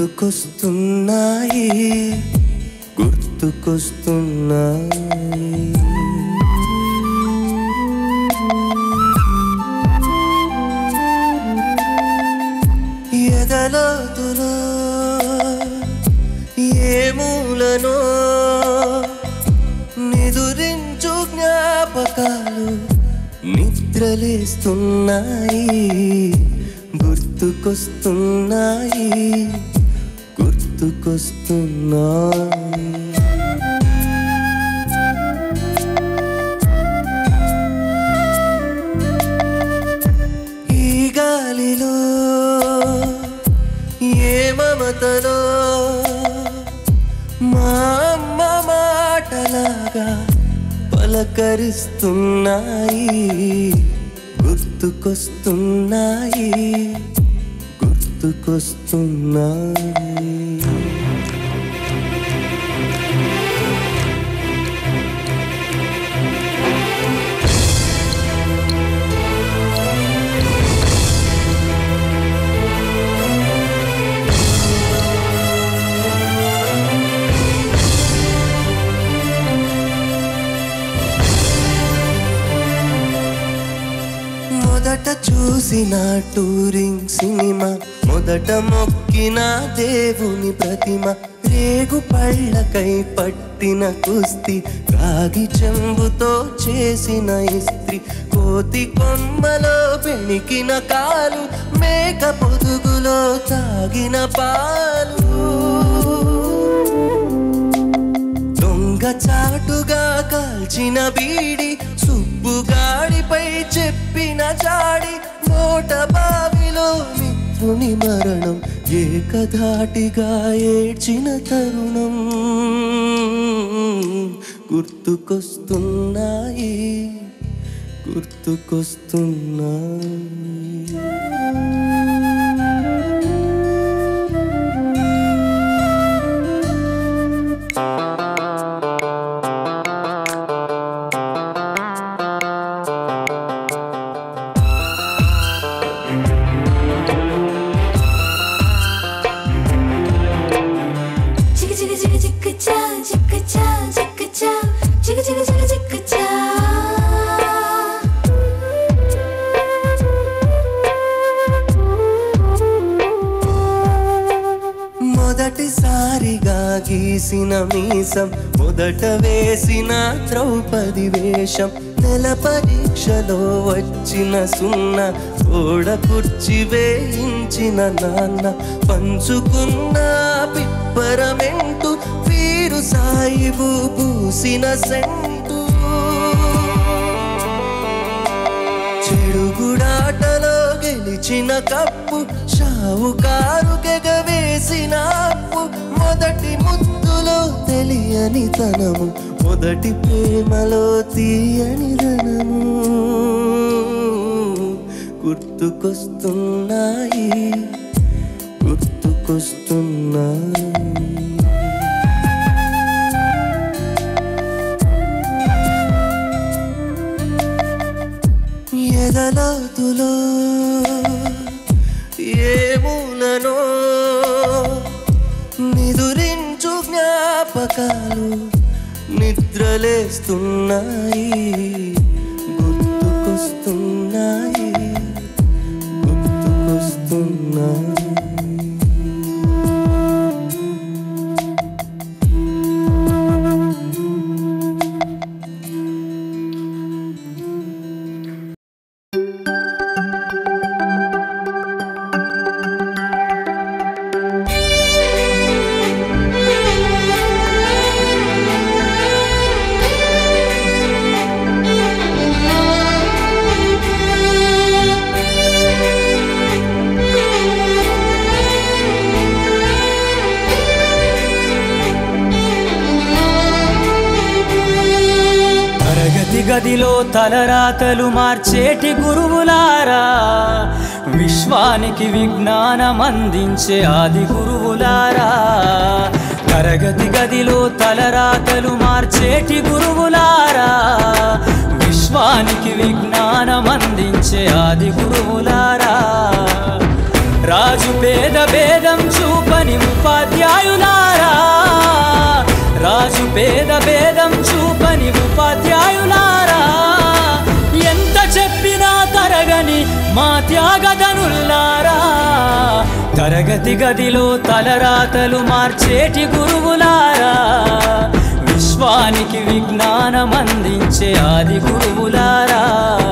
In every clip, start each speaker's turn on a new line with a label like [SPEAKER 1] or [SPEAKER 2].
[SPEAKER 1] గుర్తుకొస్తున్నాయి ఎదలోతులో ఏ మూలనో నిదురించు జ్ఞాపకాలు నిద్రలేస్తున్నాయి గుర్తుకొస్తున్నాయి ఈ గాలిలో ఏ మమతలో మా అమ్మ మాటలాగా పలకరిస్తున్నాయి గుర్తుకొస్తున్నాయి మొదట చూసిన టూరింగ్ సినిమా మొదట మొక్కిన దేవుని ప్రతిమ రేగు పళ్ళకై పట్టిన కుస్తీ రాగి చెంబుతో చేసిన ఇస్త్రీ కోతి కొమ్మలో పెణికిన కాలు మేక పొదుగులో తాగిన పాలు దొంగ చాటుగా కాల్చిన బీడి సుబ్బుగాడిపై చెప్పిన జాడి మోట బావిలో మిత్రుని మరణం ఏకధాటిగా ఏడ్చిన తరుణం గుర్తుకొస్తున్నాయి మొదటిసారిగా గీసిన మీసం మొదట వేసిన ద్రౌపది వేషం నెల పరీక్షలో వచ్చిన సున్నా గోడ కుర్చీ వేయించిన నాన్న పంచుకున్న పిప్పరమెంటు వీరు సాయిబు పూసిన సెంటు చెడుగుడాటలో గెలిచిన కప్పు షావుకారు గెగవేసిన అప్పు మొదటి ముద్దులో తెలియని తనము మొదటి ప్రేమలో తీయని ధనము గుర్తుకొస్తున్నాయి ఎదలోతులో ఏ మూలనో నిదురించు జ్ఞాపకాలు నిద్రలేస్తున్నాయి గుర్తుకొస్తున్నాయి
[SPEAKER 2] గదిలో తలరాతలు మార్చేటి గురువులారా విశ్వానికి విజ్ఞానం అందించే ఆది గురువులారా తరగతి గదిలో తలరాతలు మార్చేటి గురువులారా విశ్వానికి విజ్ఞానం అందించే ఆది గురువులారా రాజు పేద భేదం చూపని ఉపాధ్యాయులారా, రాజు పేద భేదం చూపని ఉపాధ్యాయులారా, ఎంత చెప్పినా తరగని మా త్యాగధనుల్లారా, తరగతి గదిలో తలరాతలు మార్చేటి గురువులారా, విశ్వానికి విజ్ఞానం అందించే ఆది గురువులారా.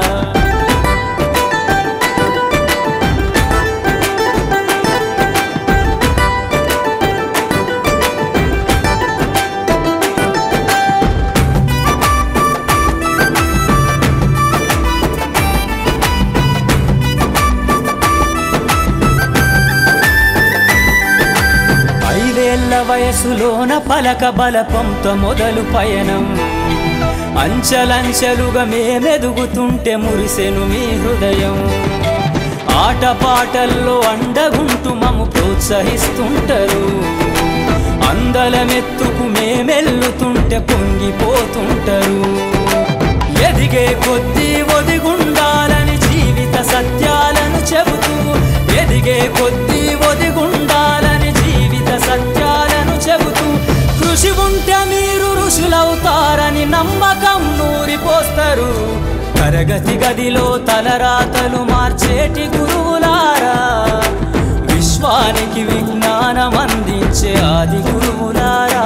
[SPEAKER 2] వయసులోన పలక బలపంతో మొదలు పయనం, అంచలంచెలుగా మేమెదుగుతుంటే మురిసెను మీ హృదయం, ఆటపాటల్లో అండగుంటూ మము ప్రోత్సహిస్తుంటారు, అందలమెత్తుకు మేమెల్లుతుంటే పొంగిపోతుంటారు, ఎదిగే కొద్దీ ఒదిగుండాలని జీవిత సత్యాలను చెబుతూ, ఎదిగే కొద్దీ ఒదిగుండాలని జీవిత సత్యాలను చెబుతూ, కృషి ఉంటే మీరు ఋషులవుతారని నమ్మకం నూరిపోస్తారు, తరగతి గదిలో తలరాతలు మార్చేటి గురువులారా, విశ్వానికి విజ్ఞానం అందించే ఆది గురువులారా.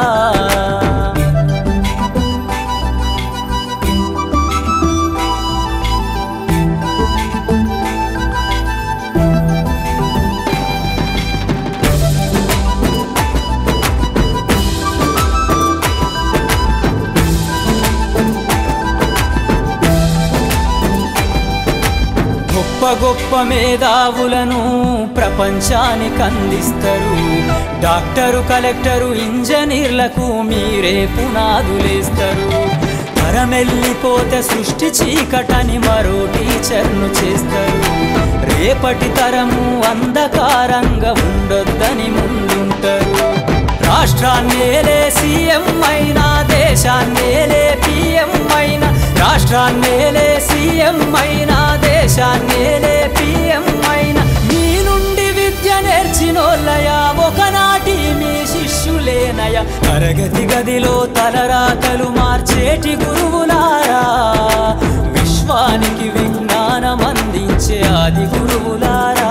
[SPEAKER 2] గొప్ప గొప్ప మేధావులను ప్రపంచానికి అందిస్తారు, డాక్టరు కలెక్టరు ఇంజనీర్లకు మీరే పునాదులేస్తారు, తరమెల్లిపోతే సృష్టి చీకటని మరో టీచర్ను చేస్తారు, రేపటి తరము అంధకారంగా ఉండొద్దని ముందుంటారు, రాష్ట్రాన్నేలే సీఎం అయినా దేశాన్నేలే పిఎం అయినా, రాష్ట్రాన్నేలే సీఎం అయినా దేశాన్నేలే పిఎం అయినా, మీ నుండి విద్య నేర్చినోళ్ళయా ఒకనాటి మీ శిష్యులేనయ, తరగతి గదిలో తలరాతలు మార్చేటి గురువులారా, విశ్వానికి విజ్ఞానం అందించే ఆది గురువులారా.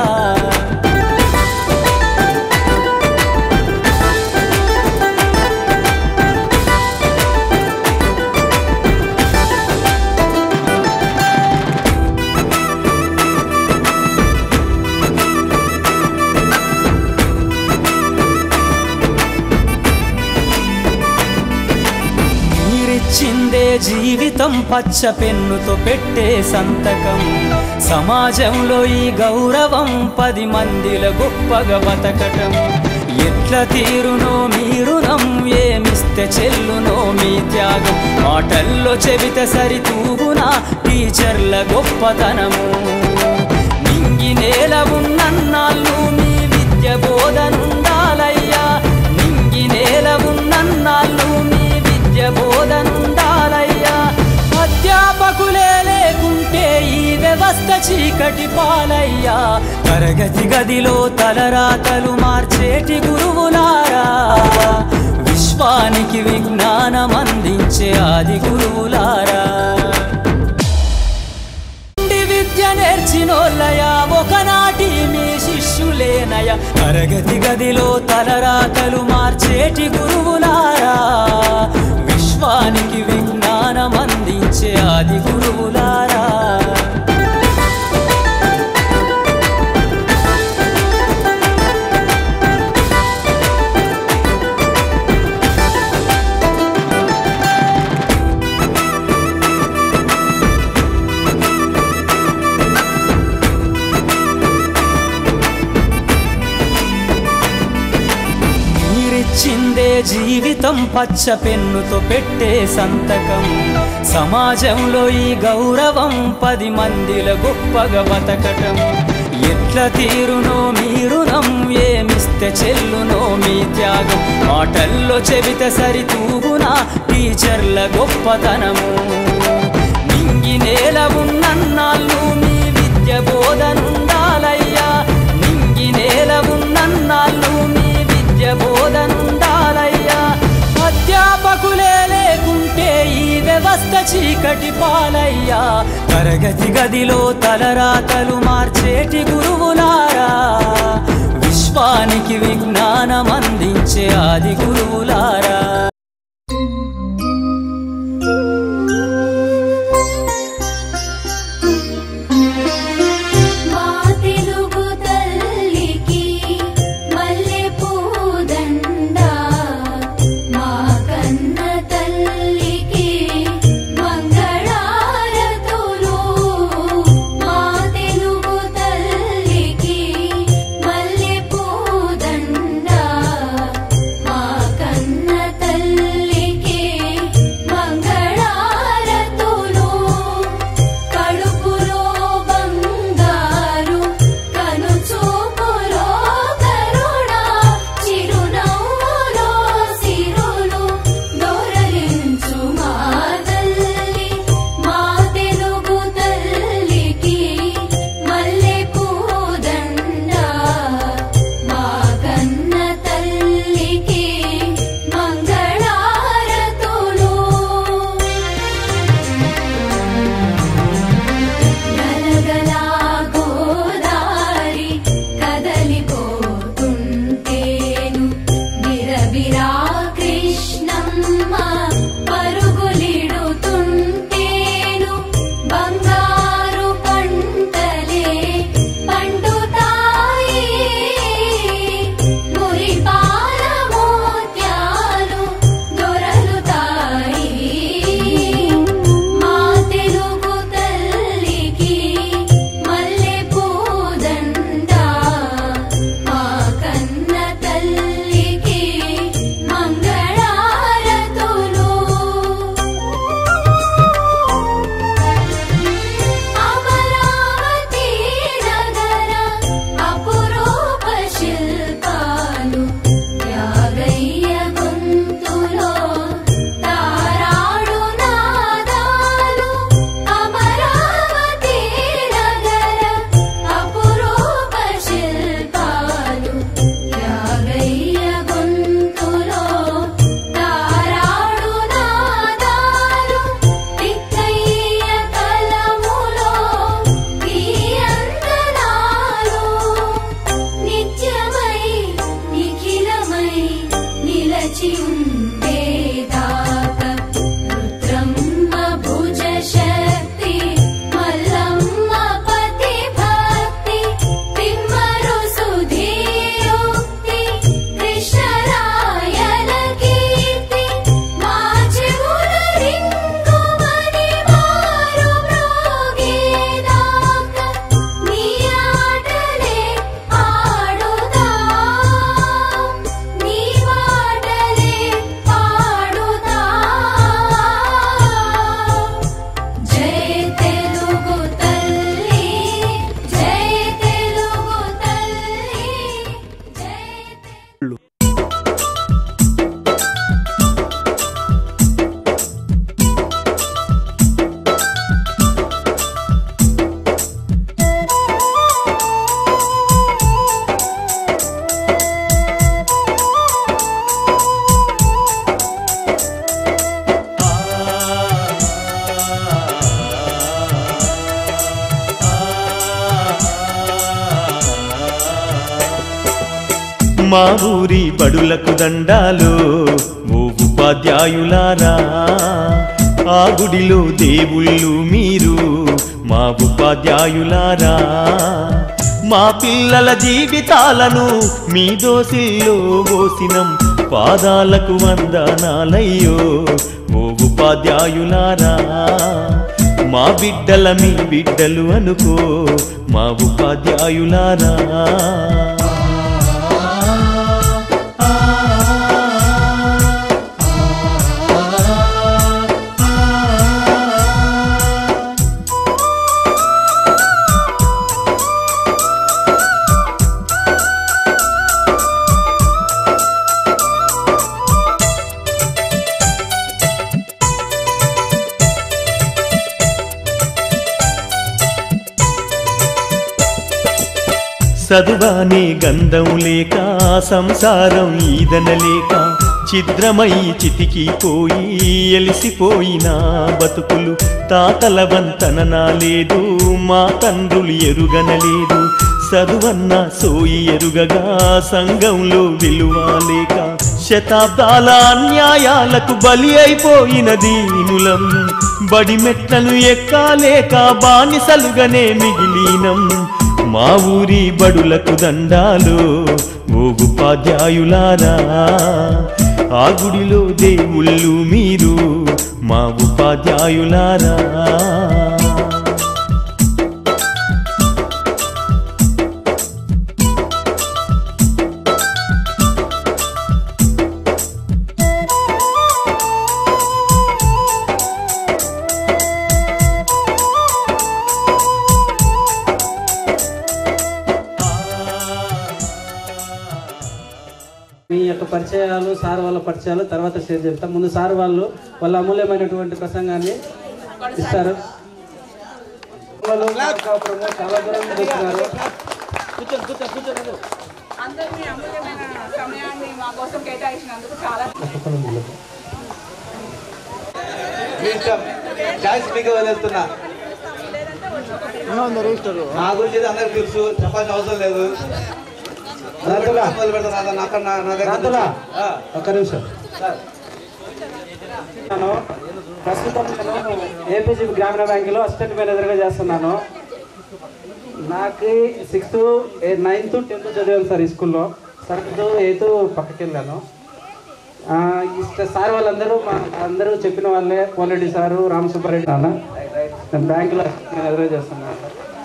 [SPEAKER 2] చిందే జీవితం పచ్చ పెన్నుతో పెట్టే సంతకం, సమాజంలో ఈ గౌరవం 10 మందిల గొప్పగా బతకటం, ఎట్ల తీరునో మీ రుణం ఏమిస్తే చెల్లునో మీ త్యాగం, మాటల్లో చెబితే సరితూగునా టీచర్ల గొప్పతనము, నింగి నేల ఉన్నన్నాళ్ళు మీ విద్య బోధనుండాలయ్యా, నింగి నేల ఉన్నన్నాళ్ళు మీ విద్య బోధనుండాలయ్యా, అధ్యాపకులే లేకుంటే ఈ వ్యవస్థ చీకటి పాలయ్యా, తరగతి గదిలో తలరాతలు మార్చేటి గురువులారా, విశ్వానికి విజ్ఞానం అందించే ఆది గురువులారా, విద్య నేర్చినోళ్ళయా ఒకనాటి మీ శిష్యులేనయ, తరగతి గదిలో తలరాతలు మార్చేటి గురువులారా, విశ్వానికి విజ్ఞానం అందించే ఆది గురువులారా. చిందే జీవితం పచ్చ పెన్నుతో పెట్టే సంతకం, సమాజంలో ఈ గౌరవం 10 మందిల గొప్పగా బతకటం, ఎట్ల తీరునో మీ రుణం ఏమిస్తే చెల్లునో మీ త్యాగం, మాటల్లో చెబితే సరితూగునా టీచర్ల గొప్పతనము, నింగి నేల ఉన్నన్నాళ్ళు మీ విద్య బోధనుండాలయ్యా, నింగి నేల బోధనుండాలయ్యా. అధ్యాపకులే లేకుంటే ఈ వ్యవస్థ చీకటి పాలయ్యా. తరగతి గదిలో తలరాతలు మార్చేటి గురువులారా, విశ్వానికి విజ్ఞానం అందించే ఆది గురువులారా.
[SPEAKER 3] మా ఊరి బడులకు దండాలు ఓ ఉపాధ్యాయులారా, ఆ గుడిలో దేవుళ్ళు మీరు మా ఉపాధ్యాయులారా. మా పిల్లల జీవితాలను మీ దోసిల్లో పోసినం, పాదాలకు వందనాలయ్యో ఓ ఉపాధ్యాయులారా. మా బిడ్డల మీ బిడ్డలు అనుకో మా ఉపాధ్యాయులారా. చదువానే గంధం లేక సంసారం ఈదనలేక ఛిద్రమై చితికిపోయి ఎలిసిపోయిన బతుకులు తాతల వంతన లేదు మా తండ్రులు ఎరుగనలేదు చదువన్న సోయి ఎరుగగా సంఘంలో విలువ లేక శతాబ్దాల అన్యాయాలకు బలి అయిపోయిన దీనులం బడి మెట్లను ఎక్కాలేక బానిసలుగానే మిగిలినం మా ఊరి బడులకు దండాలు ఓ ఉపాధ్యాయులారా ఆ గుడిలో దేవుళ్ళు మీరు మా ఉపాధ్యాయులారా
[SPEAKER 4] మీ యొక్క పరిచయాలు సార్ వాళ్ళ పరిచయాలు తర్వాత షేర్ చేస్తాం. ముందు సార్ వాళ్ళ అమూల్యమైనటువంటి ప్రసంగాన్ని ఇస్తారు. చాలా దూరం నుంచి వస్తున్నారు.
[SPEAKER 5] అందరినీ అమూల్యమైన సమయాన్ని మా కోసం కేటాయించినందుకు చాలా
[SPEAKER 6] వదిలేస్తున్నా. నా గురించి అందరికి తెలుసు, చెప్పాల్సిన అవసరం లేదు.
[SPEAKER 4] ఒక్క నిమిషం. ప్రస్తుతం నేను ఏపీజీ గ్రామీణ బ్యాంకులో అసిస్టెంట్ మేనేజర్గా చేస్తున్నాను. నాకు 6th, 9th, 10th చదివాను సార్ ఈ స్కూల్లో. 7th, 8th పక్కకి వెళ్ళాను. సార్ వాళ్ళందరూ అందరూ చెప్పిన వాళ్ళే. కోలరెడ్డి సారు, రామసుబ్బారెడ్డి నాన్న. నేను బ్యాంకులో అసిస్టెంట్ మేనేజర్గా చేస్తున్నాను.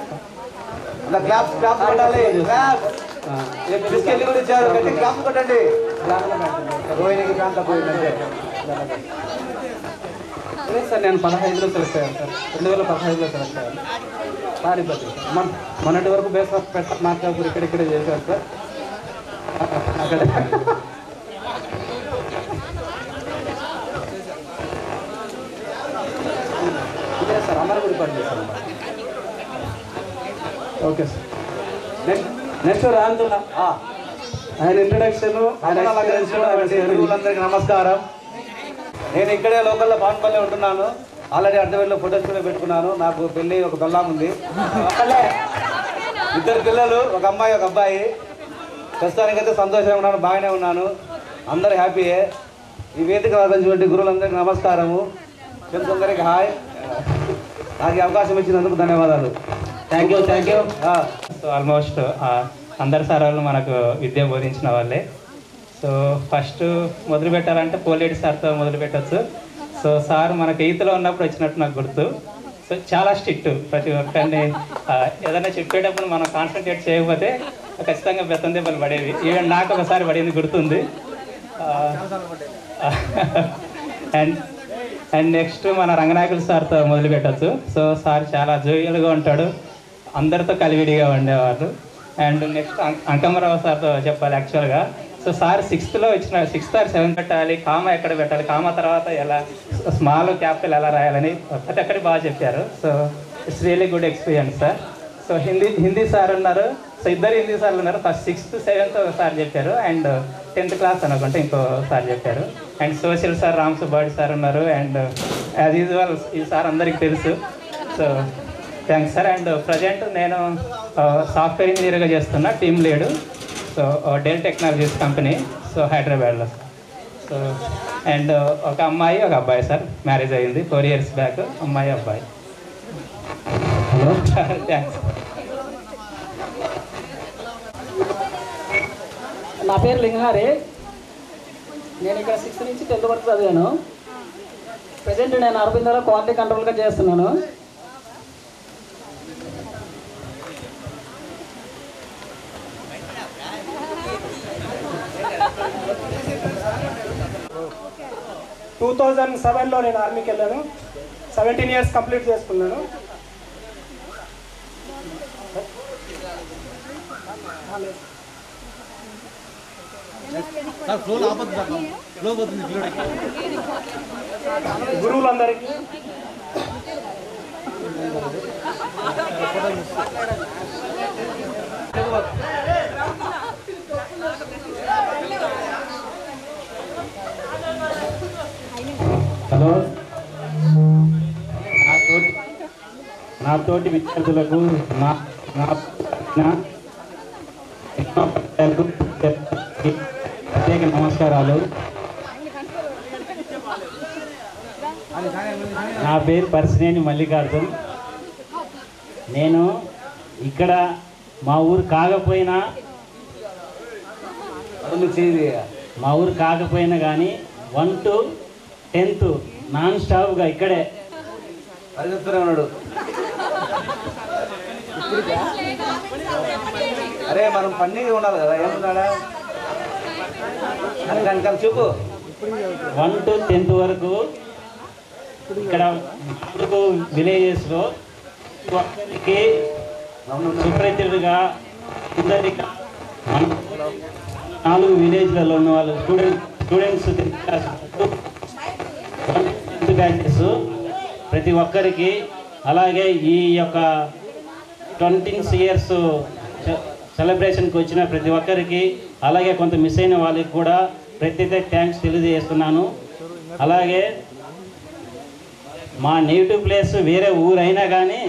[SPEAKER 4] సార్ నేను 15లో సెలెక్ట్ అయ్యాను సార్. 2015లో సెలెక్ట్ అయ్యాను. పారిపతి మొన్నటి వరకు బేస్ మార్కాపూర్ ఇక్కడిక్కడే చేశారు సార్. అక్కడ ఇదే సార్ అమరగుడి పని చేశాను. Okay sir. నెక్స్ట్ రాంతుల ఆయన ఇంట్రడక్షన్,
[SPEAKER 6] అందరికి నమస్కారం. నేను ఇక్కడే లోకల్లో బాన్పల్లి ఉంటున్నాను. ఆల్రెడీ అర్ధవేళలో ఫోటోస్ కూడా పెట్టుకున్నాను. నాకు పెళ్ళి ఒక బెల్లాం ఉంది. ఇద్దరు పిల్లలు, ఒక అమ్మాయి ఒక అబ్బాయి. ప్రస్తుతానికైతే సంతోషంగా ఉన్నాను, బాగానే ఉన్నాను. అందరూ హ్యాపీయే. ఈ వేదిక రాసినటువంటి గురువులందరికీ నమస్కారము. కొందరికి హాయ్. నాకు ఈ అవకాశం ఇచ్చినందుకు ధన్యవాదాలు.
[SPEAKER 4] Thank you.
[SPEAKER 7] సో ఆల్మోస్ట్ అందరు సార్ వాళ్ళు మనకు విద్య బోధించిన వాళ్ళే. సో ఫస్ట్ మొదలు పెట్టాలంటే పోలేటి సార్తో మొదలు పెట్టచ్చు. సో సార్ మనకు 8th ఉన్నప్పుడు వచ్చినట్టు నాకు గుర్తు. సో చాలా స్ట్రిక్ట్. ప్రతి ఒక్కరిని ఏదైనా చెప్పేటప్పుడు మనం కాన్సన్ట్రేట్ చేయకపోతే ఖచ్చితంగా బెత్తం దెబ్బలు పడేవి. ఈవెన్ నాకు ఒకసారి పడింది గుర్తుంది. అండ్ నెక్స్ట్ మన రంగనాయకులు సార్తో మొదలు పెట్టచ్చు. సో సార్ చాలా జోయల్గా ఉంటాడు, అందరితో కలివిడిగా ఉండేవారు. అండ్ నెక్స్ట్ అంకమ్మరావు సార్తో చెప్పాలి యాక్చువల్గా. సో సార్ 6th ఇచ్చిన 6th or 7th పెట్టాలి, కామా ఎక్కడ పెట్టాలి, కామా తర్వాత ఎలా స్మాల్ క్యాపిటల్ ఎలా రాయాలని ప్రతి ఒక్కటి బాగా చెప్పారు. So it's really good experience sir. So Hindi sir ఉన్నారు. సో ఇద్దరు హిందీ సార్లు ఉన్నారు. ఫస్ట్ 6th, 7th సార్ చెప్పారు. అండ్ 10th క్లాస్ అనుకుంటే ఇంకో సార్ చెప్పారు. And social sir Ramasubbareddy sir ఉన్నారు. అండ్ యాజ్ యూజువల్ ఈ సార్ అందరికీ తెలుసు. So thanks sir. And present నేను సాఫ్ట్వేర్ ఇంజనీర్గా చేస్తున్నా, team lead. So Dell Technologies company, so హైదరాబాద్లో. సో అండ్ ఒక అమ్మాయి ఒక అబ్బాయి సార్. మ్యారేజ్ అయ్యింది 4 years బ్యాక్. అమ్మాయి అబ్బాయి. Hello thanks.
[SPEAKER 4] నా పేరు లింగారి. నేను ఇక్కడ 6th నుంచి 10th వరకు చదివాను. ప్రజెంట్ నేను అరవిందలో క్వాలిటీ కంట్రోల్గా చేస్తున్నాను.
[SPEAKER 8] టూ 2007లో నేను ఆర్మీకి వెళ్ళాను. 17 years కంప్లీట్ చేసుకున్నాను. గురువులందరికీ
[SPEAKER 4] హలో, నా తోటి విద్యార్థులకు నా ప్రత్యేక నమస్కారాలు. నా పేరు పరిసినేని మల్లికార్జున్. నేను ఇక్కడ మా ఊరు కాకపోయినా కానీ 1 to 10th నాన్ స్టాప్గా ఇక్కడే
[SPEAKER 6] అది చెప్తూనే ఉన్నాడు. అరే మనం పండుగ ఉండాలి కదా, ఏమున్నాడా అని చెప్పు.
[SPEAKER 4] 1 to 10th వరకు ఇక్కడ విలేజెస్లో ఒక్కరికి సుప్రతిగా అందరికీ మన 4 విలేజ్లలో ఉన్న వాళ్ళు స్టూడెంట్స్ బ్యాచెస్ ప్రతి ఒక్కరికి, అలాగే ఈ యొక్క 20 years సెలబ్రేషన్కి వచ్చిన ప్రతి ఒక్కరికి, అలాగే కొంత మిస్ అయిన వాళ్ళకి కూడా ప్రత్యేక థ్యాంక్స్ తెలియజేస్తున్నాను. అలాగే మా నేటివ్ ప్లేస్ వేరే ఊరైనా కానీ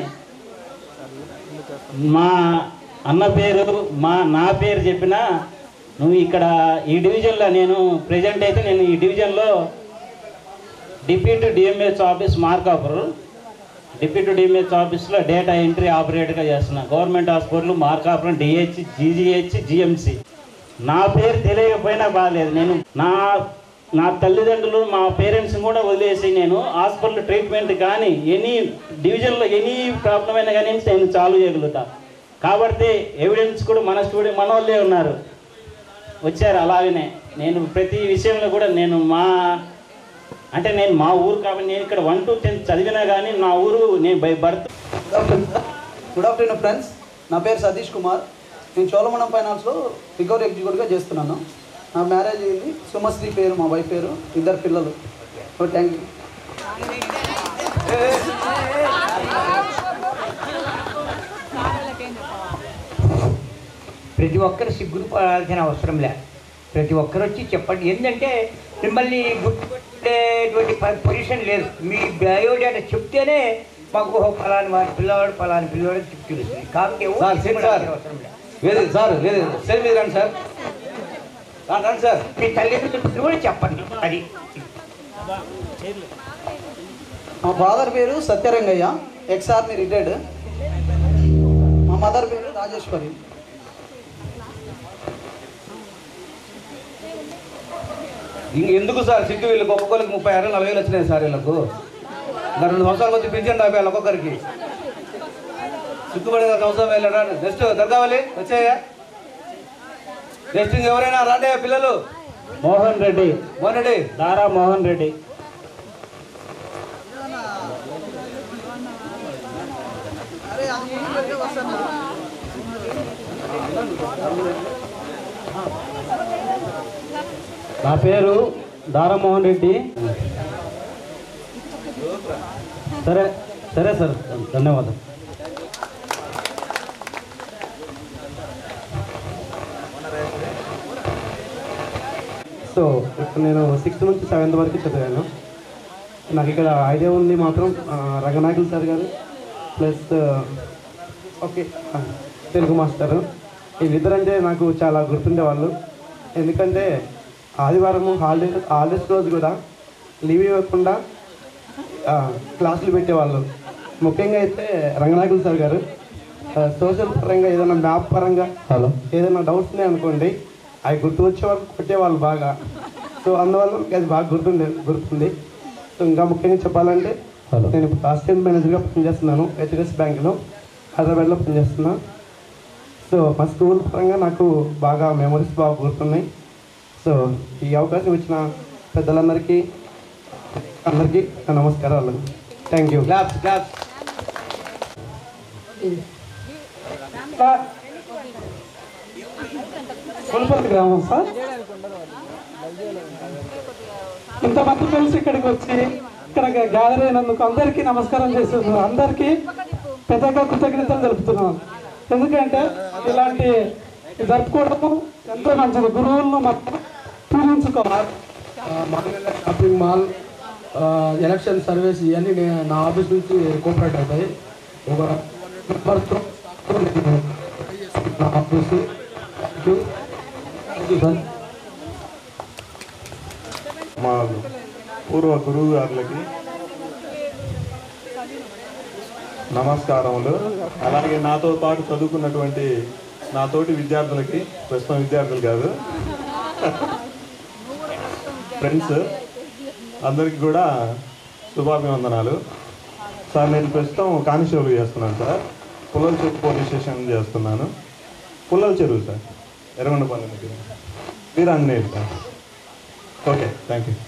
[SPEAKER 4] మా అన్న పేరు నా పేరు చెప్పినా నువ్వు ఇక్కడ ఈ డివిజన్లో నేను ప్రజెంట్ అయితే నేను ఈ డివిజన్లో deputy DMH office Markapuram deputy DMH ఆఫీస్లో డేటా ఎంట్రీ ఆపరేటర్గా చేస్తున్నా. Government hospital Markapuram DH GGH GMC. నా పేరు తెలియకపోయినా బాగాలేదు. నేను నా తల్లిదండ్రులు మా పేరెంట్స్ కూడా వదిలేసి నేను హాస్పిటల్ ట్రీట్మెంట్ కానీ ఎనీ డివిజన్లో ఎనీ ప్రాబ్లం అయినా కానీ నేను చాలు చేయగలుగుతా. కాబట్టి ఎవిడెన్స్ కూడా మన వాళ్ళే ఉన్నారు, వచ్చారు. అలాగనే నేను ప్రతి విషయంలో కూడా నేను మా ఊరు కాబట్టి నేను ఇక్కడ 1 to 10 చదివినా కానీ నా ఊరు నేను by birth.
[SPEAKER 9] Good afternoon friends, నా పేరు సతీష్ కుమార్. నేను చోళమండలం ఫైనాన్స్లో రికవరీ ఎగ్జిక్యూటివ్గా చేస్తున్నాను. నా మ్యారేజ్ అయింది. సుమశ్రీ పేరు మా వైఫ్ పేరు, 2 పిల్లలు. Thank you.
[SPEAKER 10] ప్రతి ఒక్కరు సిగ్గులు పడాల్సిన అవసరం లే. ప్రతి ఒక్కరు వచ్చి చెప్పండి. ఏంటంటే మిమ్మల్ని గుర్తుపెట్టేటువంటి పొజిషన్ లేదు. మీ బయోడేటా చెప్తేనే మాకు ఫలాని వారి పిల్లవాడు చెప్తుంది. కాబట్టి
[SPEAKER 6] సార్ రండి సార్,
[SPEAKER 10] మీ తల్లిదండ్రులు కూడా చెప్పండి. అది
[SPEAKER 9] మా ఫాదర్ పేరు సత్యరంగయ్య, ఎక్స్-ఆర్మీ రిటైర్డ్. మా మదర్ పేరు రాజేశ్వరి.
[SPEAKER 6] ఎందుకు సార్ సిగ్గు? వీళ్ళకి ఒక్కొక్కరికి 36-40 వచ్చినాయి సార్. వీళ్ళకు 2 సంవత్సరాలు వచ్చి పింఛన్ రావాలి ఒక్కొక్కరికి. సిగ్గుపడే సంవత్సరం వెళ్ళడా. నెక్స్ట్ దర్గావళి వచ్చాయా? నెక్స్ట్ ఎవరైనా రాండి పిల్లలు.
[SPEAKER 4] మోహన్ రెడ్డి, దారా మోహన్ రెడ్డి. నా పేరు దారామోహన్ రెడ్డి. సరే సార్, ధన్యవాదాలు. సో ఇప్పుడు నేను 6th నుంచి 7th వరకు చదివాను. నాకు ఇక్కడ ఐడియా ఉంది మాత్రం రంగనాయకులు సార్ గారు ప్లస్ తెలుగు మాస్టరు, వీళ్ళిద్దరంటే నాకు చాలా గుర్తుండేవాళ్ళు. ఎందుకంటే ఆదివారము హాలిడేస్ రోజు కూడా లీవ్ ఇవ్వకుండా క్లాసులు పెట్టేవాళ్ళు. ముఖ్యంగా అయితే రంగనాయకులు సార్ గారు సోషల్ పరంగా ఏదైనా మ్యాప్ పరంగా ఏదైనా డౌట్స్ ఉన్నాయి అనుకోండి, అవి గుర్తు వచ్చే వాళ్ళు కొట్టేవాళ్ళు బాగా. సో అందువల్ల అది బాగా గుర్తుంది. సో ఇంకా ముఖ్యంగా చెప్పాలంటే నేను ఇప్పుడు అసిస్టెంట్ మేనేజర్గా పనిచేస్తున్నాను హెచ్డిఎఫ్సి బ్యాంకులో, హైదరాబాద్లో పనిచేస్తున్నా. సో మా స్కూల్ పరంగా నాకు బాగా మెమరీస్ బాగా గుర్తున్నాయి. సో ఈ అవకాశం ఇచ్చిన పెద్దలందరికీ అందరికీ నమస్కారాలు. Thank you.
[SPEAKER 8] పుల్పర్తి గ్రామం సార్. ఇంతమంది ఫ్రెండ్స్ ఇక్కడికి వచ్చి ఇక్కడ గ్యాదర్ అయినందుకు అందరికీ నమస్కారం చేస్తున్నాను. అందరికీ పెద్దగా కృతజ్ఞతలు తెలుపుతున్నాను.
[SPEAKER 4] ఎందుకంటే ఇలాంటి జరుపుకోవడము ఎంతో మంచిది. గురువులను మనం పూజించుకోవాలి.
[SPEAKER 11] షాపింగ్ మాల్, ఎలక్షన్ సర్వీస్ ఇవన్నీ నా ఆఫీస్ నుంచి కోఆపరేట్ అవుతాయి. ఒక నా ఆఫీసు.
[SPEAKER 12] మా పూర్వ గురువు గారులకి నమస్కారములు. అలాగే నాతో పాటు చదువుకున్నటువంటి నా తోటి విద్యార్థులకి, ప్రస్తుతం విద్యార్థులు కాదు, ఫ్రెండ్స్ అందరికీ కూడా శుభాభివందనాలు. సార్ నేను ప్రస్తుతం కానిస్టేబుల్ చేస్తున్నాను సార్. పుల్లల చెరువు పోలీస్ స్టేషన్ చేస్తున్నాను. పుల్లల చెరువు సార్, ఎర్రగొండపల్లి మీరు అన్నీ సార్. Okay, thank you.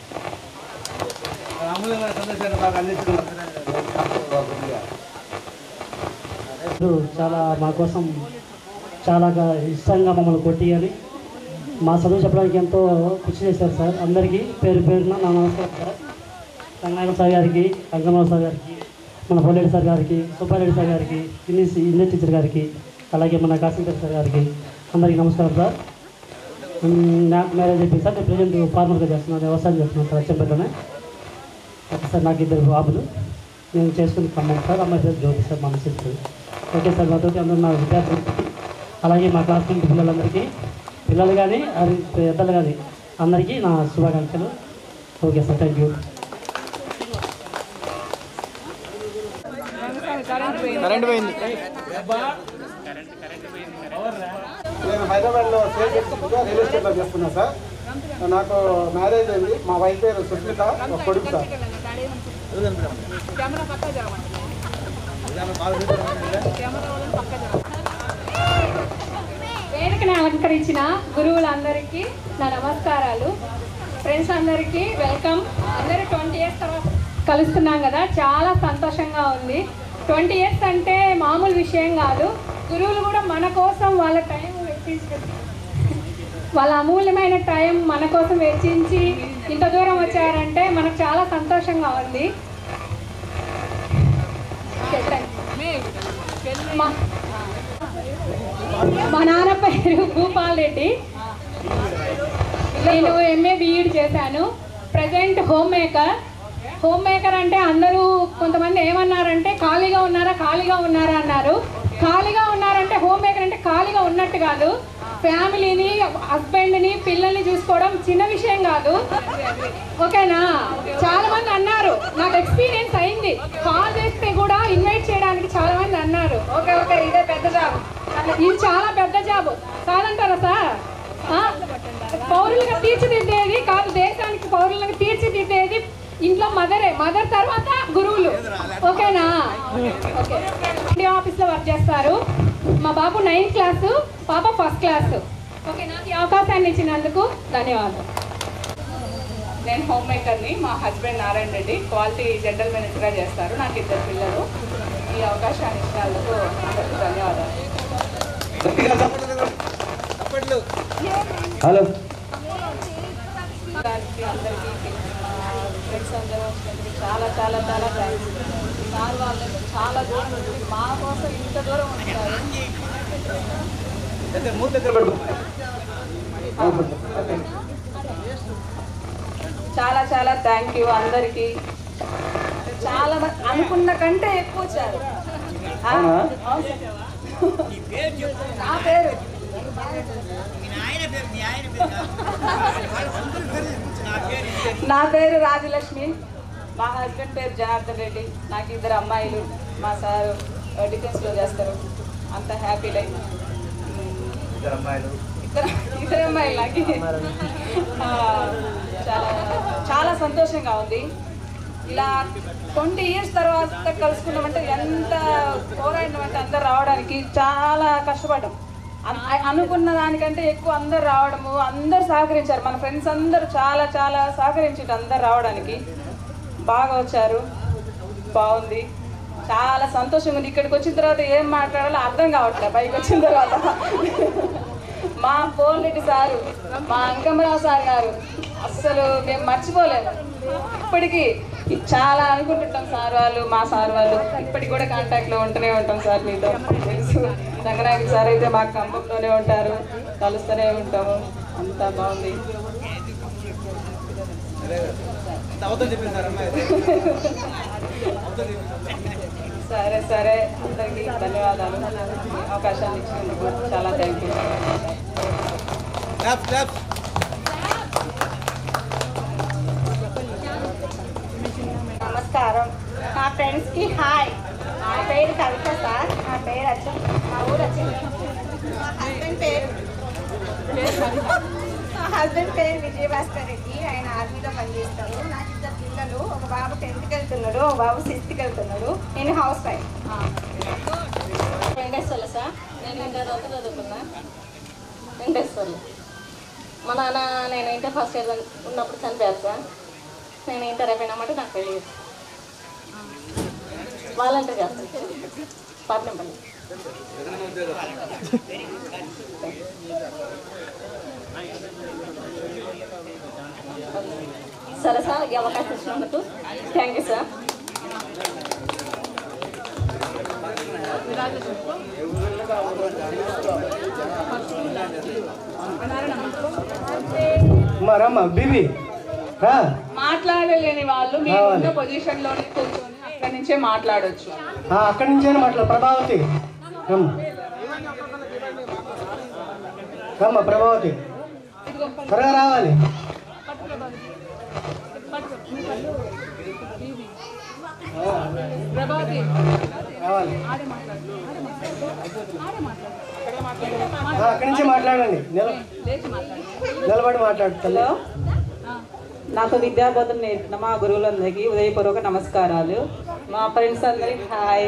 [SPEAKER 13] చాలా మా కోసం చాలా ఇష్టంగా మమ్మల్ని కొట్టియాలి. మా చదువు చెప్పడానికి ఎంతో కృషి చేశారు సార్. అందరికీ పేరు పేరున నా నమస్కారం సార్. రంగనాయక సార్ గారికి, అంకమరావు సార్ గారికి, మన పొల్లెడ్డి సార్ గారికి, సుబ్బారెడ్డి సార్ గారికి, ఇంగ్లీష్ టీచర్ గారికి, అలాగే మన కాసింటర్ సార్ గారికి అందరికీ నమస్కారం సార్. నాకు మ్యారేజ్ అయిపోయింది సార్. నేను ప్రజెంట్ ఫార్మర్గా చేస్తున్నాను, వ్యవసాయం చేస్తున్నాను సార్ అచ్చంపేటలోనే. సార్ నాకు 2 బాబులు. నేను చేసుకుని ఖమ్మం సార్. అమ్మాయి పేరు జ్యోతి సార్, మా మిస్సెస్. ఓకే సార్, మాతోటి అందరూ నా విద్యార్థులు, అలాగే మా క్లాస్మేట్ పిల్లలందరికీ, పిల్లలు కానీ పెద్దలు కానీ అందరికీ నా శుభాకాంక్షలు. Okay sir, thank you.
[SPEAKER 6] Current పోయింది.
[SPEAKER 4] నేను హైదరాబాద్లో సేల్ ఎగ్జిక్యూటివ్గా రియల్ ఎస్టేట్లో చేస్తున్నా సార్. నాకు మ్యారేజ్ అయింది. మా వైఫ్ పేరు సుస్మిత, ఒక కొడుకు సార్.
[SPEAKER 14] వేదికని అలంకరించిన గురువులందరికీ నా నమస్కారాలు. ఫ్రెండ్స్ అందరికీ వెల్కమ్. అందరూ 20 years తర్వాత కలుస్తున్నాం కదా, చాలా సంతోషంగా ఉంది. 20 years అంటే మామూలు విషయం కాదు. గురువులు కూడా మన కోసం వాళ్ళ టైం వెచ్చించి, వాళ్ళ అమూల్యమైన టైం మన కోసం వెచ్చించి ఇంత దూరం వచ్చారంటే మనకు చాలా సంతోషంగా ఉంది. మా నాన్న పేరు భూపాల్ రెడ్డి. నేను MA BEd చేశాను. ప్రజెంట్ హోమ్ మేకర్ అంటే అందరూ కొంతమంది ఏమన్నారంటే ఖాళీగా ఉన్నారా అన్నారు. ఖాళీగా ఉన్నారంటే హోమ్ మేకర్ అంటే ఖాళీగా ఉన్నట్టు కాదు. ఫ్యామిలీని, హస్బెండ్ని, పిల్లల్ని చూసుకోవడం చిన్న విషయం కాదు. ఓకేనా? చాలా మంది అన్నారు, నాకు ఎక్స్పీరియన్స్ అయింది. కాల్ చేస్తే కూడా ఇన్వైట్ చేయడానికి చాలా మంది అన్నారు. ఓకే ఇదే పెద్ద జాబ్, ఇది చాలా పెద్ద జాబ్ కాదంటారా సార్? పౌరులుగా తీర్చిదిద్దేది కాదు, దేశానికి పౌరులుగా తీర్చిదిద్దేది ఇంట్లో మదర్ తర్వాత గురువులు. ఓకేనా? ఓకే. ఆఫీస్లో వర్క్ చేస్తారు. మా బాబు 9th క్లాసు, పాప 1st క్లాసు. ఓకే, నాకు ఈ అవకాశాన్ని ఇచ్చినందుకు ధన్యవాదాలు.
[SPEAKER 5] నేను హోమ్ మేకర్ని. మా husband Narayana Reddy quality general మేనేజర్గా చేస్తారు. నాకు 2 పిల్లలు. ఈ అవకాశాన్ని ఇచ్చినందుకు అందరికీ ధన్యవాదాలు.
[SPEAKER 6] హలో
[SPEAKER 5] అందరికీ ఫ్రెండ్స్ అందరూ వచ్చినందుకు చాలా చాలా చాలా థ్యాంక్స్. సార్ వాళ్ళకి చాలా దూరం ఉంది, మా కోసం ఇంత దూరం ఉంటారు. చాలా చాలా థ్యాంక్ యూ అందరికీ. చాలా మంది అనుకున్న కంటే ఎక్కువ వచ్చారు. నా పేరు నా పేరు రాజలక్ష్మి. మా హస్బెండ్ పేరు జనార్దన్ రెడ్డి. నాకు 2 అమ్మాయిలు. మా సార్ డిఫెన్స్లో చేస్తారు. అంత హ్యాపీ లైఫ్. 2 అమ్మాయిలు నాకు చాలా చాలా సంతోషంగా ఉంది. ఇలా 20 years తర్వాత కలుసుకున్నామంటే ఎంత పోరాడినామంటే అందరు రావడానికి చాలా కష్టపడ్డాం. అనుకున్న దానికంటే ఎక్కువ అందరు రావడము, అందరు సహకరించారు. మన ఫ్రెండ్స్ అందరూ చాలా చాలా సహకరించారు అందరు రావడానికి. బాగా వచ్చారు, బాగుంది, చాలా సంతోషంగా ఉంది. ఇక్కడికి వచ్చిన తర్వాత ఏం మాట్లాడాలో అర్థం కావట్లేదు. పైకి వచ్చిన తర్వాత మా పోలరెడ్డి సారు, మా అంకమరావు సార్ గారు అస్సలు మేము మర్చిపోలేము. ఇప్పటికీ చాలా అనుకుంటుంటాం సార్ వాళ్ళు, మా సార్ వాళ్ళు ఇప్పటికి కూడా కాంటాక్ట్లో ఉంటూనే ఉంటాం సార్. మీతో తెలుసు రంగనాయకులు సార్ అయితే మాకు ఖమ్మంలోనే ఉంటారు, కలుస్తూనే ఉంటాము. అంతా బాగుంది. సరే సరే, అందరికీ ధన్యవాదాలు. అవకాశాన్ని ఇచ్చినందుకు చాలా థ్యాంక్ యూ.
[SPEAKER 15] నమస్కారం. నా ఫ్రెండ్స్కి హాయ్. నా పేరు కవిత సార్. నా పేరు అచ్చం, మా ఊరు వచ్చింది. మా హస్బెండ్ పేరు విజయభాస్కర్ రెడ్డి. ఆయన ఆర్మీలో పనిచేస్తారు. నాకు ఇద్దరు పిల్లలు. ఒక బాబు 10th వెళ్తున్నాడు, ఒక బాబు 6th వెళ్తున్నాడు. నేను హౌస్ వైఫ్.
[SPEAKER 16] వెంకటేశ్వర్లు సార్. నేను ఇంటర్ వరకు చదువుకున్నా వెంకటేశ్వర్లు. మా నాన్న నేను ఇంటర్ ఫస్ట్ ఇయర్ ఉన్నప్పుడు చనిపోయారు సార్. నేను ఇంటర్ అయిపోయినామంటే నాకు పెళ్ళి వాలంటీర్ చేస్తాను పాట్నంపల్లి. సరే సార్, ఈ అవకాశం ఇచ్చినందుకు థ్యాంక్ యూ సార్.
[SPEAKER 11] రమ్మా బీబీ
[SPEAKER 5] మాట్లాడలేని వాళ్ళు మీరు ఉన్న పొజిషన్ లోనే కూర్చొని అక్కడి నుంచే మాట్లాడొచ్చు.
[SPEAKER 11] అక్కడి నుంచే మాట్లాడు. ప్రభావతి రమ్మ, ప్రభావతి త్వరగా రావాలి. రావాలి, అక్కడి నుంచి మాట్లాడండి. నిలబడి మాట్లాడుతుందో.
[SPEAKER 5] నాకు విద్యాబోధన నేర్పిన మా గురువులందరికీ ఉదయపూర్వక నమస్కారాలు. మా ఫ్రెండ్స్ అందరికి హాయ్.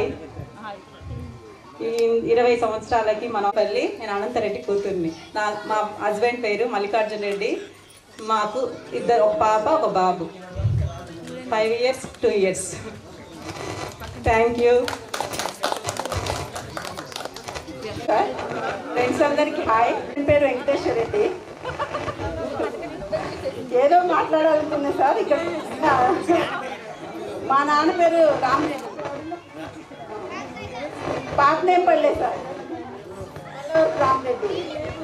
[SPEAKER 5] ఈ 20 సంవత్సరాలకి మనపల్లి. నేను అనంతరెడ్డి కూతుర్ని. మా హస్బెండ్ పేరు మల్లికార్జున రెడ్డి. మాకు ఒక పాప ఒక బాబు. 5 years 2 years. Thank you. Friends అందరికి హాయ్.
[SPEAKER 15] నా పేరు వెంకటేశ్వర రెడ్డి. ఏదో మాట్లాడాలనుకున్నా సార్. ఇక్కడ మా నాన్న పేరు రామరెడ్డి. పాతనేంపల్లె సార్. రామరెడ్డి.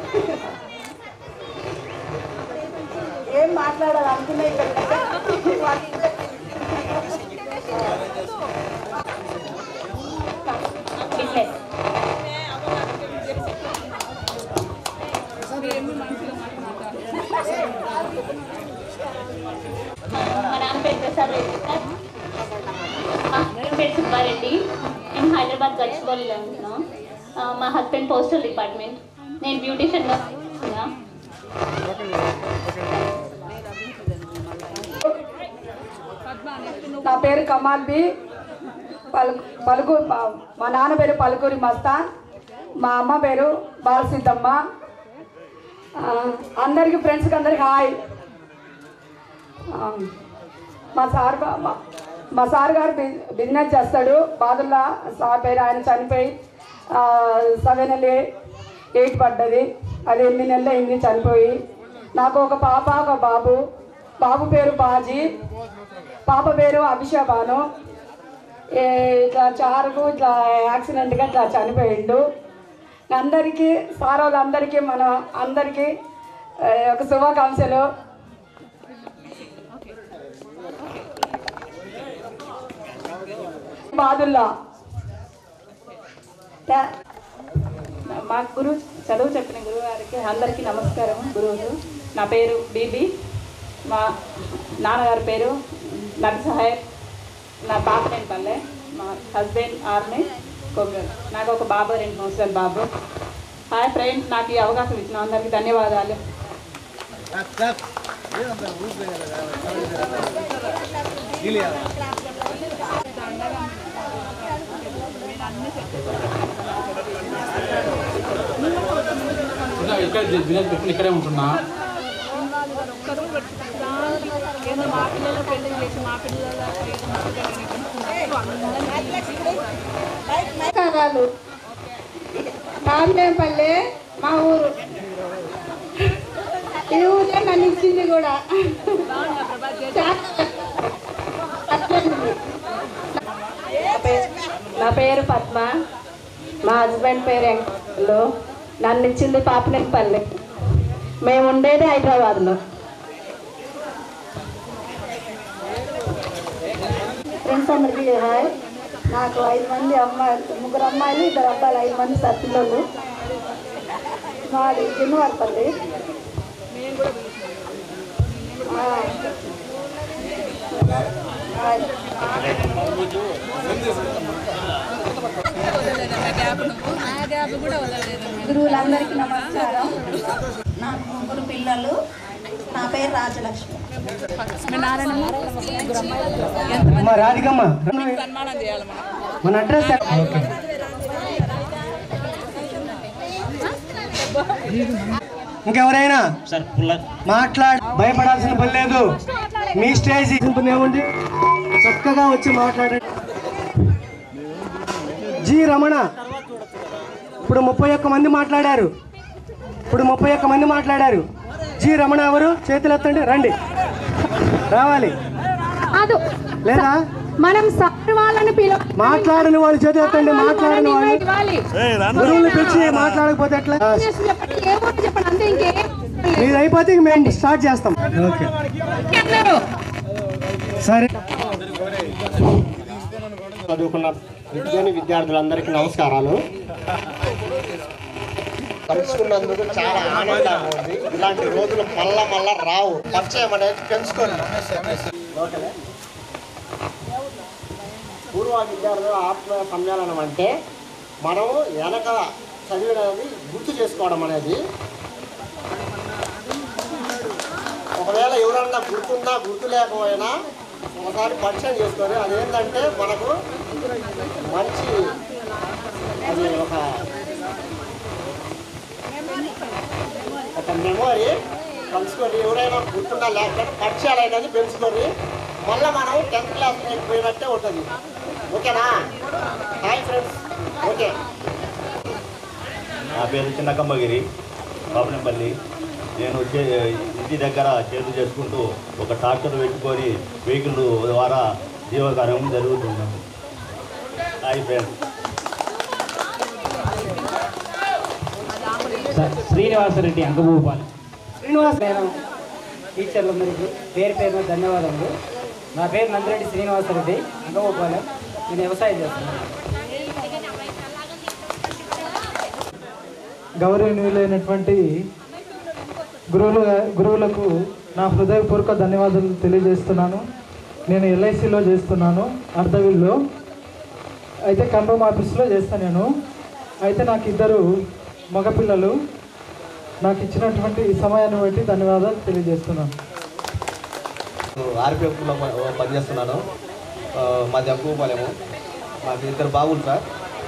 [SPEAKER 15] ఏం మాట్లాడాలనుకున్నా ఇక్కడ
[SPEAKER 16] మా నాన్న పేరు ప్రసాద్ రెడ్డి సార్. నా పేరు సుబ్బారెడ్డి. నేను హైదరాబాద్ గచ్చిబౌలిలో ఉంటున్నాం. మా హస్బెండ్ పోస్టల్ డిపార్ట్మెంట్. నేను బ్యూటిషియన్గా ఉన్నా.
[SPEAKER 15] నా పేరు కమాల్ బి. మా నాన్న పేరు పలుకూరి మస్తాన్. మా అమ్మ పేరు బాలసిద్ధమ్మ. అందరికి ఫ్రెండ్స్కి అందరికి హాయ్. మా సార్ గారు బిజినెస్ చేస్తాడు బాదుల్లా. సార్ పేరు ఆయన చనిపోయి 7 నెలలు 8 పడ్డది. అది 8 నెలలు అయింది చనిపోయి. నాకు ఒక పాప ఒక బాబు. బాబు పేరు బాజీ, పాప పేరు అభిషేబాను. ఇట్లా చారుకు ఇట్లా యాక్సిడెంట్గా ఇట్లా చనిపోయిండు. అందరికీ సార్ వాళ్ళందరికీ మన అందరికీ ఒక శుభాకాంక్షలు. బాదుల్లా.
[SPEAKER 5] మా చదువు చెప్పిన గురువు గారికి అందరికీ నమస్కారం. గురువులు నా పేరు బీబీ. మా నాన్నగారి పేరు నరసహాయ్. నా పాప నేను పల్లె. మా హస్బెండ్ ఆర్మీ కొబ్బరి. నాకు ఒక బాబు 2 సంవత్సరాల బాబు. హాయ్ ఫ్రెండ్స్, నాకు ఈ అవకాశం ఇచ్చిన అందరికీ ధన్యవాదాలు.
[SPEAKER 17] ఇక్కడ బిజినెస్ పెట్టుకుని ఇక్కడే ఉంటున్నా.
[SPEAKER 15] నమస్కారాలు. రామనేపల్లె మా ఊరు. ఈ ఊరే నన్ను ఇచ్చింది కూడా. అట్లే నా పేరు పద్మ, మా హస్బెండ్ పేరు వెంకటలో. నన్ను ఇచ్చింది పాపినేనిపల్లి. మేము ఉండేది హైదరాబాద్లో.
[SPEAKER 17] ఫ్రెండ్స్ అందరికీ హాయ్. నాకు 5 మంది అమ్మాయిలు, 3 అమ్మాయిలు 2 అబ్బాయిలు, 5 మంది సార్ పిల్లలు. మాది జిన్నవారిపల్లి.
[SPEAKER 18] గురువులందరికీ నమస్కారం. నాకు 3 పిల్లలు. నా పేరు రాజలక్ష్మి.
[SPEAKER 8] రాధికమ్మ మన అడ్రస్ ఇంకెవరైనా భయపడాల్సిన పని లేదు. మీ స్టేజ్ ఏముంది, చక్కగా వచ్చి మాట్లాడండి. జి రమణ. ఇప్పుడు 31 మంది మాట్లాడారు. జి రమణ ఎవరు? చేతులు ఎత్తండి, రండి. రావాలి లేదా?
[SPEAKER 14] మనం సార్ వాళ్ళని
[SPEAKER 8] మాట్లాడని వాళ్ళు చేతులు ఎత్తండి. మాట్లాడని వాళ్ళు గురువులు పిలిచి మాట్లాడకపోతే ఎట్లా? మీరు అయిపోతే మేము స్టార్ట్ చేస్తాం. ఓకే సరే.
[SPEAKER 19] చదువుకున్న విద్యార్థులందరికీ నమస్కారాలు. కలుసుకున్నందుకు చాలా ఆనందంగా ఉంది. ఇలాంటి రోజులు మళ్ళా రావు. పరిచయం అనేది పెంచుకోండి. పూర్వ విద్యార్థుల ఆత్మ సమ్మేళనం అంటే మనం వెనక చదివినది గుర్తు చేసుకోవడం అనేది. ఒకవేళ ఎవరన్నా గుర్తున్నా గుర్తు లేకపోయినా ఒకసారి పరిచయం చేసుకొని అదేంటంటే మనకు మంచి అది ఒక మెమొరీ కలుసుకొని ఎవరైనా గుర్తున్నా లేకపోతే పరిచయాలు అనేది పెంచుకొని మళ్ళీ మనం 10th క్లాస్ పోయినట్టే ఉంటుంది. ఓకేనా? Hi friends. ఓకే.
[SPEAKER 20] నా పేరు చిన్నకమ్మగిరి, పాపనపల్లి. నేను ఇంటి దగ్గర చేతులు చేసుకుంటూ ఒక ట్రాక్టర్ పెట్టుకొని వెహికల్ ద్వారా జీవకార్యం జరుగుతున్నాను. Hi friends.
[SPEAKER 7] శ్రీనివాసరెడ్డి, అంకభూపాలి.
[SPEAKER 21] నేను టీచర్లందరికీ పేరు ధన్యవాదాలు. నా పేరు నందిరెడ్డి శ్రీనివాసరెడ్డి, అంకభూపాలెం. నేను వ్యవసాయం చేస్తున్నాను.
[SPEAKER 22] గౌరవనీయులైనటువంటి గురువులకు నా హృదయపూర్వక ధన్యవాదాలు తెలియజేస్తున్నాను. నేను LICలో చేస్తున్నాను, అర్ధవిల్లో. అయితే కంబం ఆఫీస్లో చేస్తాను నేను. అయితే నాకు 2 మగపిల్లలు. నాకు ఇచ్చినటువంటి ఈ సమయాన్ని బట్టి ధన్యవాదాలు తెలియజేస్తున్నాను.
[SPEAKER 6] RPFలో పనిచేస్తున్నాను. మాది అంకుపాలెము. మాకు 2 బాబులు సార్.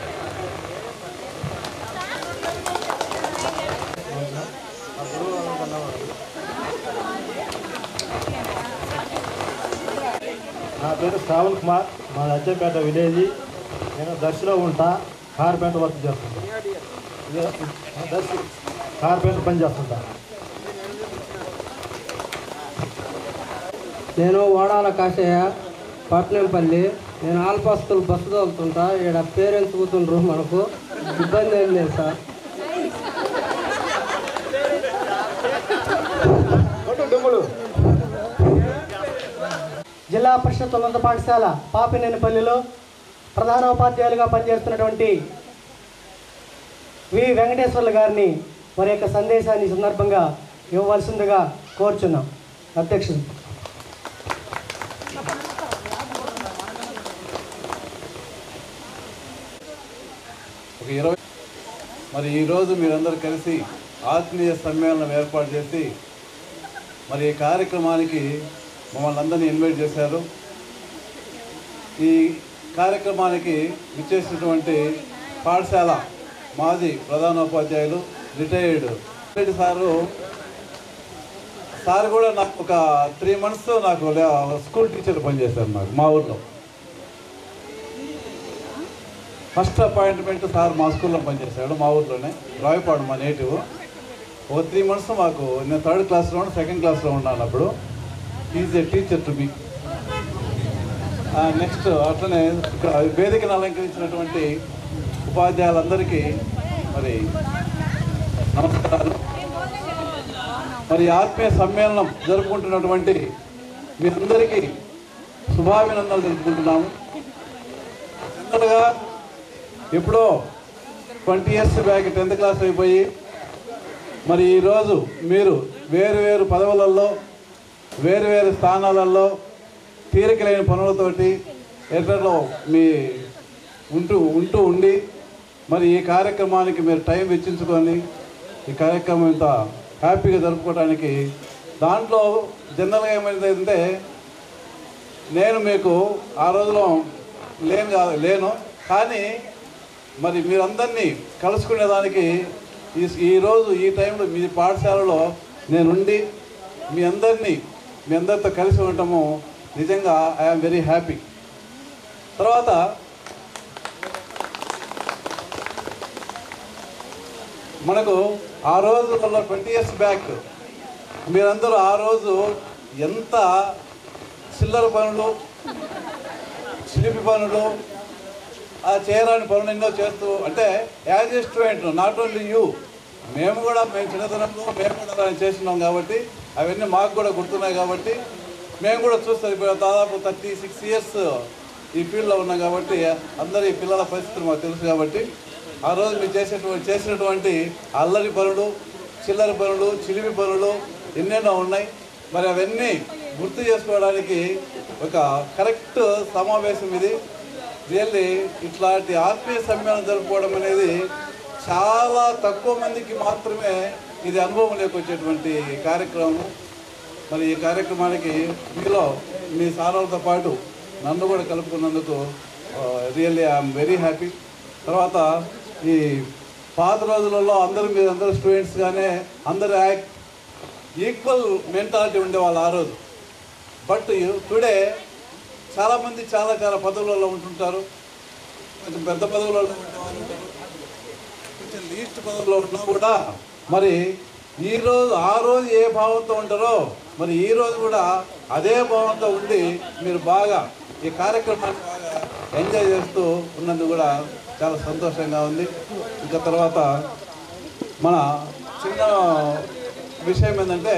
[SPEAKER 23] నా పేరు శ్రావణ్ కుమార్. మా అచ్చంపేట విలేజ్. నేను దర్శిలో ఉంటా. కార్పెంటర్ వర్క్ చేస్తుంటా. కార్పెంటర్ పని చేస్తుంటా.
[SPEAKER 11] నేను ఓడాల కాశయ్య, పట్నంపల్లి. నేను ఆల్పాస్తులు బస్సు తోలుతుంటా. ఇక్కడ పేరెంట్స్ కూతుండ్రు, మనకు ఇబ్బంది ఏం లేదు సార్.
[SPEAKER 8] జిల్లా పరిషత్ ఉన్నత పాఠశాల పాపినేనిపల్లిలో ప్రధానోపాధ్యాయులుగా పనిచేస్తున్నటువంటి వి వెంకటేశ్వర్లు గారిని వారి యొక్క సందేశాన్ని సందర్భంగా ఇవ్వవలసిందిగా కోరుచున్నాం. అధ్యక్షుడు.
[SPEAKER 24] మరి ఈరోజు మీరందరూ కలిసి ఆత్మీయ సమ్మేళనం ఏర్పాటు చేసి మరి ఈ కార్యక్రమానికి మమ్మల్ని అందరినీ ఇన్వైట్ చేశారు. ఈ కార్యక్రమానికి విచ్చేసినటువంటి పాఠశాల మాజీ ప్రధానోపాధ్యాయులు రిటైర్డ్ సార్ కూడా నాకు ఒక 3 months నాకు స్కూల్ టీచర్ పనిచేశారు నాకు మా ఊర్లో. ఫస్ట్ అపాయింట్మెంట్ సార్ మా స్కూల్లో పనిచేశాడు, మా ఊర్లోనే, రాయపాడు మా నేటివ్. ఒక 3 months మాకు, నేను 3rd classలో 2nd classలో ఉన్నాను అప్పుడు. Is a teacher to be. Next అట్లనే ఇక్కడ వేదికను అలంకరించినటువంటి ఉపాధ్యాయులందరికీ మరి నమస్కారాలు. మరి ఆత్మీయ సమ్మేళనం జరుపుకుంటున్నటువంటి మీ అందరికీ శుభాభినందనలు తెలుపుకుంటున్నాము. జనరల్గా ఎప్పుడో 20 years బ్యాక్ 10th క్లాస్ అయిపోయి మరి ఈరోజు మీరు వేరు పదవులలో వేరు స్థానాలలో తీరిక లేని పనులతోటి ఎక్కడో మీ ఉండి మరి ఈ కార్యక్రమానికి మీరు టైం వెచ్చించుకొని ఈ కార్యక్రమం ఇంత హ్యాపీగా జరుపుకోవడానికి దాంట్లో జనరల్గా ఏమైందంటే నేను మీకు ఆ రోజులో లేను కానీ మరి మీరందరినీ కలుసుకునేదానికి ఈరోజు ఈ టైంలో మీ పాఠశాలలో నేనుండి మీ అందరితో కలిసి ఉండటము నిజంగా ఐఎమ్ వెరీ హ్యాపీ. తర్వాత మనకు ఆ రోజుల్లో 20 years బ్యాక్ మీరందరూ ఆ రోజు ఎంత చిల్లర పనులు చిలిపి పనులు ఆ చేయరాని పనులు ఎన్నో చేస్తూ అంటే as a student not only you మేము చిన్నతనంలో మేము కూడా అలా చేస్తున్నాం కాబట్టి అవన్నీ మాకు కూడా గుర్తున్నాయి కాబట్టి మేము కూడా చూస్తాం. ఇప్పుడు దాదాపు 36 years ఈ ఫీల్డ్లో ఉన్నాం కాబట్టి అందరి పిల్లల పరిస్థితులు మాకు తెలుసు కాబట్టి ఆ రోజు మీరు చేసినటువంటి అల్లరి పనులు చిల్లర పనులు చిలిపి పనులు ఎన్నెన్నో ఉన్నాయి. మరి అవన్నీ గుర్తు చేసుకోవడానికి ఒక కరెక్ట్ సమావేశం ఇది. రియల్లీ ఇట్లాంటి ఆత్మీయ సమ్మేళనం జరుపుకోవడం అనేది చాలా తక్కువ మందికి మాత్రమే ఇది అనుభవం లేకొచ్చేటువంటి కార్యక్రమం. మరి ఈ కార్యక్రమానికి మీలో మీ సారాలతో పాటు నన్ను కూడా కలుపుకున్నందుకు రియల్లీ ఐఎమ్ వెరీ హ్యాపీ. తర్వాత ఈ పాత రోజులలో మీరందరూ స్టూడెంట్స్గానే అందరూ ఈక్వల్ మెంటాలిటీ ఉండేవాళ్ళు ఆ రోజు. బట్ టుడే చాలామంది చాలా పదవులలో ఉంటుంటారు, కొంచెం పెద్ద పదవులలో ఉండేవాళ్ళు, కొంచెం లీస్ట్ పదవుల్లో ఉన్నా కూడా మరి ఆ రోజు ఏ భావంతో ఉంటారో మరి ఈ రోజు కూడా అదే భావంతో ఉండి మీరు బాగా ఈ కార్యక్రమాన్ని బాగా ఎంజాయ్ చేస్తూ ఉన్నందుకు కూడా చాలా సంతోషంగా ఉంది. ఇంకా తర్వాత మన చిన్న విషయం ఏంటంటే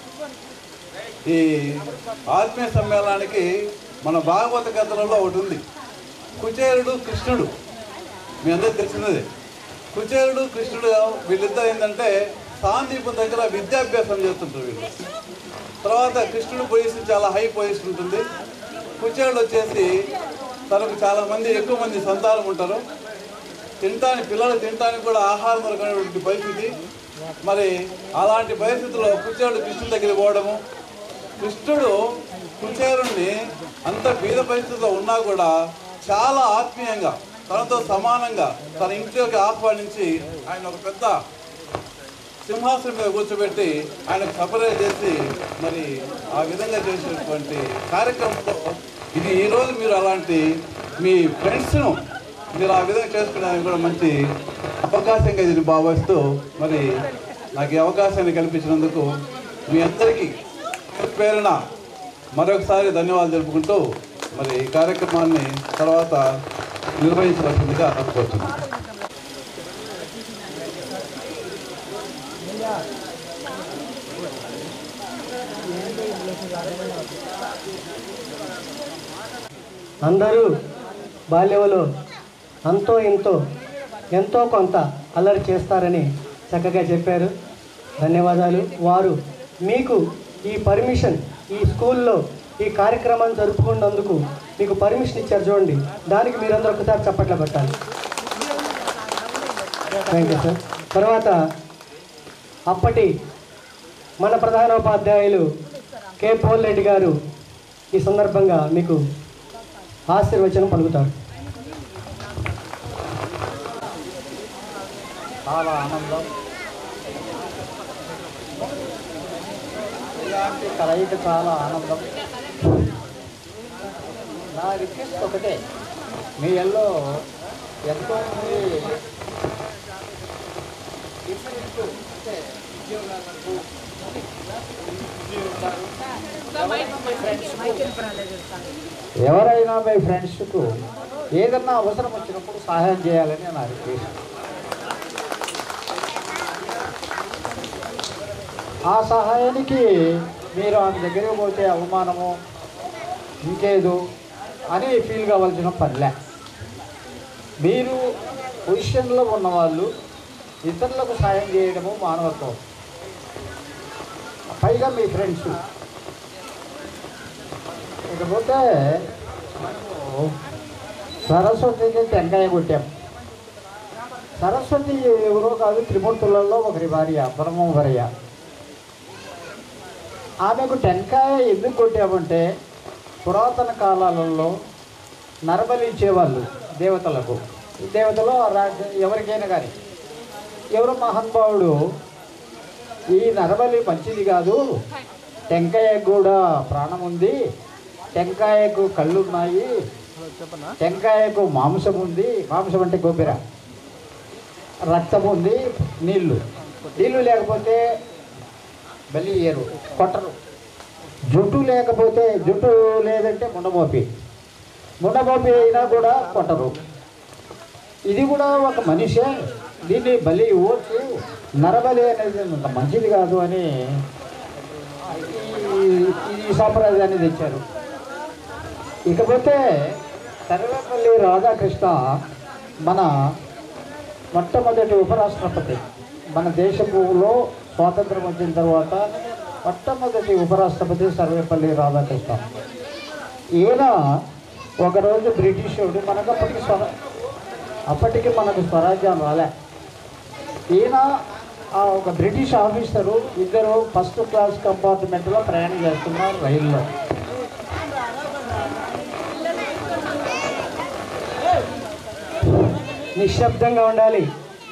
[SPEAKER 24] ఈ ఆత్మీయ సమ్మేళనానికి మన భాగవత కథలలో ఒకటి ఉంది, కుచేరుడు కృష్ణుడు. మీ అందరికీ తెలిసినదే. కుచేరుడు కృష్ణుడు వీళ్ళిద్దరు ఏంటంటే సాందీపం దగ్గర విద్యాభ్యాసం చేస్తుంటారు వీళ్ళు. తర్వాత కృష్ణుడు పొజిషన్ చాలా హై పొజిషన్ ఉంటుంది. కుచేరుడు వచ్చేసి తనకు ఎక్కువ మంది సంతానం ఉంటారు. పిల్లలు తినడానికి కూడా ఆహారం దొరకనటువంటి పరిస్థితి. మరి అలాంటి పరిస్థితుల్లో కుచేరుడు కృష్ణుడి దగ్గరికి పోవడము, కృష్ణుడు కుచేరుణ్ణి అంత బీద పరిస్థితిలో ఉన్నా కూడా చాలా ఆత్మీయంగా తనతో సమానంగా తన ఇంట్లోకి ఆహ్వానించి ఆయన ఒక పెద్ద సింహాసనం మీద కూర్చోబెట్టి ఆయనకు సపరేట్ చేసి మరి ఆ విధంగా చేసినటువంటి కార్యక్రమంలో ఇది ఈరోజు మీరు అలాంటి మీ ఫ్రెండ్స్ను మీరు ఆ విధంగా చేసుకోవడానికి కూడా మంచి అవకాశంగా ఇది భావిస్తూ మరి నాకు ఈ అవకాశాన్ని కల్పించినందుకు మీ అందరికీ పేరున మరొకసారి ధన్యవాదాలు తెలుపుకుంటూ మరి ఈ కార్యక్రమాన్ని తర్వాత నిర్వహించవలసిందిగా కోరుతున్నాను.
[SPEAKER 8] అందరూ బాల్యంలో అంతో ఎంతో కొంత అల్లరి చేస్తారని చక్కగా చెప్పారు. ధన్యవాదాలు. వారు మీకు ఈ పర్మిషన్ ఈ స్కూల్లో ఈ కార్యక్రమాన్ని జరుపుకున్నందుకు మీకు పర్మిషన్ ఇచ్చారు చూడండి, దానికి మీరందరూ ఒకసారి చప్పట్లు పెట్టాలి. Thank you sir. తర్వాత అప్పటి మన ప్రధానోపాధ్యాయులు కె పోల్ రెడ్డి గారు ఈ సందర్భంగా మీకు ఆశీర్వచనం పలుకుతారు.
[SPEAKER 23] చాలా ఆనందం. ఇలాంటి కలయిక చాలా ఆనందం. నా రిక్వెస్ట్ ఒకటే, మీ ఎల్లో ఎంతోమంది అంటే
[SPEAKER 1] ఉద్యోగాలకు ఎవరైనా మీ ఫ్రెండ్స్కు ఏదన్నా అవసరం వచ్చినప్పుడు సహాయం చేయాలని నా రిక్వెస్ట్. ఆ సహాయానికి మీరు ఆమె దగ్గరికి పోతే అవమానము ఇంకేదో అని ఫీల్ కావాల్సిన పనిలే. మీరు పొజిషన్లో ఉన్నవాళ్ళు ఇతరులకు సాయం చేయడము మానవత్వం. పైగా మీ ఫ్రెండ్స్. ఇకపోతే సరస్వతికి టెంకాయ కొట్టాం. సరస్వతి ఎవరో కాదు, త్రిమూర్తులలో ఒకరి భార్య, బ్రహ్మ భార్య. ఆమెకు టెంకాయ ఎందుకు కొట్టామంటే పురాతన కాలాలలో నరబలి ఇచ్చేవాళ్ళు దేవతలకు. దేవతలు ఎవరికైనా కానీ ఎవరో మహానుభావుడు ఈ నరబలి మంచిది కాదు, టెంకాయకు కూడా ప్రాణం ఉంది, టెంకాయకు కళ్ళు ఉన్నాయి, టెంకాయకు మాంసం ఉంది, మాంసం అంటే కొబ్బరి, రక్తం ఉంది, నీళ్ళు లేకపోతే బలి ఇయ్యరు, కొట్టరు. జుట్టు లేకపోతే, జుట్టు లేదంటే ముండమోపి అయినా కూడా కొట్టరు. ఇది కూడా ఒక మనిషే, దీన్ని బలి ఇవ్వచ్చు, నరబలి అనేది అంత మంచిది కాదు అని ఈ సాంప్రదాయాన్ని తెచ్చారు. ఇకపోతే సర్వేపల్లి రాధాకృష్ణ మన మొట్టమొదటి ఉపరాష్ట్రపతి. మన దేశంలో స్వాతంత్రం వచ్చిన తర్వాత మొట్టమొదటి ఉపరాష్ట్రపతి సర్వేపల్లి రాధాకృష్ణ. ఈయన ఒకరోజు బ్రిటిషోడు అప్పటికి మనకు స్వరాజ్యం రాలే. ఈయన ఒక బ్రిటిష్ ఆఫీసరు ఇద్దరు ఫస్ట్ క్లాస్ కంపార్ట్మెంట్లో ప్రయాణం చేస్తున్నారు రైల్లో. నిశ్శబ్దంగా ఉండాలి.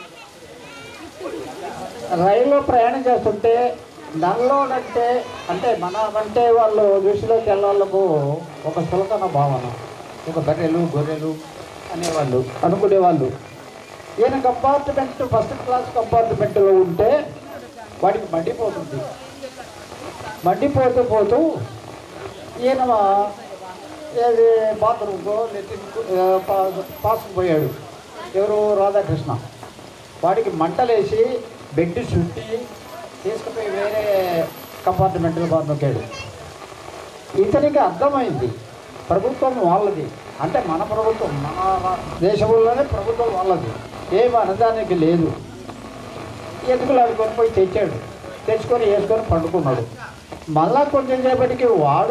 [SPEAKER 1] రైల్లో ప్రయాణం చేస్తుంటే నల్లోనంటే అంటే అంటే వాళ్ళు దృష్టిలోకి వెళ్ళాళ్ళకు ఒక సులకన భావన, ఒక బర్రెలు గొర్రెలు అనేవాళ్ళు అనుకునేవాళ్ళు. ఈయన కంపార్ట్మెంట్ ఫస్ట్ క్లాస్ కంపార్ట్మెంట్లో ఉంటే వాడికి మండిపోతూ ఈయన ఏది బాత్రూమ్కో పాసుకుపోయాడు. ఎవరు? రాధాకృష్ణ. వాడికి మంటలేసి బెడ్ చుట్టి తీసుకుపోయి వేరే కంపార్ట్మెంట్లో నొక్కాడు. ఇతనికి అర్థమైంది ప్రభుత్వం వాళ్ళది, అంటే మన ప్రభుత్వం, మన దేశంలోనే ప్రభుత్వం వాళ్ళది, ఏం అనదానికి లేదు. ఎదుగులు ఆడుకొని పోయి తెచ్చుకొని వేసుకొని పండుకున్నాడు. మళ్ళా కొంచెం సేపటికి వాడు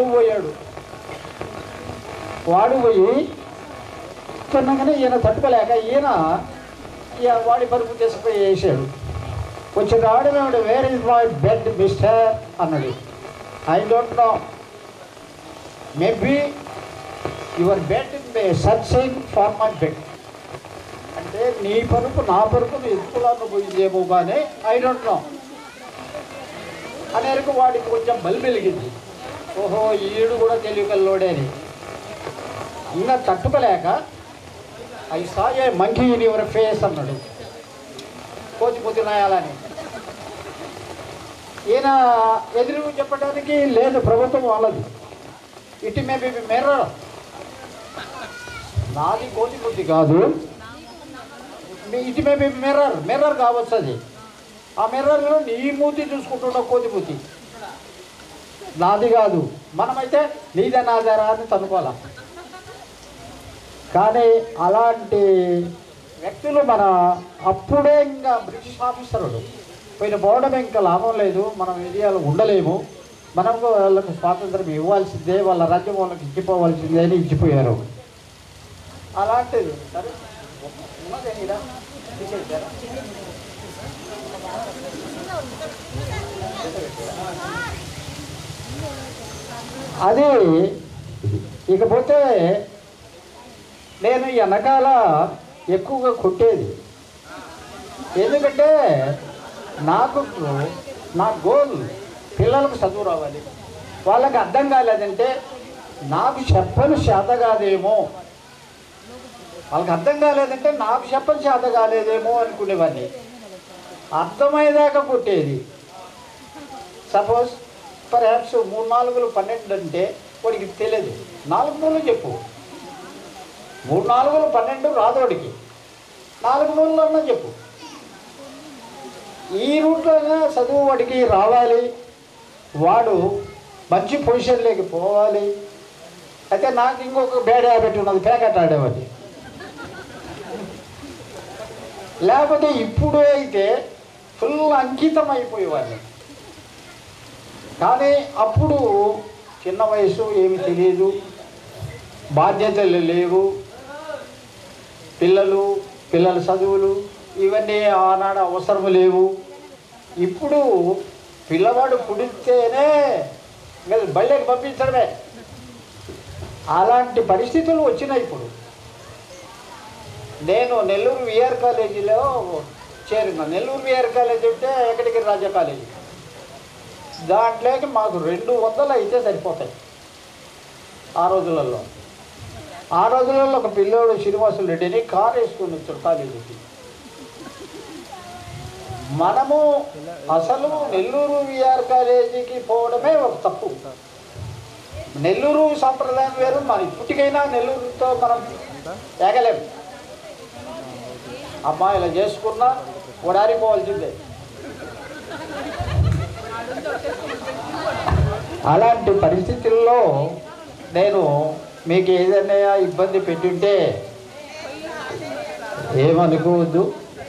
[SPEAKER 1] పోయి కొన్నాగానే ఈయన తట్టుకోలేక ఈయన వాడి పరుపు తీసుకుపోయి వేసాడు. కొంచెం రావడమేమిటి, where is my bed mister అన్నాడు. I don't know, maybe your bed may searching for my bed. అంటే నీ పరుపు నా పరుపును ఎత్తుకులాగా పోయిందేమో కానీ ఐ డోంట్ నో అనేరకు వాడికి కొంచెం బలి వెలిగింది. ఓహో ఈడు కూడా తెలియకల్లోడే అని. ఇంకా తట్టుకోలేక I saw a monkey in your face అన్నాడు, కోచిపోతి నాయాలని. ఈయన ఎదురు చెప్పడానికి లేదు, ప్రభుత్వం వాళ్ళది. ఇట్ మే బి మిర్రర్, నాది కోచిపోతి కాదు, ఇట్ మే బి మిర్రర్ కావచ్చు అది. ఆ మిర్రర్లో నీ మూతి చూసుకుంటున్నావు కోతిమూతి, నాది కాదు. మనమైతే నీదే నాదారా అని తనుకోవాలా. కానీ అలాంటి వ్యక్తులు మన అప్పుడే ఇంకా బ్రిటిష్ ఆఫీసరుడు పోవడం ఇంకా లాభం లేదు, మనం ఇండియాలో ఉండలేము, మనకు వాళ్ళకు స్వాతంత్రం ఇవ్వాల్సిందే, వాళ్ళ రాజ్యం వాళ్ళకి ఇచ్చిపోవాల్సిందే అని ఇచ్చిపోయారు. అలాంటిది సరే అది. ఇకపోతే నేను వెనకాల ఎక్కువగా కొట్టేది, ఎందుకంటే నా గోల్ పిల్లలకు చదువు రావాలి. వాళ్ళకి అర్థం కాలేదంటే నాకు చెప్పని చేత కాదేమో, వాళ్ళకి అర్థం కాలేదంటే నాకు చెప్పని చేత కాలేదేమో అనుకునేవాడిని. అర్థమయ్యేదాకా కొట్టేది. సపోజ్ పర్హాప్స్ 3 4 12 అంటే వాడికి తెలియదు. 4 3 చెప్పు. 3 4 12 రాదు వాడికి. 4 3 అన్నా చెప్పు. ఈ రూట్లోనే చదువు వాడికి రావాలి, వాడు మంచి పొజిషన్లోకి పోవాలి. అయితే నాకు ఇంకొక బ్యాడ్ హ్యాబిట్ ఉన్నది, ప్యాకెట్ ఆడేవాడి. లేకపోతే ఇప్పుడు అయితే ఫుల్ అంకితం అయిపోయేవాడిని. కానీ అప్పుడు చిన్న వయసు, ఏమి తెలియదు, బాధ్యతలు లేవు, పిల్లల చదువులు ఇవన్నీ ఆనాడు అవసరం లేవు. ఇప్పుడు పిల్లవాడు పుడితేనే బళ్ళకి పంపించడమే, అలాంటి పరిస్థితులు వచ్చినాయి ఇప్పుడు. నేను నెల్లూరు విఆర్ కాలేజీలో చేరిన. నెల్లూరు విఆర్ కాలేజీ అంటే ఎక్కడికి రాజా కాలేజీ. దాంట్లోకి మాకు 200 అయితే సరిపోతాయి ఆ రోజులలో. ఆ రోజులలో ఒక పిల్లోడు శ్రీనివాసులు రెడ్డిని కారు వేసుకుని వచ్చాడు కాలేజీకి. మనము అసలు నెల్లూరు విఆర్ కాలేజీకి పోవడమే ఒక తప్పు. నెల్లూరు సాంప్రదాయం వేరు, మన ఇప్పటికైనా నెల్లూరుతో మనం ఏగలేము. అమ్మాయిలు చేసుకున్నా ఓడారిపోవాల్సిందే. అలాంటి పరిస్థితుల్లో నేను మీకు ఏదైనా ఇబ్బంది పెట్టుంటే ఏమనుకోవద్దు.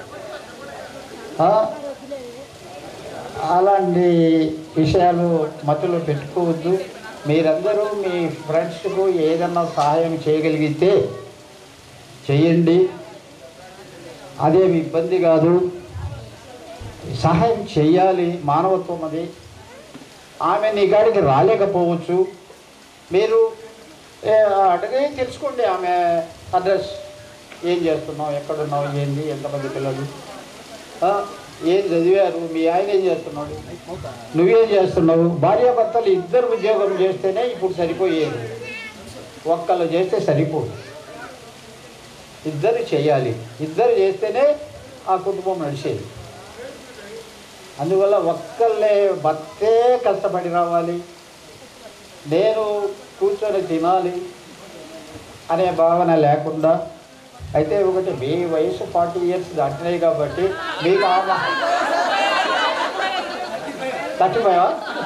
[SPEAKER 1] అలాంటి విషయాలు మధ్యలో పెట్టుకోవద్దు. మీరందరూ మీ ఫ్రెండ్స్కు ఏదన్నా సహాయం చేయగలిగితే చేయండి, అదేమి ఇబ్బంది కాదు. సహాయం చేయాలి, మానవత్వం అది. ఆమె నీ కాడికి రాలేకపోవచ్చు, మీరు అడిగి తెలుసుకోండి ఆమె అడ్రస్, ఏం చేస్తున్నావు, ఎక్కడున్నావు, ఏంది, ఎంతమంది పిల్లలు, ఏం చదివారు, మీ ఆయన ఏం చేస్తున్నాడు, నువ్వేం చేస్తున్నావు. భార్యాభర్తలు ఇద్దరు ఉద్యోగం చేస్తేనే ఇప్పుడు సరిపోయేది, ఒక్కళ్ళు చేస్తే సరిపోదు. ఇద్దరు చేయాలి, ఇద్దరు చేస్తేనే ఆ కుటుంబం నడిచేది. అందువల్ల ఒక్కళ్ళే భర్తే కష్టపడి రావాలి, నేను కూర్చొని తినాలి అనే భావన లేకుండా. అయితే ఒకటి, మీ వయసు 40 years దాటినాయి కాబట్టి మీకు 35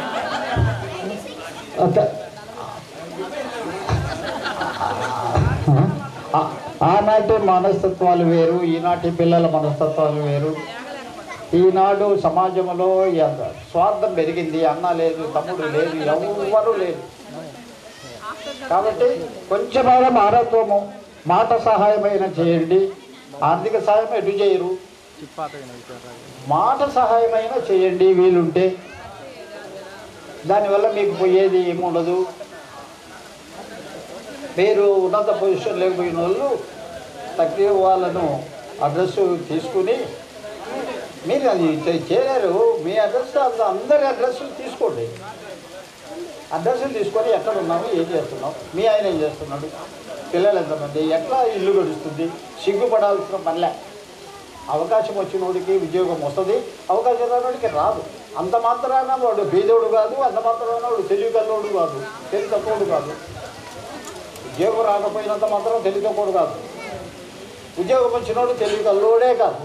[SPEAKER 1] ఆనాటి మనస్తత్వాలు వేరు, ఈనాటి పిల్లల మనస్తత్వాలు వేరు. ఈనాడు సమాజంలో స్వార్థం పెరిగింది, అన్న లేదు, తమ్ముడు లేదు, ఎవరు లేదు. కాబట్టి కొంచెమైనా మానవత్వము, మాట సహాయమైన చేయండి. ఆర్థిక సహాయం ఎటు చేయరు, మాట సహాయమైనా చేయండి వీలుంటే. దానివల్ల మీకు పోయేది ఏముండదు. మీరు ఉన్నత పొజిషన్ లేకపోయిన వాళ్ళు తక్కువ వాళ్ళను అడ్రస్ తీసుకుని, మీరు అది చేయలేరు, మీ అడ్రస్ అందరి అడ్రస్లు తీసుకోండి. అడ్రస్లు తీసుకొని ఎక్కడ ఉన్నాము, ఏం చేస్తున్నావు, మీ ఆయన ఏం చేస్తున్నాడు, పిల్లలు ఎంతమంది, ఎట్లా ఇల్లు గడుస్తుంది, సిగ్గుపడాల్సిన పనిలే. అవకాశం వచ్చినోడికి ఉద్యోగం వస్తుంది, అవకాశం రానోడికి రాదు. అంత మాత్రాన వాడు బీదోడు కాదు, అంత మాత్రాన వాడు తెలివి కల్లోడు కాదు, తెలివి తక్కువడు కాదు. ఉద్యోగం రాకపోయినంత మాత్రం తెలివి తక్కువడు కాదు, ఉద్యోగం వచ్చినోడు తెలివి కల్లోడే కాదు.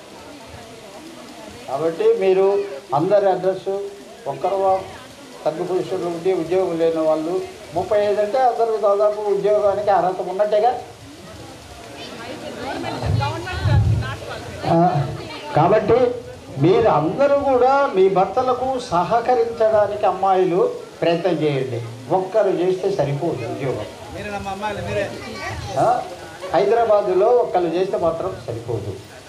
[SPEAKER 1] కాబట్టి మీరు అందరి అడ్రస్, ఒక్కరు తగ్గు పొజిషన్లో ఉండి ఉద్యోగం లేని వాళ్ళు 35 అంటే అందరూ దాదాపు ఉద్యోగానికి అర్హత ఉన్నట్టేగా. కాబట్టి మీరు అందరూ కూడా మీ భర్తలకు సహకరించడానికి అమ్మాయిలు ప్రయత్నం చేయండి. ఒక్కరు చేస్తే సరిపోదు ఉద్యోగం. హైదరాబాదులో ఒక్కరు చేస్తే మాత్రం సరిపోదు.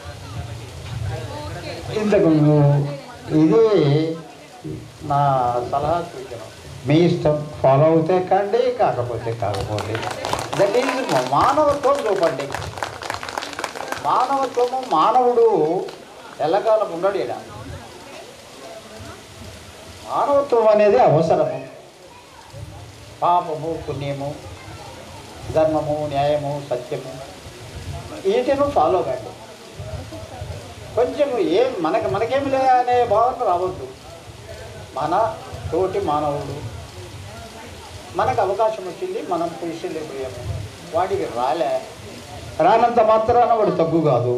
[SPEAKER 1] ఇంతకు ఇది నా సలహా సూచన. మీ ఇష్టం, ఫాలో అవుతే కండి, కాకపోతే కాకపోతే. దట్ ఈజ్ మానవత్వం చూపండి. మానవత్వము, మానవుడు ఎల్లకాలం ఉండడు. ఇలా మానవత్వం అనేది అవసరము. పాపము, పుణ్యము, ధర్మము, న్యాయము, సత్యము, వీటిని ఫాలో కండి. కొంచెం మనకేమి లే అనే భావన రావద్దు. మన తోటి మానవుడు, మనకు అవకాశం వచ్చింది, మనం పొజిషన్లో పోయాము. వాడికి రానంత మాత్రాన వాడు తగ్గు కాదు.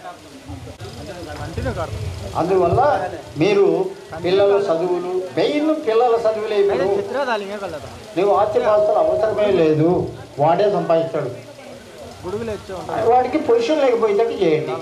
[SPEAKER 1] అందువల్ల మీరు పిల్లల చదువులు, మెయిన్ పిల్లల చదువులే. ఇప్పుడు నువ్వు ఆస్తిపాస్తులు అవసరమే లేదు, వాడే సంపాదిస్తాడు. వాడికి పొజిషన్ లేకపోయేటట్టు చేయండి.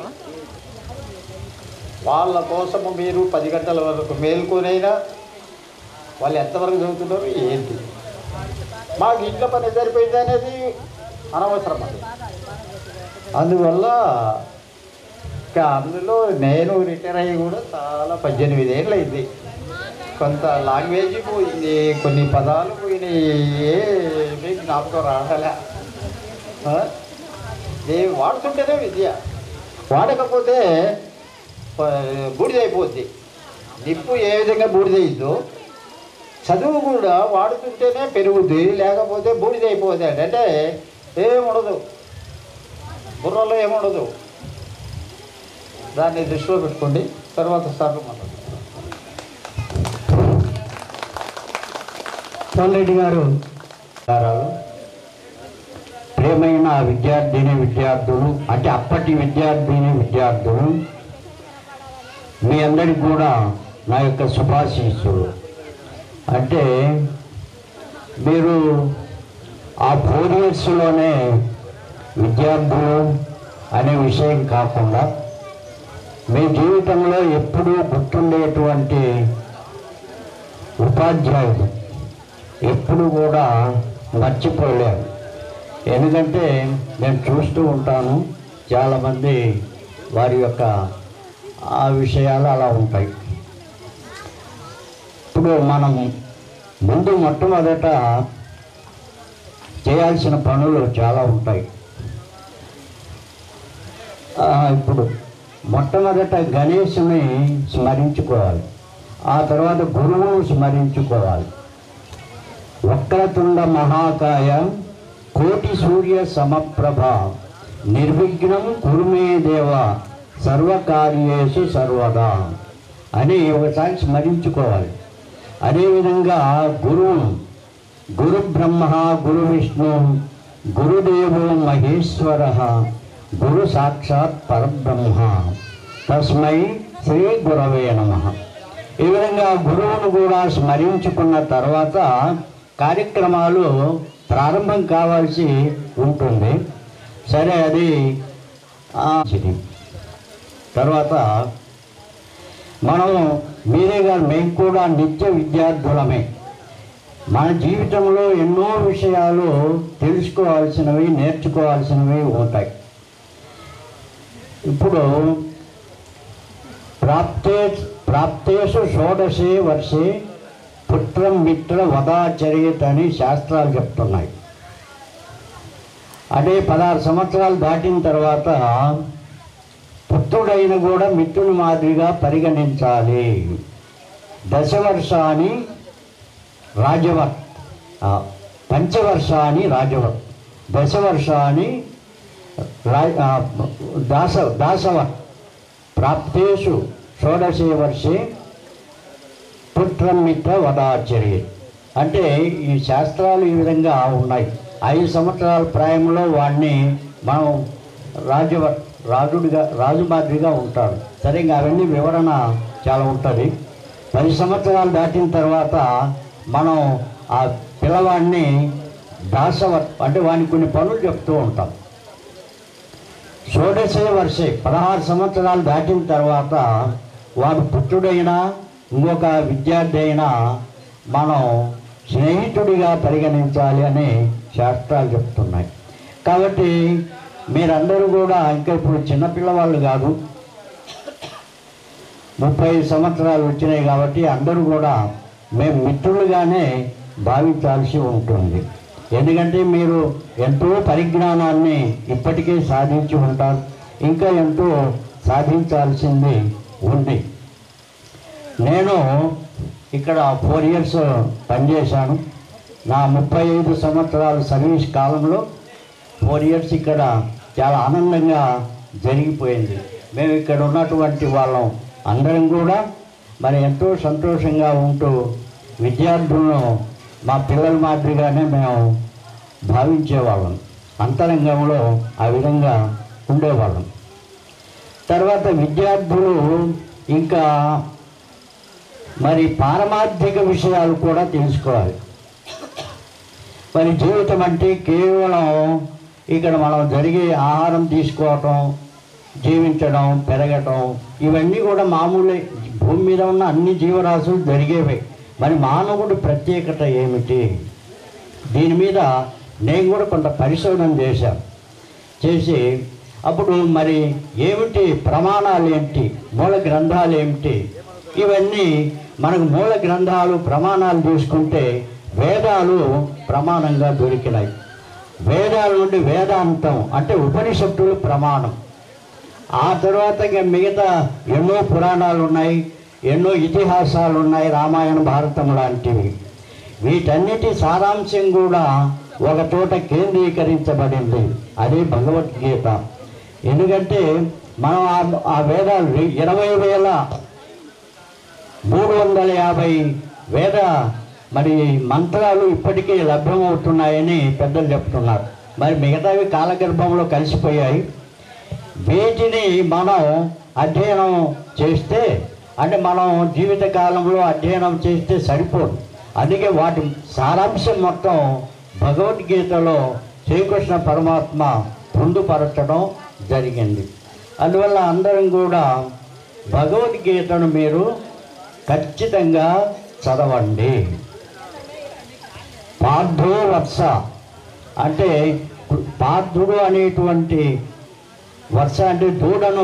[SPEAKER 1] వాళ్ళ కోసము మీరు 10 గంటల వరకు మేల్కొనైనా వాళ్ళు ఎంతవరకు చదువుతున్నారు ఏంటి, మాకు ఇంట్లో పని సరిపోయింది అనేది అనవసరం. అది అందువల్ల ఇంకా అందులో నేను రిటైర్ అయ్యి కూడా చాలా 18 ఏళ్ళు అయింది. కొంత లాంగ్వేజ్ పోయింది, కొన్ని పదాలు పోయినాయి, ఏమీ జ్ఞాపకం రాగలే. వాడుతుంటేనే విద్య, వాడకపోతే బూడిదైపోద్ది. నిప్పు ఏ విధంగా బూడిదైద్దో చదువు కూడా వాడుతుంటేనే పెరుగుద్ది, లేకపోతే బూడిదైపోద్ది. అంటే ఏముండదు, బుర్రలో ఏముండదు. దాన్ని దృష్టిలో పెట్టుకోండి. తర్వాత సార్లు మాట్లాడుతున్నాను.
[SPEAKER 2] రెడ్డి గారు, ప్రియమైన విద్యార్థిని విద్యార్థులు, అంటే అప్పటి విద్యార్థిని విద్యార్థులు, మీ అందరికి కూడా నా యొక్క శుభాశీస్సులు. అంటే మీరు ఆ 4 ఇయర్స్లోనే విద్యార్థులు అనే విషయం కాకుండా మీ జీవితంలో ఎప్పుడూ గుర్తుండేటువంటి ఉపాధ్యాయులు ఎప్పుడు కూడా మర్చిపోలేరు. ఎందుకంటే నేను చూస్తూ ఉంటాను, చాలామంది వారి యొక్క ఆ విషయాలు అలా ఉంటాయి. ఇప్పుడు మనం మొట్టమొదట చేయాల్సిన పనులు చాలా ఉంటాయి. ఇప్పుడు మొట్టమొదట గణేశుని స్మరించుకోవాలి, ఆ తర్వాత గురువును స్మరించుకోవాలి. వక్రతుండ మహాకాయ కోటి సూర్య సమప్రభ నిర్విఘ్నం కురుమే దేవ సర్వకార్యేషు సర్వదా అని ఒకసారి స్మరించుకోవాలి. అదేవిధంగా గురువును, గురు బ్రహ్మ గురు విష్ణు గురుదేవో మహేశ్వర గురు సాక్షాత్ పరబ్రహ్మ తస్మై శ్రీ గురవే నమః. ఈ విధంగా గురువును కూడా స్మరించుకున్న తర్వాత కార్యక్రమాలు ప్రారంభం కావాల్సి ఉంటుంది. సరే, అది తర్వాత మేము కూడా నిత్య విద్యార్థులమే. మన జీవితంలో ఎన్నో విషయాలు తెలుసుకోవాల్సినవి, నేర్చుకోవాల్సినవి ఉంటాయి. ఇప్పుడు ప్రాప్తేషు షోడశే వర్షే పుత్రం మిత్ర వదాచర్యత అని శాస్త్రాలు చెప్తున్నాయి. అదే 16 సంవత్సరాలు దాటిన తర్వాత పుత్రుడైన కూడా మిత్రుని మాదిరిగా పరిగణించాలి. దశవర్షాన్ని రాజవత్, పంచవర్షాన్ని రాజవత్, దశవర్షాన్ని దాసవత్ ప్రాప్తేషు షోడశే వర్షే పుత్రం మిత్ర వదాచర్య. అంటే ఈ శాస్త్రాలు ఈ విధంగా ఉన్నాయి. 5 సంవత్సరాల ప్రాయంలో వాడిని మనం రాజు మాదిరిగా ఉంటాడు. సరే, ఇంకా అవన్నీ వివరణ చాలా ఉంటుంది. 10 సంవత్సరాలు దాటిన తర్వాత మనం ఆ పిల్లవాడిని దాసవత్, అంటే వాడిని కొన్ని పనులు చెప్తూ ఉంటాం. షోడశే వర్షే 16 సంవత్సరాలు దాటిన తర్వాత వాడు పుత్రుడైనా ఇంకొక విద్యార్థి అయినా మనం స్నేహితుడిగా పరిగణించాలి అని శాస్త్రాలు చెప్తున్నాయి. కాబట్టి మీరందరూ కూడా ఇంకా ఇప్పుడు చిన్నపిల్లవాళ్ళు కాదు, 30 సంవత్సరాలు వచ్చినాయి కాబట్టి అందరూ కూడా మేము మిత్రులుగానే భావించాల్సి ఉంటుంది. ఎందుకంటే మీరు ఎంతో పరిజ్ఞానాన్ని ఇప్పటికే సాధించి ఉంటారు, ఇంకా ఎంతో సాధించాల్సింది ఉంది. నేను ఇక్కడ 4 ఇయర్స్ పనిచేశాను. నా 35 సంవత్సరాల సర్వీస్ కాలంలో 4 ఇయర్స్ ఇక్కడ చాలా ఆనందంగా జరిగిపోయింది. మేము ఇక్కడ ఉన్నటువంటి వాళ్ళం అందరం కూడా మరి ఎంతో సంతోషంగా ఉంటూ విద్యార్థులను మా పిల్లల మాదిరిగానే మేము భావించేవాళ్ళం, అంతరంగంలో ఆ విధంగా ఉండేవాళ్ళం. తర్వాత విద్యార్థులు ఇంకా మరి పారమార్థిక విషయాలు కూడా తెలుసుకోవాలి. మరి జీవితం అంటే కేవలం ఇక్కడ మనం జరిగే ఆహారం తీసుకోవటం, జీవించడం, పెరగటం ఇవన్నీ కూడా మామూలే. భూమి మీద ఉన్న అన్ని జీవరాశులు జరిగేవే. మరి మానవుడి ప్రత్యేకత ఏమిటి? దీని మీద నేను కూడా కొంత పరిశోధన చేసి అప్పుడు మరి ఏమిటి ప్రమాణాలు ఏంటి, మూల గ్రంథాలు ఏమిటి, ఇవన్నీ మనకు మూల గ్రంథాలు ప్రమాణాలు చూసుకుంటే వేదాలు ప్రమాణంగా దొరికినాయి. వేదాల నుండి వేదాంతం అంటే ఉపనిషత్తులు ప్రమాణం. ఆ తర్వాత ఇక మిగతా ఎన్నో పురాణాలు ఉన్నాయి, ఎన్నో ఇతిహాసాలు ఉన్నాయి, రామాయణ భారతం లాంటివి. వీటన్నిటి సారాంశం కూడా ఒక చోట కేంద్రీకరించబడింది, అదే భగవద్గీత. ఎందుకంటే మనం ఆ వేదాలు 20,350 వేద మరి మంత్రాలు ఇప్పటికీ లభ్యమవుతున్నాయని పెద్దలు చెప్తున్నారు. మరి మిగతావి కాలగర్భంలో కలిసిపోయాయి. వీటిని మనం అధ్యయనం చేస్తే అంటే మనం జీవితకాలంలో అధ్యయనం చేస్తే సరిపోదు. అందుకే వాటి సారాంశం మొత్తం భగవద్గీతలో శ్రీకృష్ణ పరమాత్మ పొందుపరచడం జరిగింది. అందువల్ల అందరం కూడా భగవద్గీతను మీరు ఖచ్చితంగా చదవండి. పార్థో వత్స అంటే పార్థుడు అనేటువంటి వర్ష అంటే దూడను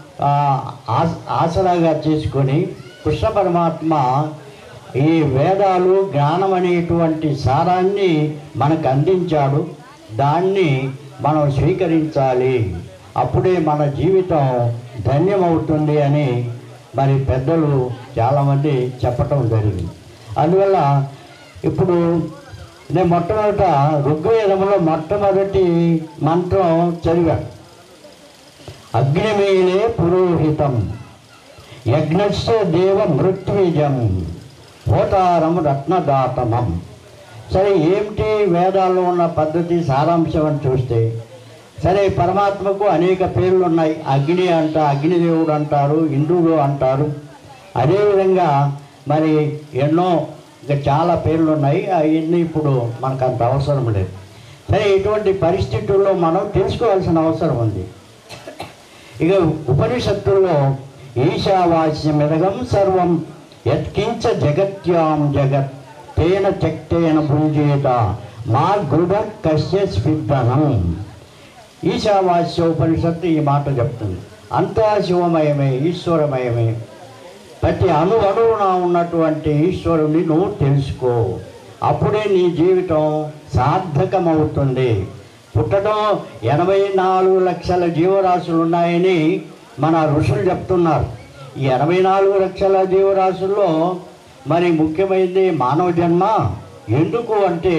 [SPEAKER 2] ఆసరాగా చేసుకొని కృష్ణ పరమాత్మ ఈ వేదాలు జ్ఞానం అనేటువంటి సారాన్ని మనకు అందించాడు. దాన్ని మనం స్వీకరించాలి, అప్పుడే మన జీవితం ధన్యమవుతుంది అని మరి పెద్దలు చాలామంది చెప్పటం జరిగింది. అందువల్ల ఇప్పుడు నేను మొట్టమొదట ఋగ్వేదంలో మొట్టమొదటి మంత్రం చదివాను. అగ్నిమేలే పురోహితం యజ్ఞస్య దేవ మృత్యుజం హోతారం రత్నదాతమం. సరే, ఏమిటి వేదాల్లో ఉన్న పద్ధతి సారాంశం అని చూస్తే, సరే పరమాత్మకు అనేక పేర్లు ఉన్నాయి. అగ్ని అగ్నిదేవుడు అంటారు, ఇంద్రుడు అంటారు. అదేవిధంగా మరి ఎన్నో ఇంకా చాలా పేర్లు ఉన్నాయి. అవన్నీ ఇప్పుడు మనకు అంత అవసరం లేదు. సరే, ఇటువంటి పరిస్థితుల్లో మనం తెలుసుకోవాల్సిన అవసరం ఉంది. ఇక ఉపనిషత్తుల్లో ఈశావాస్యమిదగం సర్వం యత్కించ జగత్యాం జగత్ తేన చక్తేన భుంజేత మా గృఢ కశ్య స్విద్దనం. ఈశావాస్య ఉపనిషత్తు ఈ మాట చెప్తుంది. అంతా శివమయమే, ఈశ్వరమయమే. ప్రతి అణువున ఉన్నటువంటి ఈశ్వరుని నువ్వు తెలుసుకో, అప్పుడే నీ జీవితం సార్థకమవుతుంది. పుట్టడం 84 లక్షల జీవరాశులు ఉన్నాయని మన ఋషులు చెప్తున్నారు. ఈ 84 లక్షల జీవరాశుల్లో మరి ముఖ్యమైనది మానవ జన్మ. ఎందుకు అంటే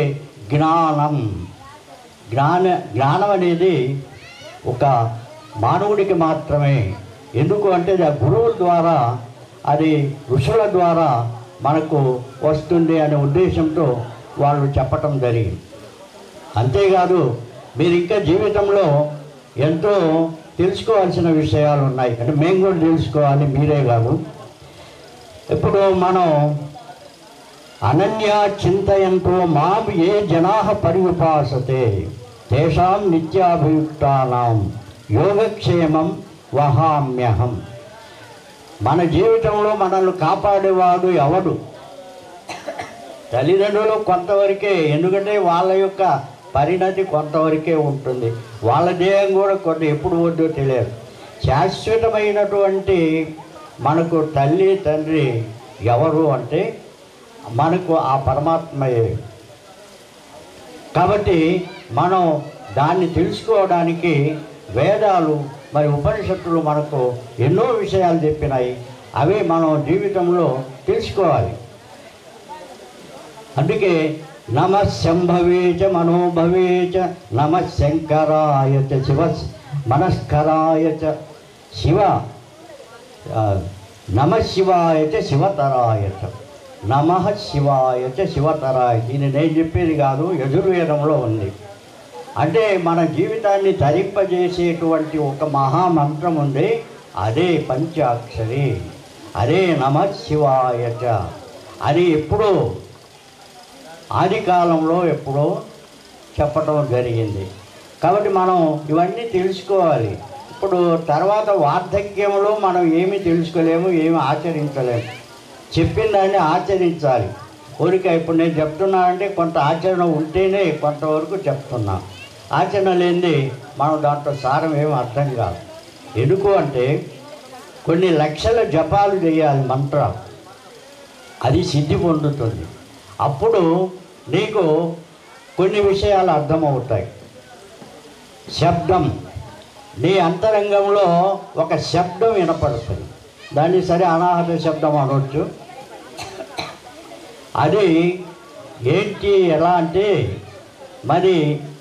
[SPEAKER 2] జ్ఞానం అనేది ఒక మానవుడికి మాత్రమే. ఎందుకు అంటే ఆ గురువుల ద్వారా, అది ఋషుల ద్వారా మనకు వస్తుంది అనే ఉద్దేశంతో వాళ్ళు చెప్పటం జరిగింది. అంతేకాదు మీరు ఇంకా జీవితంలో ఎంతో తెలుసుకోవాల్సిన విషయాలు ఉన్నాయి. అంటే మేము కూడా తెలుసుకోవాలి, మీరే కాదు. ఇప్పుడు మనం అనన్యా చింతయంతో మాం ఏ జనా పర్యుపాసతే తేషాం నిత్యాభియుక్తానాం యోగక్షేమం వహామ్యహం. మన జీవితంలో మనల్ని కాపాడేవాడు ఎవడు? తల్లిదండ్రులు కొంతవరకే, ఎందుకంటే వాళ్ళ యొక్క పరిణతి కొంతవరకే ఉంటుంది. వాళ్ళ దేహం కూడా ఎప్పుడు వద్దో తెలియదు. శాశ్వతమైనటువంటి మనకు తల్లి తండ్రి ఎవరు అంటే మనకు ఆ పరమాత్మయే. కాబట్టి మనం దాన్ని తెలుసుకోవడానికి వేదాలు మరి ఉపనిషత్తులు మనకు ఎన్నో విషయాలు చెప్పినాయి. అవి మనం జీవితంలో తెలుసుకోవాలి. అందుకే నమః శంభవే చ మనోభవే చ నమః శంకరాయ చ శివ మనస్కరాయ చ శివ నమశివాయచ శివతరాయచ, నమః శివాయచ శివతరాయ. ఇది నేను చెప్పేది కాదు, యజుర్వేదంలో ఉంది. అంటే మన జీవితాన్ని తరింపజేసేటువంటి ఒక మహామంత్రం ఉంది, అదే పంచాక్షరి, అదే నమః శివాయచ. అది ఎప్పుడో ఆది కాలంలో ఎప్పుడో చెప్పడం జరిగింది. కాబట్టి మనం ఇవన్నీ తెలుసుకోవాలి. ఇప్పుడు తర్వాత వార్ధక్యంలో మనం ఏమీ తెలుసుకోలేము, ఏమి ఆచరించలేము. చెప్పిన దాన్ని ఆచరించాలి. కోరిక ఇప్పుడు నేను చెప్తున్నానంటే కొంత ఆచరణ ఉంటేనే కొంతవరకు చెప్తున్నా. ఆచరణ లేనిది మనం దాంట్లో సారం ఏమి అర్థం కాదు. ఎందుకు అంటే కొన్ని లక్షల జపాలు చేయాలి మంత్రం, అది సిద్ధి పొందుతుంది. అప్పుడు నీకు కొన్ని విషయాలు అర్థమవుతాయి. శబ్దం, నీ అంతరంగంలో ఒక శబ్దం వినపడుతుంది. దాన్ని సరే అనాహత శబ్దం అనవచ్చు. అది ఏంటి, ఎలా అంటే మరి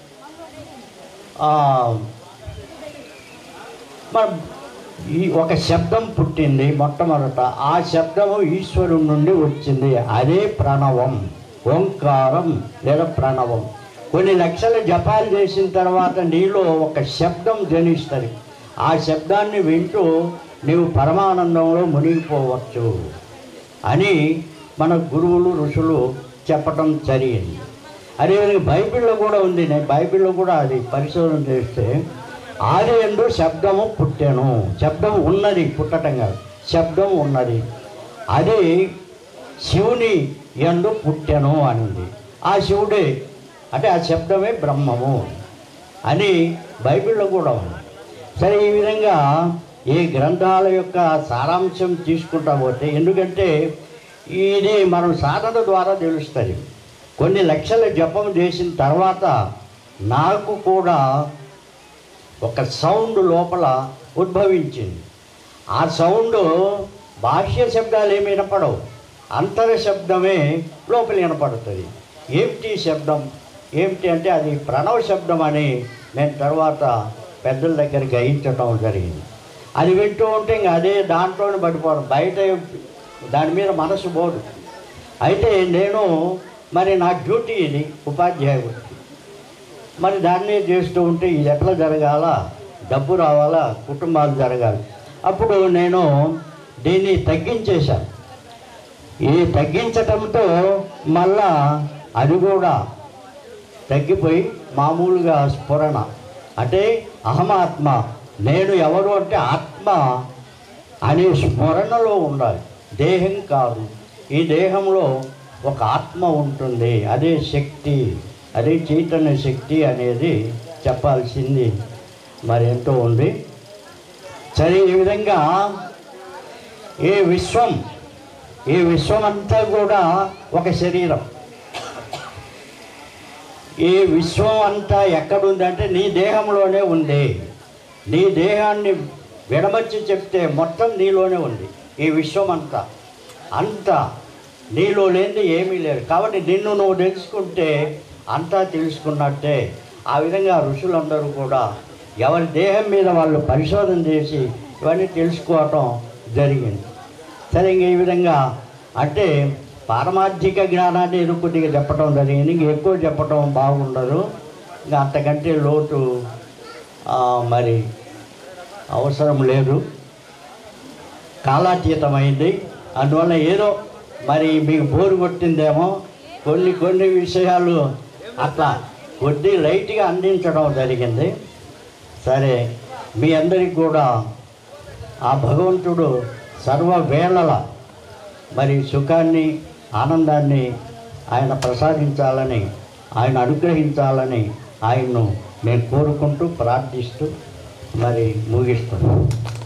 [SPEAKER 2] ఈ ఒక శబ్దం పుట్టింది మొట్టమొదట. ఆ శబ్దము ఈశ్వరుడి నుండి వచ్చింది, అదే ప్రణవం, ఓంకారం లేదా ప్రణవం. కొన్ని లక్షల జపాలు చేసిన తర్వాత నీలో ఒక శబ్దం జనిస్తుంది. ఆ శబ్దాన్ని వింటూ నీవు పరమానందంలో మునిగిపోవచ్చు అని మన గురువులు ఋషులు చెప్పటం జరిగింది. అదేవిధంగా బైబిల్లో కూడా ఉంది. నేను బైబిల్లో కూడా అది పరిశోధన చేస్తే ఆది యందు శబ్దము పుట్టెను, శబ్దం ఉన్నది, పుట్టటం కాదు, శబ్దం ఉన్నది, అది శివుని యందు పుట్టెను అనింది. ఆ శివుడే అంటే ఆ శబ్దమే బ్రహ్మము అని బైబిల్లో కూడా ఉంది. సరే, ఈ విధంగా ఈ గ్రంథాల యొక్క సారాంశం తీసుకుంటా పోతే, ఎందుకంటే ఇది మనం సాధన ద్వారా తెలుస్తుంది. కొన్ని లక్షల జపం చేసిన తర్వాత నాకు కూడా ఒక సౌండ్ లోపల ఉద్భవించింది. ఆ సౌండ్ బాహ్య శబ్దాలు ఏమి వినపడవు, అంతర శబ్దమే లోపల వినపడుతుంది. ఏమిటి శబ్దం, ఏమిటి అంటే అది ప్రణవ శబ్దం అని నేను తర్వాత పెద్దల దగ్గర గ్రహించడం జరిగింది. అది వింటూ ఉంటే ఇంకా అదే దాంట్లోనే పడిపోవడం, బయట దాని మీద మనసు పోదు. అయితే నేను మరి నా డ్యూటీ ఇది, ఉపాధ్యాయుడు, మరి దాన్నే చేస్తూ ఉంటే ఇది ఎట్లా జరగాల, డబ్బు రావాలా, కుటుంబాలు జరగాలి. అప్పుడు నేను దీన్ని తగ్గించేశాను. ఈ తగ్గించటంతో మళ్ళా అది కూడా తగ్గిపోయి మామూలుగా స్ఫురణ, అంటే అహమాత్మ, నేను ఎవరు అంటే ఆత్మ అనే స్మరణలో ఉండాలి, దేహం కాదు. ఈ దేహంలో ఒక ఆత్మ ఉంటుంది, అదే శక్తి, అదే చైతన్య శక్తి అనేది చెప్పాల్సింది మరి ఎంతో ఉంది. సరే, ఈ విధంగా ఈ విశ్వం అంతా కూడా ఒక శరీరం. ఈ విశ్వం అంతా ఎక్కడుందంటే నీ దేహంలోనే ఉంది. నీ దేహాన్ని విడమర్చి చెప్తే మొత్తం నీలోనే ఉంది. ఈ విశ్వం అంతా నీలో లేనిది ఏమీ లేదు. కాబట్టి నిన్ను నువ్వు తెలుసుకుంటే అంతా తెలుసుకున్నట్టే. ఆ విధంగా ఋషులందరూ కూడా ఎవరి దేహం మీద వాళ్ళు పరిశోధన చేసి ఇవన్నీ తెలుసుకోవటం జరిగింది. సరే, ఇంక ఈ విధంగా అంటే పారమార్థిక జ్ఞానాన్ని కొద్దిగా చెప్పడం జరిగింది. ఇంక ఎక్కువ చెప్పడం బాగుండదు, ఇంకా అంతకంటే లోటు మరి అవసరం లేదు, కాలాతీతమైంది. అందువల్ల ఏదో మరి మీకు బోరు కొట్టిందేమో, కొన్ని విషయాలు అట్లా కొద్ది లైట్గా అందించడం జరిగింది. సరే, మీ అందరికి కూడా ఆ భగవంతుడు సర్వవేళల మరి సుఖాన్ని, ఆనందాన్ని ఆయన ప్రసాదించాలని, ఆయన అనుగ్రహించాలని ఆయన్ను నేను కోరుకుంటూ ప్రార్థిస్తూ మరి ముగిస్తున్నాను.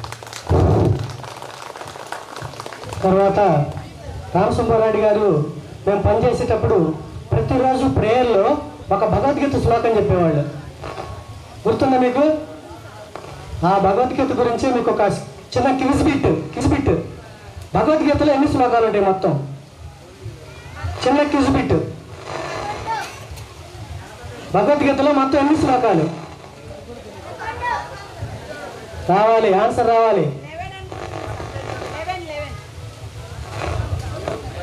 [SPEAKER 8] తర్వాత రామసుబ్బారెడ్డి గారు మేము పనిచేసేటప్పుడు ప్రతిరోజు ప్రేయర్లో ఒక భగవద్గీత శ్లోకం చెప్పేవాళ్ళు. గుర్తుందా మీకు? ఆ భగవద్గీత గురించి మీకు ఒక చిన్న క్విజ్ బిట్. భగవద్గీతలో ఎన్ని శ్లోకాలు ఉంటాయి మొత్తం? చిన్న క్విజ్ బిట్. భగవద్గీతలో మొత్తం ఎన్ని శ్లోకాలు? రావాలి, ఆన్సర్ రావాలి.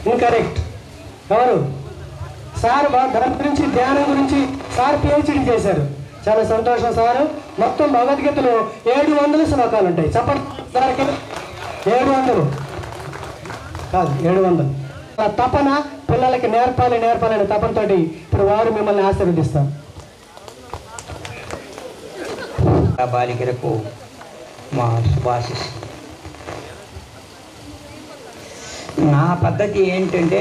[SPEAKER 8] ఇన్కరెక్ట్. ఎవరు? సార్ దాని గురించి, ధ్యానం గురించి సార్ పిహెచ్డి చేశారు. చాలా సంతోషం సారు. మొత్తం భగవద్గీతలో 700 శ్లోకాలు ఉంటాయి. చెప్పండి సార్కి. 700 కాదు, 700. ఆ తపన పిల్లలకి నేర్పాలనే తపనతోటి ఇప్పుడు వారు మిమ్మల్ని ఆశీర్వదిస్తారు.
[SPEAKER 3] బాలికలకు మా శుభాశిస్. నా పద్ధతి ఏంటంటే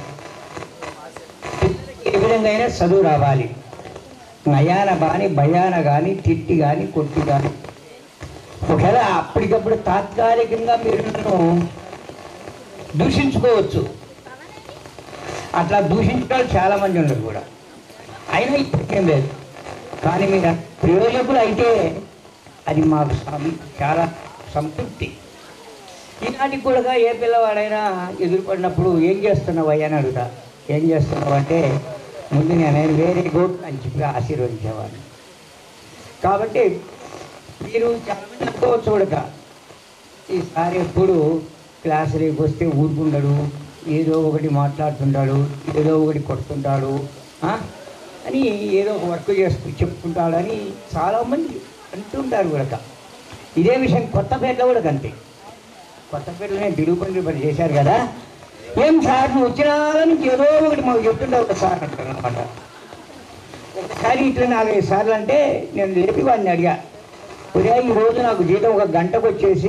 [SPEAKER 3] ఏ విధంగా అయినా చదువు రావాలి. నయాన కానీ భయాన కానీ తిట్టి కానీ కొట్టి కానీ, ఒకవేళ అప్పటికప్పుడు తాత్కాలికంగా మీరు నన్ను దూషించుకోవచ్చు. అట్లా దూషించడం చాలామంది ఉన్నారు కూడా, అయినా ఇప్పటికేం లేదు. కానీ మీరు ప్రయోజకులు అయితే అది మాకు చాలా సంతృప్తి. ఈనాటికి కూడా ఏ పిల్లవాడైనా ఎదురుపడినప్పుడు ఏం చేస్తున్నావు అయ్యా అని అడుగుతా. ఏం చేస్తున్నావు అంటే ముందు నేను వెరీ గుడ్ అని చెప్పి ఆశీర్వదించేవాడిని. కాబట్టి మీరు చాలామంది అనుకోవచ్చు కూడా, ఈసారి ఎప్పుడు క్లాసులోకి వస్తే ఊరుకుంటాడు, ఏదో ఒకటి మాట్లాడుతుంటాడు, ఏదో ఒకటి కొడుతుంటాడు అని, ఏదో ఒక వర్క్ చెప్పుకుంటాడని చాలామంది అంటుంటారు కూడా. ఇదే విషయం కొత్తపేటలో కూడా అంతే. కొత్తపేటలోనే దిగుపండి పని చేశారు కదా, ఏం సార్ నువ్వు వచ్చినా నుంచి ఏదో ఒకటి మాకు చెప్తుంటావు కదా సార్ అంటారు అనమాట. ఒకసారి ఇట్లా 4-5 సార్లు అంటే నేను లేపి వాడిని అడిగా, ఉదయం ఈరోజు నాకు జీతం ఒక గంటకు వచ్చేసి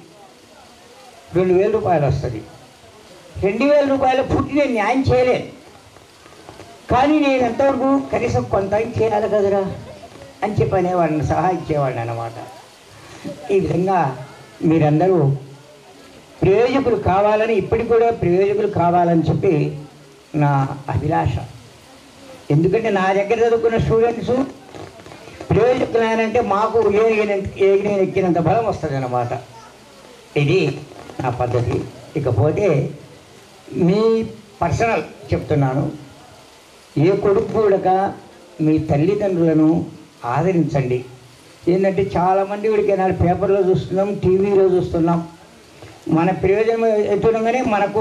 [SPEAKER 3] 2000 రూపాయలు వస్తుంది. 2000 రూపాయల పూర్తి నేను న్యాయం చేయలేను, కానీ నేను ఎంతవరకు కనీసం కొంత చేయాలి కదరా అని చెప్పి అనేవాడిని, సలహా ఇచ్చేవాడిని అన్నమాట. ఈ విధంగా మీరందరూ ప్రయోజకులు కావాలని, ఇప్పటికి కూడా ప్రయోజకులు కావాలని చెప్పి నా అభిలాష. ఎందుకంటే నా దగ్గర చదువుకున్న స్టూడెంట్స్ ప్రయోజకులనంటే మాకు నేను ఎక్కినంత బలం వస్తుంది అన్నమాట. ఇది నా పద్ధతి. ఇకపోతే మీ పర్సనల్ చెప్తున్నాను, ఏ కొడుకు కూడా మీ తల్లిదండ్రులను ఆదరించండి. ఏంటంటే చాలామంది వీడికి పేపర్లో చూస్తున్నాం, టీవీలో చూస్తున్నాం. మన ప్రయోజనం ఎదురుగానే మనకు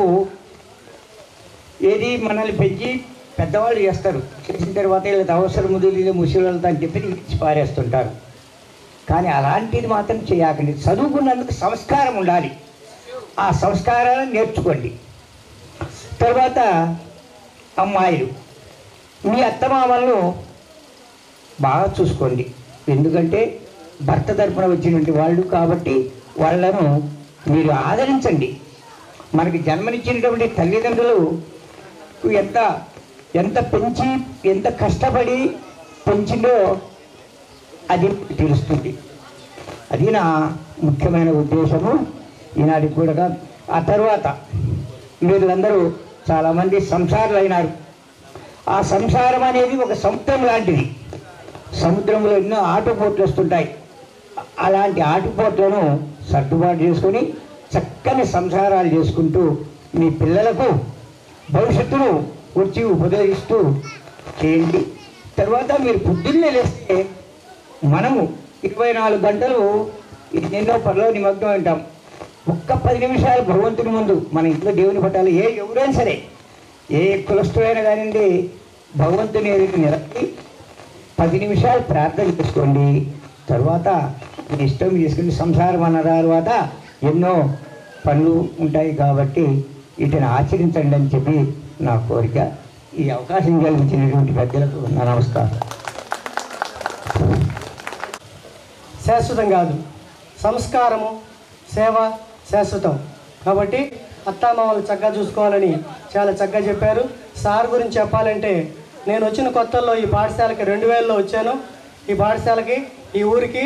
[SPEAKER 3] ఏది మనల్ని పెంచి పెద్దవాళ్ళు చేస్తారు, చేసిన తర్వాత వీళ్ళకి అవసరం ముదిలి ముసలితో అని చెప్పి ఇచ్చి పారేస్తుంటారు. కానీ అలాంటిది మాత్రం చేయకండి. చదువుకున్నందుకు సంస్కారం ఉండాలి, ఆ సంస్కారాలను నేర్చుకోండి. తర్వాత అమ్మాయిలు, మీ అత్తమామలను బాగా చూసుకోండి. ఎందుకంటే భర్త తరపున వచ్చినటువంటి వాళ్ళు కాబట్టి వాళ్ళను మీరు ఆదరించండి. మనకి జన్మనిచ్చినటువంటి తల్లిదండ్రులు ఎంత పెంచి ఎంత కష్టపడి పెంచిందో అది తెలుస్తుంది. అది నా ముఖ్యమైన ఉద్దేశము ఈనాటికి కూడా. ఆ తర్వాత మీరందరూ చాలామంది సంసారాలు అయినారు. ఆ సంసారం అనేది ఒక సముద్రం లాంటిది. సముద్రంలో ఎన్నో ఆటుపోట్లు వస్తుంటాయి. అలాంటి ఆటుపోట్లను సర్దుబాటు చేసుకొని చక్కని సంసారాలు చేసుకుంటూ మీ పిల్లలకు భవిష్యత్తును వచ్చి ఉపదేశిస్తూ చేయండి. తర్వాత మీరు పొద్దున్నే లేస్తే మనము 24 గంటలు ఎన్నో పనులు నిమగ్నం ఉంటాం. ఒక్క 10 నిమిషాలు భగవంతుని ముందు మన ఇంట్లో దేవుని పట్టాలి, ఎవరైనా సరే, ఏ కులస్తులైనా కానివ్వండి, భగవంతుని నిలబడి 10 నిమిషాలు ప్రార్థన చేసుకోండి. తర్వాత మీ ఇష్టం చేసుకుని సంసారం అన్న తర్వాత ఎన్నో పనులు ఉంటాయి కాబట్టి వీటిని ఆచరించండి అని చెప్పి నా కోరిక. ఈ అవకాశం కలిగించినటువంటి పెద్దలకు నా నమస్కారం.
[SPEAKER 8] శాశ్వతం కాదు, సంస్కారము సేవ శాశ్వతం. కాబట్టి అత్తామామలు చక్కగా చూసుకోవాలని చాలా చక్కగా చెప్పారు. సార్ గురించి చెప్పాలంటే నేను వచ్చిన కొత్తల్లో ఈ పాఠశాలకి 2000లో వచ్చాను. ఈ పాఠశాలకి ఈ ఊరికి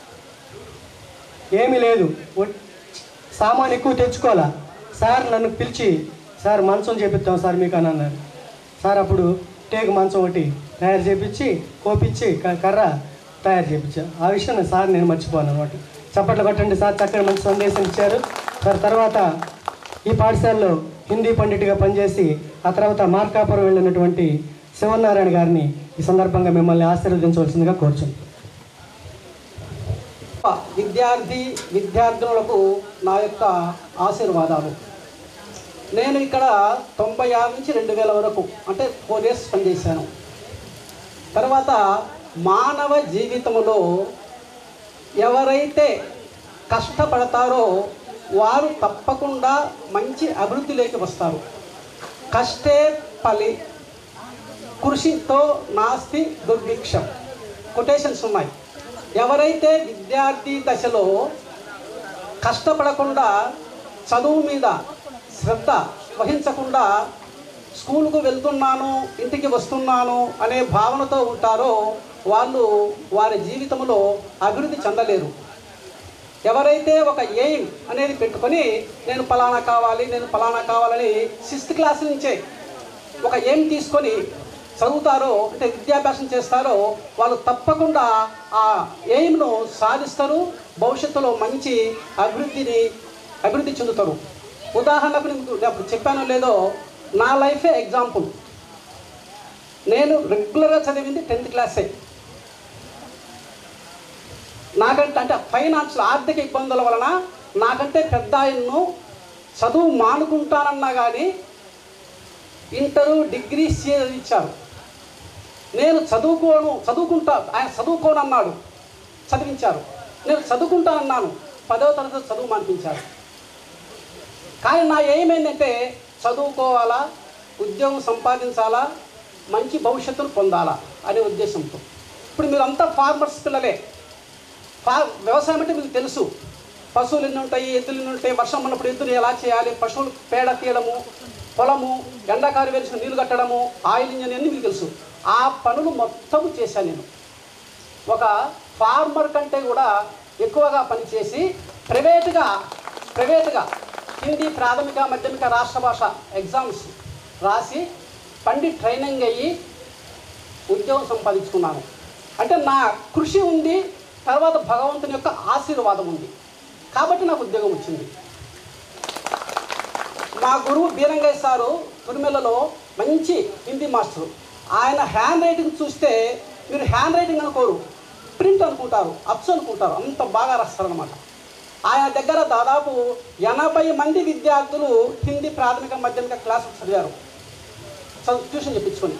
[SPEAKER 8] ఏమీ లేదు, సామాన్ ఎక్కువ తెచ్చుకోవాలా. సార్ నన్ను పిలిచి, సార్ మంచం చేపిస్తాం సార్ మీకు అని అన్నారు. సార్ అప్పుడు టేకు మంచం ఒకటి తయారు చేపించి కోపించి కర్ర తయారు చేయించాను. ఆ విషయం సార్ నేను మర్చిపోను అనమాట. చప్పట్లు కొట్టండి సార్, చక్కని మంచి సందేశం ఇచ్చారు సార్. తర్వాత ఈ పాఠశాలలో హిందీ పండిట్గా పనిచేసి ఆ తర్వాత మార్కాపురం వెళ్ళినటువంటి శివనారాయణ గారిని ఈ సందర్భంగా మిమ్మల్ని ఆశీర్వదించవలసిందిగా కోరుచున్నాను.
[SPEAKER 9] విద్యార్థులకు నా యొక్క ఆశీర్వాదాలు. నేను ఇక్కడ 96 నుంచి 2000 వరకు అంటే 4 years పనిచేశాను. తర్వాత మానవ జీవితంలో ఎవరైతే కష్టపడతారో వారు తప్పకుండా మంచి అభివృద్ధిలోకి వస్తారు. కష్టే ఫలి కృషితో నాస్తి దుర్భిక్షం కొటేషన్స్ ఉన్నాయి. ఎవరైతే విద్యార్థి దశలో కష్టపడకుండా చదువు మీద శ్రద్ధ వహించకుండా స్కూల్కు వెళ్తున్నాను ఇంటికి వస్తున్నాను అనే భావనతో ఉంటారో వాళ్ళు వారి జీవితంలో అభివృద్ధి చెందలేరు. ఎవరైతే ఒక ఎయిమ్ అనేది పెట్టుకొని నేను ఫలానా కావాలని 6th క్లాస్ నుంచే ఒక ఎయిమ్ తీసుకొని చదువుతారో అంటే విద్యాభ్యాసం చేస్తారో వాళ్ళు తప్పకుండా ఆ ఎయిమ్ను సాధిస్తారు. భవిష్యత్తులో మంచి అభివృద్ధి చెందుతారు. ఉదాహరణకు నేను అప్పుడు చెప్పానో లేదో నా లైఫే ఎగ్జాంపుల్. నేను రెగ్యులర్గా చదివింది 10th క్లాసే. నాకంటే అంటే ఫైనాన్షియల్ ఆర్థిక ఇబ్బందుల వలన నాకంటే పెద్ద ఆయన్ను చదువు మానుకుంటానన్నా కానీ ఇంటరు డిగ్రీ ఇచ్చారు. నేను ఆయన చదువుకోనన్నాడు, చదివించారు. నేను చదువుకుంటానన్నాను, 10వ తరగతి చదువు మానిపించారు. కానీ నా ఏమేంటంటే చదువుకోవాలా, ఉద్యోగం సంపాదించాలా, మంచి భవిష్యత్తును పొందాలా అనే ఉద్దేశంతో. ఇప్పుడు మీరంతా ఫార్మర్స్ పిల్లలే. వ్యవసాయం అంటే మీకు తెలుసు. పశువులు ఎన్ని ఉంటాయి, ఎద్దులు ఎన్ని ఉంటాయి, వర్షం ఉన్నప్పుడు ఎద్దులు ఎలా చేయాలి, పశువులు పేడ తీయడము, పొలము ఎండాకాలం వేసుకుని నీళ్లు కట్టడము, ఆయిల్ ఇంజన్ అన్నీ మీకు తెలుసు. ఆ పనులు మొత్తం చేశాను నేను. ఒక ఫార్మర్ కంటే కూడా ఎక్కువగా పనిచేసి ప్రైవేటుగా హిందీ ప్రాథమిక మాధ్యమిక రాష్ట్ర భాష ఎగ్జామ్స్ రాసి ట్రైనింగ్ అయ్యి ఉద్యోగం సంపాదించుకున్నాను. అంటే నా కృషి ఉంది, తర్వాత భగవంతుని యొక్క ఆశీర్వాదం ఉంది కాబట్టి నాకు ఉద్యోగం వచ్చింది. మా గురువు బీరంగయ్య సారు తురిమెల్లలో మంచి హిందీ మాస్టరు. ఆయన హ్యాండ్ రైటింగ్ చూస్తే మీరు హ్యాండ్ రైటింగ్ అనుకోరు, ప్రింట్ అనుకుంటారు, అప్స్ అనుకుంటారు, అంత బాగా రాస్తారనమాట. ఆయన దగ్గర దాదాపు 80 మంది విద్యార్థులు హిందీ ప్రాథమిక మాధ్యమిక క్లాసులు చదివారు, ట్యూషన్ చెప్పించుకొని.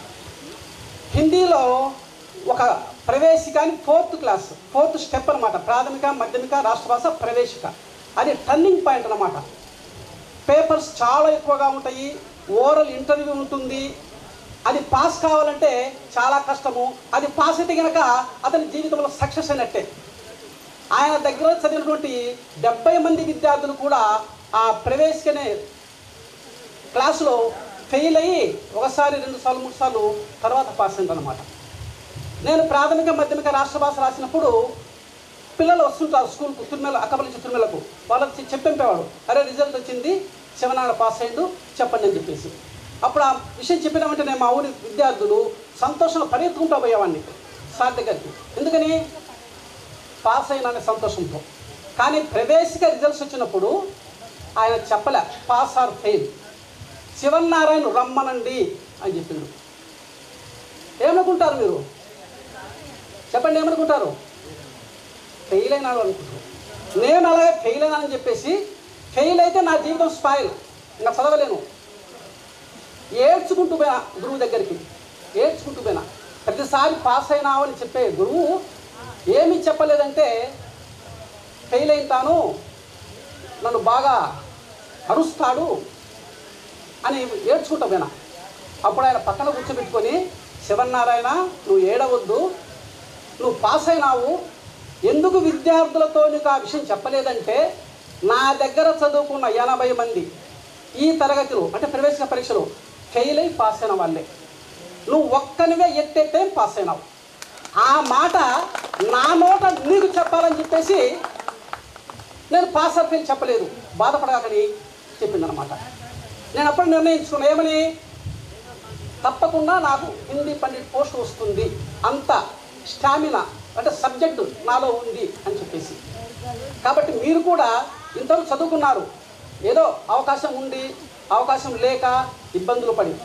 [SPEAKER 9] హిందీలో ఒక ప్రవేశిక అని 4th స్టెప్ అనమాట. ప్రాథమిక మాధ్యమిక రాష్ట్ర భాష ప్రవేశిక, అది టర్నింగ్ పాయింట్ అన్నమాట. పేపర్స్ చాలా ఎక్కువగా ఉంటాయి, ఓరల్ ఇంటర్వ్యూ ఉంటుంది. అది పాస్ కావాలంటే చాలా కష్టము. అది పాస్ అయితే కనుక అతని జీవితంలో సక్సెస్ అయినట్టే. ఆయన దగ్గర చదివినటువంటి 70 మంది విద్యార్థులు కూడా ఆ ప్రవేశికనే క్లాసులో ఫెయిల్ అయ్యి 1 సారి 2 సార్లు 3 సార్లు తర్వాత పాస్ అయింది అనమాట. నేను ప్రాథమిక మాధ్యమిక రాష్ట్ర భాష రాసినప్పుడు పిల్లలు వస్తుంటారు స్కూల్కు, అక్కపల్లి నుంచి తిరుమలకు. వాళ్ళకి చెప్పేవాడు, అరే రిజల్ట్ వచ్చింది, శివనారాయణ పాస్ అయ్యిండు చెప్పండి అని చెప్పేసి. అప్పుడు ఆ విషయం చెప్పినామంటే నేను మా ఊరి విద్యార్థులు సంతోషంగా పరిగెత్తుకుంటూ పోయేవాడిని సార్ దగ్గరికి. ఎందుకని పాస్ అయిన సంతోషంతో. కానీ ప్రవేశిక రిజల్ట్స్ వచ్చినప్పుడు ఆయన చెప్పలే పాస్ ఆర్ ఫెయిల్, శివనారాయణ రమ్మనండి అని చెప్పిండు. ఏమనుకుంటారు మీరు చెప్పండి, ఏమనుకుంటారు? ఫెయిల్ అయినాడు అనుకుంటారు. నేను అలాగే ఫెయిల్ అయినానని చెప్పేసి ఫెయిల్ అయితే నా జీవితం స్పాయిల్, ఇంకా చదవలేను. ఏడ్చుకుంటూ పోయినా గురువు దగ్గరికి, ఏడ్చుకుంటూ పోయినా. ప్రతిసారి పాస్ అయినావు అని చెప్పే గురువు ఏమీ చెప్పలేదంటే ఫెయిల్ అయితాను, నన్ను బాగా అరుస్తాడు అని ఏడ్చుకుంటూ పోయినా. అప్పుడు ఆయన పక్కన కూర్చోబెట్టుకొని, శివనారాయణ నువ్వు ఏడవద్దు, నువ్వు పాస్ అయినావు, ఎందుకు విద్యార్థులతో నీకు ఆ విషయం చెప్పలేదంటే నా దగ్గర చదువుకున్న 80 మంది ఈ తరగతిలో అంటే ప్రవేశిక పరీక్షలో ఫెయిల్ అయి పాస్ అయిన వాళ్ళే, నువ్వు ఒక్కనివే ఎట్టే పాస్ అయినావు. ఆ మాట నా నోట నీకు చెప్పాలని చెప్పేసి నేను పాస్ ఆర్ ఫెయిల్ చెప్పలేదు, బాధపడగాకని చెప్పిందనమాట. నేను అప్పుడు నిర్ణయించుకున్నా, ఏమని, తప్పకుండా నాకు హిందీ పండిట్ పోస్ట్ వస్తుంది, అంత స్టామినా అంటే సబ్జెక్టు నాలో ఉంది అని చెప్పేసి. కాబట్టి మీరు కూడా ఇంతవరకు చదువుకున్నారు, ఏదో అవకాశం ఉండి అవకాశం లేక ఇబ్బందులు పడి,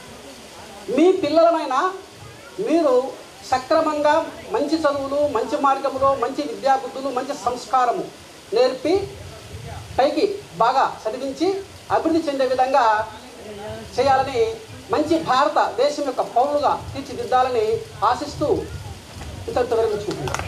[SPEAKER 9] మీ పిల్లలనైనా మీరు సక్రమంగా మంచి చదువులు, మంచి మార్గంలో, మంచి విద్యాబుద్ధులు, మంచి సంస్కారము నేర్పి పైకి బాగా చదివించి అభివృద్ధి చెందే విధంగా చేయాలని, మంచి భారతదేశం యొక్క పౌరులుగా తీర్చిదిద్దాలని ఆశిస్తూ ఇంతటితో విరమించుకుంటున్నాను.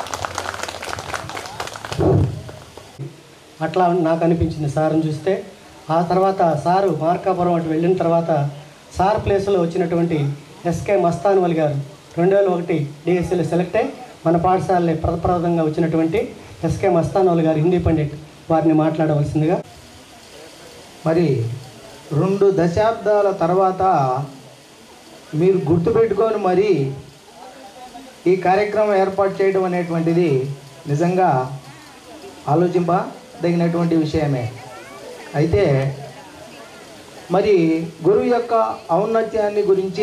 [SPEAKER 8] అట్లా నాకు అనిపించింది సార్ని చూస్తే. ఆ తర్వాత సారు మార్కాపురం అటు వెళ్ళిన తర్వాత సార్ ప్లేస్లో వచ్చినటువంటి ఎస్కే మస్తాన్వల్ గారు 2001 డిఎస్సీలో సెలెక్ట్ అయ్యి మన పాఠశాలలో ప్రథమంగా వచ్చినటువంటి ఎస్కే మస్తాన్వల్ గారు హిందీ పండిట్, వారిని మాట్లాడవలసిందిగా.
[SPEAKER 4] మరి 2 దశాబ్దాల తర్వాత మీరు గుర్తుపెట్టుకొని మరి ఈ కార్యక్రమం ఏర్పాటు చేయడం అనేటువంటిది నిజంగా ఆలోచింపదగినటువంటి విషయమే. అయితే మరి గురువు యొక్క ఔన్నత్యాన్ని గురించి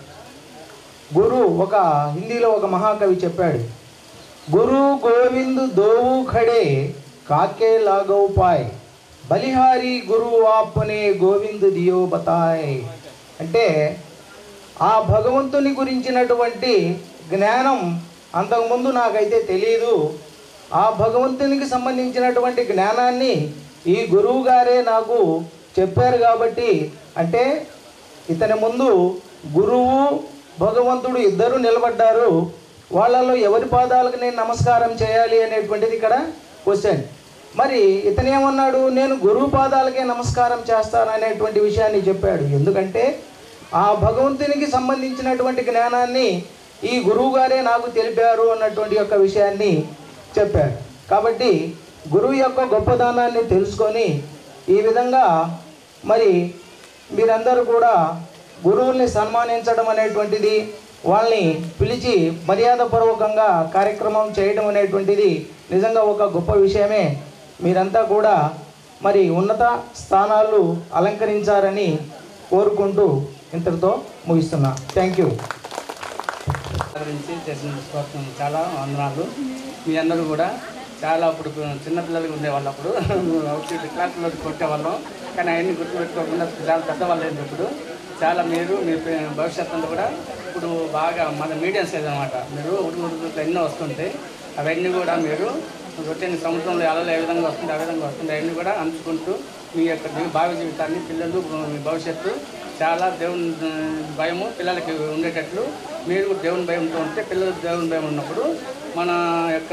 [SPEAKER 4] ఒక హిందీలో ఒక మహాకవి చెప్పాడు, గురు గోవింద్ దోవు ఖడే కాకే లాగవ్ పాయ్, బలిహారి గురువు ఆపనే గోవింద్ దియో బతాయ్. అంటే ఆ భగవంతుని గురించినటువంటి జ్ఞానం అంతకుముందు నాకైతే తెలియదు. ఆ భగవంతునికి సంబంధించినటువంటి జ్ఞానాన్ని ఈ గురువు గారే నాకు చెప్పారు. కాబట్టి అంటే ఇతని ముందు గురువు భగవంతుడు ఇద్దరు నిలబడ్డారు. వాళ్ళలో ఎవరి పాదాలకు నేను నమస్కారం చేయాలి అనేటువంటిది ఇక్కడ క్వశ్చన్. మరి ఇతను ఏమన్నాడు, నేను గురువు పాదాలకే నమస్కారం చేస్తాను అనేటువంటి విషయాన్ని చెప్పాడు. ఎందుకంటే ఆ భగవంతునికి సంబంధించినటువంటి జ్ఞానాన్ని ఈ గురువు గారే నాకు తెలిపారు అన్నటువంటి యొక్క విషయాన్ని చెప్పాడు. కాబట్టి గురువు యొక్క గొప్పదనాన్ని తెలుసుకొని ఈ విధంగా మరి మీరందరూ కూడా గురువుల్ని సన్మానించడం అనేటువంటిది, వాళ్ళని పిలిచి మర్యాదపూర్వకంగా కార్యక్రమం చేయడం అనేటువంటిది నిజంగా ఒక గొప్ప విషయమే. మీరంతా కూడా మరి ఉన్నత స్థానాలు అలంకరించారని కోరుకుంటూ ఇంతటితో ముగిస్తున్నా. Thank you.
[SPEAKER 10] గురించి చేసిన చాలా వందనాలు. మీ అందరూ కూడా చాలా అప్పుడు చిన్నపిల్లలు ఉండేవాళ్ళు, అప్పుడు క్లాసులో కొట్టేవాళ్ళం, కానీ అవన్నీ గుర్తుపెట్టుకోకుండా చాలా పెద్దవాళ్ళు అయింది. ఇప్పుడు చాలా మీరు మీ భవిష్యత్తు అంతా కూడా ఇప్పుడు బాగా మన మీడియం సైజ్ అనమాట. మీరు ఉడుకుడుకులు ఎన్నో వస్తుంటాయి, అవన్నీ కూడా మీరు రొట్టెని సముద్రంలో అలలు ఏ విధంగా వస్తుంది ఆ విధంగా వస్తుంది, అవన్నీ కూడా అంచుకుంటూ మీ యొక్క భావి జీవితాన్ని పిల్లలు మీ భవిష్యత్తు చాలా దేవుని భయము పిల్లలకి ఉండేటట్లు మీరు దేవుని భయంతో ఉంటే పిల్లలు దేవుని భయం ఉన్నప్పుడు మన యొక్క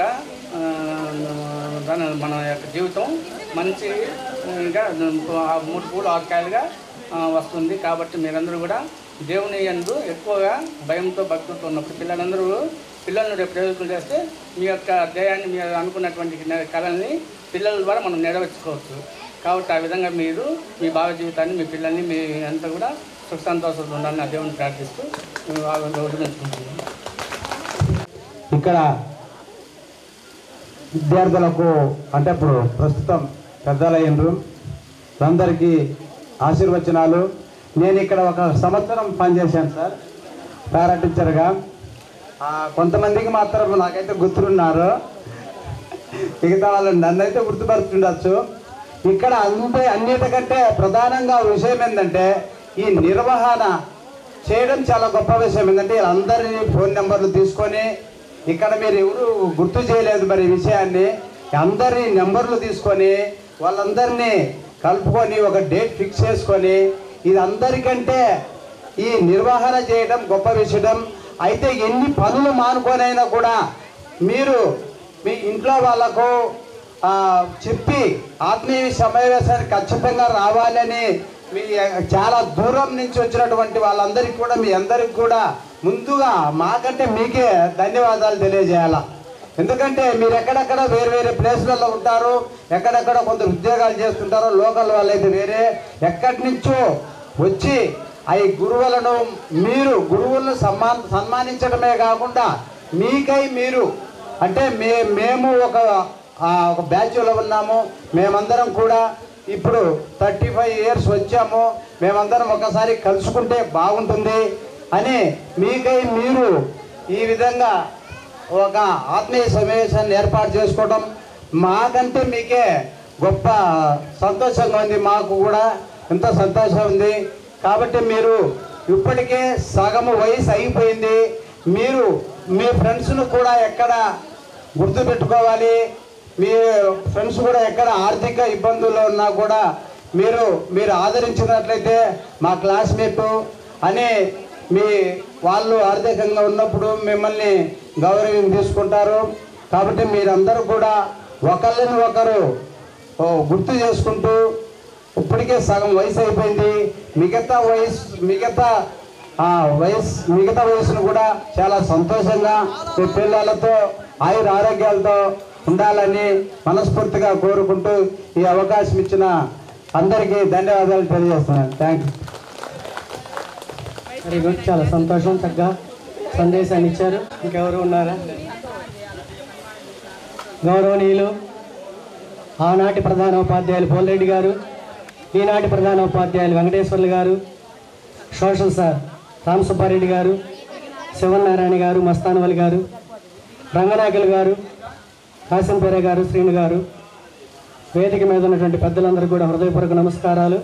[SPEAKER 10] జీవితం మంచిగా 3 పూలు 6 కాయలుగా వస్తుంది. కాబట్టి మీరందరూ కూడా దేవుని యందు ఎక్కువగా భయంతో భక్తులతో ఉన్నప్పుడు పిల్లలను రేపు ప్రయోజనం చేస్తే మీ యొక్క ధ్యేయాన్ని మీరు అనుకున్నటువంటి కళల్ని పిల్లల ద్వారా మనం నెరవేర్చుకోవచ్చు. కాబట్టి ఆ విధంగా మీరు మీ భావి జీవితాన్ని మీ పిల్లల్ని మీ అంతా కూడా సుఖ సంతోషాలు ఉండాలని ఆ దేవుని ప్రార్థిస్తూ వదిలించుకుంటున్నాను.
[SPEAKER 4] ఇక్కడ విద్యార్థులకు అంటే ఇప్పుడు ప్రస్తుతం పెద్దలయ్యారు, అందరికీ ఆశీర్వచనాలు. నేను ఇక్కడ 1 సంవత్సరం పనిచేశాను సార్ పారా టీచర్గా. కొంతమందికి మాత్రం నాకైతే గుర్తున్నారు, మిగతా వాళ్ళు నన్నైతే గుర్తుపడుతుండొచ్చు. ఇక్కడ అన్నిటికంటే ప్రధానంగా విషయం ఏంటంటే ఈ నిర్వహణ చేయడం చాలా గొప్ప విషయం. ఏంటంటే అందరినీ ఫోన్ నెంబర్లు తీసుకొని, ఇక్కడ మీరు ఎవరు గుర్తు చేయలేదు మరి ఈ విషయాన్ని, అందరి నెంబర్లు తీసుకొని వాళ్ళందరినీ కలుపుకొని ఒక డేట్ ఫిక్స్ చేసుకొని ఇది అందరికంటే ఈ నిర్వహణ చేయడం గొప్ప విషయం. అయితే ఎన్ని పనులు మానుకొనైనా కూడా మీరు మీ ఇంట్లో వాళ్ళకు చెప్పి ఆత్మీయ సమావేశానికి ఖచ్చితంగా రావాలని మీ చాలా దూరం నుంచి వచ్చినటువంటి వాళ్ళందరికీ కూడా మీ అందరికీ కూడా ముందుగా మాకంటే మీకే ధన్యవాదాలు తెలియజేయాల. ఎందుకంటే మీరు ఎక్కడెక్కడ వేరే ప్లేస్లలో ఉంటారు, ఎక్కడెక్కడ కొంత ఉద్యోగాలు చేస్తుంటారు, లోకల్ వాళ్ళైతే వేరే ఎక్కడి నుంచో వచ్చి ఈ గురువులను మీరు గురువులను సన్మానించడమే కాకుండా మీకై మీరు అంటే మేము ఒక బ్యాచ్లో ఉన్నాము, మేమందరం కూడా ఇప్పుడు 35 years వచ్చాము, మేమందరం ఒకసారి కలుసుకుంటే బాగుంటుంది అని మీకై మీరు ఈ విధంగా ఒక ఆత్మీయ సమావేశాన్ని ఏర్పాటు చేసుకోవడం మాకంటే మీకే గొప్ప సంతోషంగా ఉంది, మాకు కూడా ఎంతో సంతోషం ఉంది. కాబట్టి మీరు ఇప్పటికే సగము వయసు అయిపోయింది, మీరు మీ ఫ్రెండ్స్ను కూడా ఎక్కడ గుర్తుపెట్టుకోవాలి, మీ ఫ్రెండ్స్ కూడా ఎక్కడ ఆర్థిక ఇబ్బందుల్లో ఉన్నా కూడా మీరు ఆదరించినట్లయితే మా క్లాస్మేట్ అని మీ వాళ్ళు ఆర్థికంగా ఉన్నప్పుడు మిమ్మల్ని గౌరవం తీసుకుంటారు. కాబట్టి మీరందరూ కూడా ఒకళ్ళని ఒకరు గుర్తు చేసుకుంటూ, ఇప్పటికే సగం వయసు అయిపోయింది, మిగతా వయసును కూడా చాలా సంతోషంగా మీ పిల్లలతో ఆయుర ఆరోగ్యాలతో ఉండాలని మనస్ఫూర్తిగా కోరుకుంటూ ఈ అవకాశం ఇచ్చిన అందరికీ ధన్యవాదాలు తెలియజేస్తున్నాను. Thank you.
[SPEAKER 8] వెరీ గుడ్, చాలా సంతోషం. చక్కగా సందేశాన్ని ఇచ్చారు. ఇంకెవరు ఉన్నారా? గౌరవనీయులు ఆనాటి ప్రధాన ఉపాధ్యాయులు పోలరెడ్డి గారు, ఈనాటి ప్రధాన ఉపాధ్యాయులు వెంకటేశ్వర్లు గారు, సోషల్ సార్ రామ్ సుబ్బారెడ్డి గారు, శివనారాయణ గారు, మస్తానవలి గారు, రంగనాయకులు గారు, కాసింపేర గారు, శ్రీను గారు, వేదిక మీద ఉన్నటువంటి పెద్దలందరూ కూడా హృదయపూర్వక నమస్కారాలు.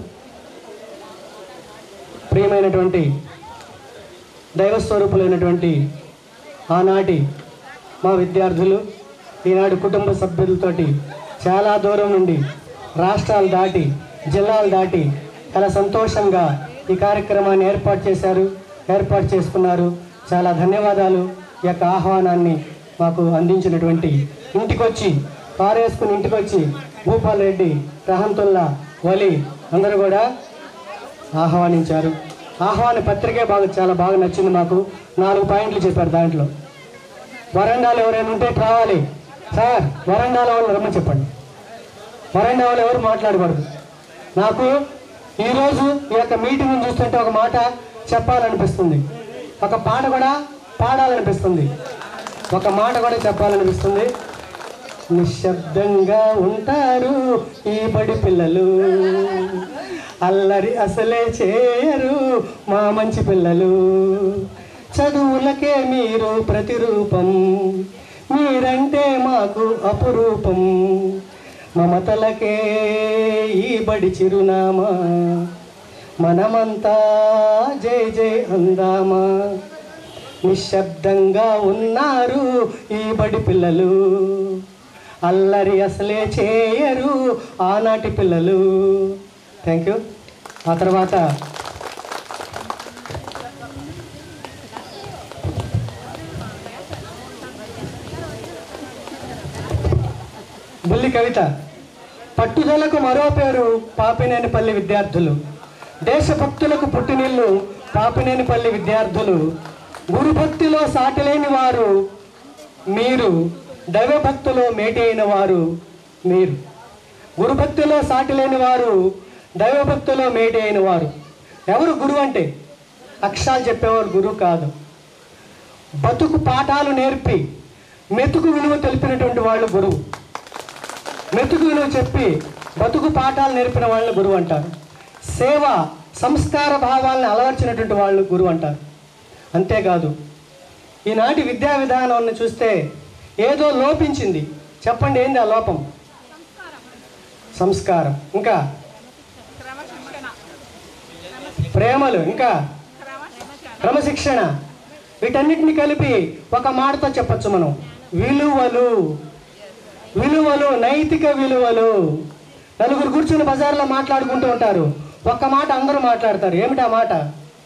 [SPEAKER 8] ప్రియమైనటువంటి దైవస్వరూపులైనటువంటి ఆనాటి మా విద్యార్థులు ఈనాడు కుటుంబ సభ్యులతోటి చాలా దూరం నుండి రాష్ట్రాలు దాటి జిల్లాలు దాటి చాలా సంతోషంగా ఈ కార్యక్రమాన్ని ఏర్పాటు చేసుకున్నారు. చాలా ధన్యవాదాలు. ఈ యొక్క ఆహ్వానాన్ని మాకు అందించినటువంటి ఇంటికొచ్చి పారేసుకుని ఇంటికొచ్చి భూపాల్ రెడ్డి, రహంతుల్లా, వలి అందరూ కూడా ఆహ్వానించారు. ఆహ్వాన పత్రికే చాలా బాగా నచ్చింది మాకు. 4 పాయింట్లు చెప్పారు. దాంట్లో వరండాలు ఎవరైనా ఉంటే రావాలి సార్, వరండాల వాళ్ళు రమ్మని చెప్పండి. వరండా వాళ్ళు ఎవరు మాట్లాడకూడదు. నాకు ఈరోజు ఈ యొక్క మీటింగ్ చూస్తుంటే ఒక మాట చెప్పాలనిపిస్తుంది, ఒక పాట కూడా పాడాలనిపిస్తుంది, ఒక మాట కూడా చెప్పాలనిపిస్తుంది. నిశ్శబ్దంగా ఉంటారు ఈ బడి పిల్లలు, అల్లరి అసలే చేయరు మా మంచి పిల్లలు, చదువులకే మీరు ప్రతిరూపం, మీరంటే మాకు అపురూపం, మమతలకే ఈ బడి చిరునామా, మనమంతా జై జై అందామా. నిశ్శబ్దంగా ఉన్నారు ఈ బడి పిల్లలు, అల్లరి అసలే చేయరు ఆనాటి పిల్లలు. Thank you. ఆ తర్వాత బుల్లి కవిత. పట్టుదలకు మరో పేరు పాపినేనిపల్లి విద్యార్థులు, దేశభక్తులకు పుట్టినిల్లు పాపినేనిపల్లి విద్యార్థులు, గురుభక్తిలో సాటిలేని వారు మీరు, దైవభక్తిలో మేటి అయిన వారు మీరు. గురుభక్తిలో సాటిలేని వారు, దైవభక్తిలో మేటి అయిన వారు. ఎవరు గురువు అంటే? అక్షరాలు చెప్పేవారు గురువు కాదు. బతుకు పాఠాలు నేర్పి మెతుకు విలువ తెలిపినటువంటి వాళ్ళు గురువు. మెతుకు విలువ చెప్పి బతుకు పాఠాలు నేర్పిన వాళ్ళని గురువు అంటారు. సేవ సంస్కార భావాలను అలవర్చినటువంటి వాళ్ళు గురువు అంటారు. అంతేకాదు, ఈనాటి విద్యా విధానాన్ని చూస్తే ఏదో లోపించింది. చెప్పండి, ఏంది ఆ లోపం? సంస్కారం, ఇంకా ప్రేమలు, ఇంకా క్రమశిక్షణ. వీటన్నిటిని కలిపి ఒక మాటతో చెప్పచ్చు మనం, విలువలు. విలువలు, నైతిక విలువలు. నలుగురు కూర్చుని బజార్లో మాట్లాడుకుంటూ ఉంటారు, ఒక్క మాట అందరూ మాట్లాడతారు. ఏమిటి ఆ మాట?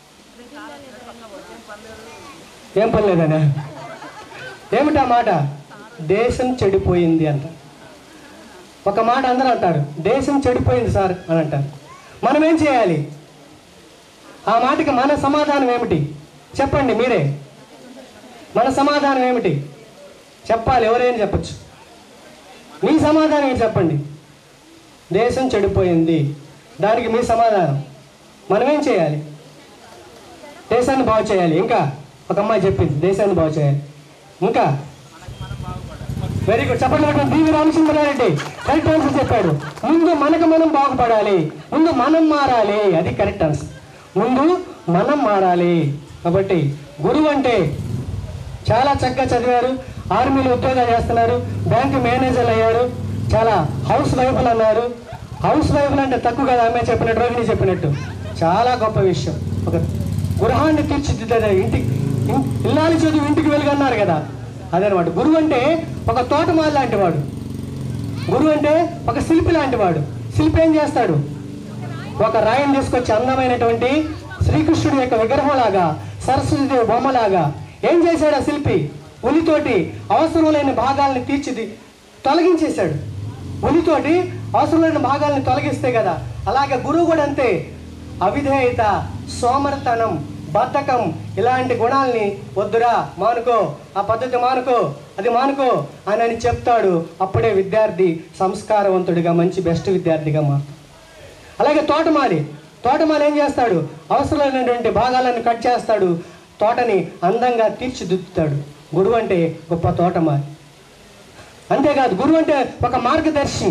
[SPEAKER 8] ఏం పని లేదనే. ఏమిటి ఆ మాట? దేశం చెడిపోయింది అంట. ఒక మాట అందరూ అంటారు, దేశం చెడిపోయింది సార్ అని అంటారు. మనం ఏం చేయాలి? ఆ మాటకి మన సమాధానం ఏమిటి చెప్పండి మీరే. మన సమాధానం ఏమిటి చెప్పాలి? ఎవరైనా చెప్పచ్చు. మీ సమాధానం ఏంటి చెప్పండి? దేశం చెడిపోయింది, దానికి మీ సమాధానం. మనమేం చేయాలి? దేశాన్ని బాగు చేయాలి. ఇంకా ఒక అమ్మాయి చెప్పింది, దేశాన్ని బాగు చేయాలి. ఇంకా వెరీ గుడ్, చెప్పండి. డివి రామచంద్రారెడ్డి కరెక్ట్ ఆన్సర్ చెప్పాడు. ముందు మనకు మనం బాగుపడాలి, ముందు మనం మారాలి. అది కరెక్ట్ ఆన్సర్. ముందు మనం మారాలి. కాబట్టి గురువు అంటే చాలా చక్కగా చదివారు, ఆర్మీలో ఉద్యోగాలు చేస్తున్నారు, బ్యాంకు మేనేజర్లు అయ్యారు, చాలా హౌస్ వైఫ్లు అన్నారు. హౌస్ వైఫ్లు అంటే తక్కువ కదా, ఆమె చెప్పినట్టు, రోహిణి చెప్పినట్టు చాలా గొప్ప విషయం. ఒక గృహాన్ని తీర్చిదిద్దే, ఇంటికి ఇల్లాలి చదువు ఇంటికి వెలుగన్నారు కదా, అదనమాట. గురువు అంటే ఒక తోటమాలి లాంటి వాడు. గురువు అంటే ఒక శిల్పి లాంటి వాడు. శిల్పి ఏం చేస్తాడు? ఒక రాయిని తీసుకొచ్చి అందమైనటువంటి శ్రీకృష్ణుడి యొక్క విగ్రహంలాగా, సరస్వతిదేవి బొమ్మలాగా ఏం చేశాడు ఆ శిల్పి? ఉలితోటి అవసరం లేని భాగాల్ని తొలగించేశాడు. ఉలితోటి అవసరం లేని భాగాల్ని తొలగిస్తే కదా. అలాగే గురువు కూడా అంతే. అవిధేయత, సోమరతనం, బద్ధకం ఇలాంటి గుణాలని వద్దురా, మానుకో, ఆ పద్ధతి మానుకో, అది మానుకో అని చెప్తాడు. అప్పుడే విద్యార్థి సంస్కారవంతుడిగా, మంచి బెస్ట్ విద్యార్థిగా మారుతాడు. అలాగే తోటమాలి ఏం చేస్తాడు? అవసరమైనటువంటి భాగాలను కట్ చేస్తాడు, తోటని అందంగా తీర్చిదిద్దుతాడు. గురువు అంటే గొప్ప తోటమాలి. అంతేకాదు, గురువు అంటే ఒక మార్గదర్శి.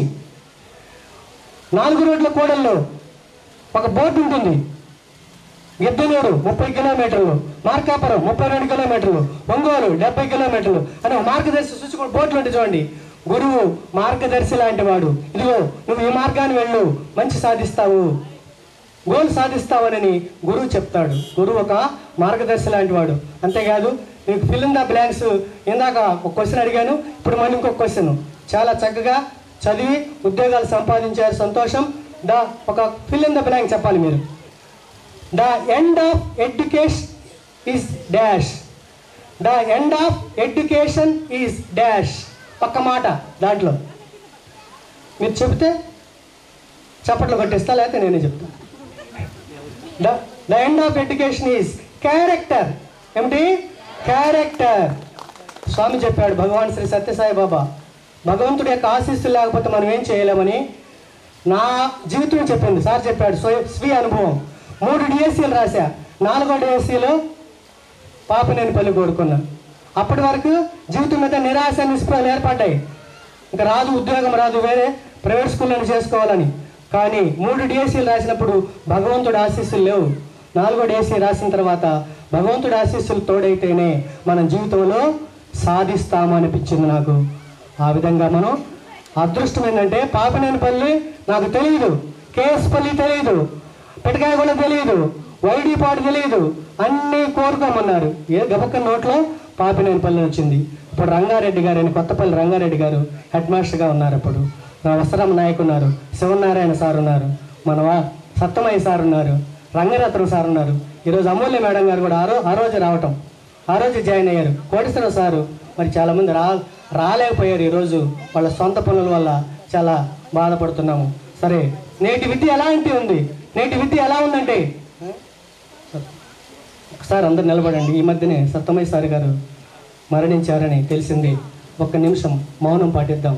[SPEAKER 8] 4 రోడ్ల కూడల్లో ఒక బోర్డు ఉంటుంది. గిద్దలూరు 30 కిలోమీటర్లు, మార్కాపురం 32 కిలోమీటర్లు, ఒంగోలు 70 కిలోమీటర్లు అని ఒక మార్గదర్శి సూచిక బోర్డులు ఉంటాయి చూడండి. గురువు మార్గదర్శి లాంటి వాడు. ఇదిగో నువ్వు ఈ మార్గాన్ని వెళ్ళు, మంచి సాధిస్తావు, గోల్ సాధిస్తావనని గురువు చెప్తాడు. గురువు ఒక మార్గదర్శి లాంటి వాడు. అంతేకాదు, మీకు ఫిల్ ఇన్ ద బ్లాంక్స్ ఇందాక ఒక క్వశ్చన్ అడిగాను, ఇప్పుడు మళ్ళీ ఇంకొక క్వశ్చన్. చాలా చక్కగా చదివి ఉద్యోగాలు సంపాదించారు, సంతోషం. ఒక ఫిల్ ఇన్ ద బ్లాంక్ చెప్పాలి మీరు. The end of education is dash. The end of education is dash. ఒక్క మాట దాంట్లో మీరు చెబితే చప్పట్లు కొట్టేస్తా, లేకపోతే నేనే చెప్తాను. The end of education is character. ఏమిటి? క్యారెక్టర్. స్వామి చెప్పాడు, భగవాన్ శ్రీ సత్యసాయి బాబా, భగవంతుడి యొక్క ఆశీస్సులు లేకపోతే మనం ఏం చేయలేమని. నా జీవితం చెప్పింది, సార్ చెప్పాడు, స్వీయ అనుభవం. 3 డిఎస్సీలు రాశా, 4వ డిఎస్సీలో పాపనేనిపల్లి కోరుకున్నాను. అప్పటి వరకు జీవితం మీద నిరాశ నిస్పృహలు ఏర్పడ్డాయి. ఇంకా రాదు, ఉద్యోగం రాదు, వేరే ప్రైవేట్ స్కూళ్ళని చేసుకోవాలని. కానీ 3 డిఎస్సీలు రాసినప్పుడు భగవంతుడి ఆశీస్సులు లేవు. 4వ డిఎస్సీ రాసిన తర్వాత భగవంతుడి ఆశీస్సులు తోడైతేనే మనం జీవితంలో సాధిస్తామనిపించింది నాకు. ఆ విధంగా మనం అదృష్టం ఏంటంటే, పాపనేనిపల్లి నాకు తెలియదు, కేఎస్పల్లి తెలియదు, పిటకాయగూడ తెలియదు, వైడీపాడు తెలియదు, అన్నీ కోరుకోమన్నారు. గబక్క నోట్లో పాపినేనిపల్లి వచ్చింది. ఇప్పుడు రంగారెడ్డి గారు అని, కొత్తపల్లి రంగారెడ్డి గారు హెడ్ మాస్టర్గా ఉన్నారు. అప్పుడు వసరామ నాయక్ ఉన్నారు, శివనారాయణ సార్ ఉన్నారు, మన సత్తమయ్య సార్ ఉన్నారు, రంగరత్నం సార్ ఉన్నారు. ఈరోజు అమూల్య మేడం గారు కూడా ఆ రోజు రావటం, ఆ రోజు జాయిన్ అయ్యారు. కోటేశ్వర సారు మరి చాలామంది రాలేకపోయారు. ఈరోజు వాళ్ళ సొంత పనుల వల్ల చాలా బాధపడుతున్నాము. సరే, నేటి విద్య ఎలాంటి ఉంది? నేటి విద్య ఎలా ఉందంటే, ఒకసారి అందరు నిలబడండి. ఈ మధ్యనే సత్తమయ్య సార్ గారు మరణించారని తెలిసింది. ఒక్క నిమిషం మౌనం పాటిద్దాం.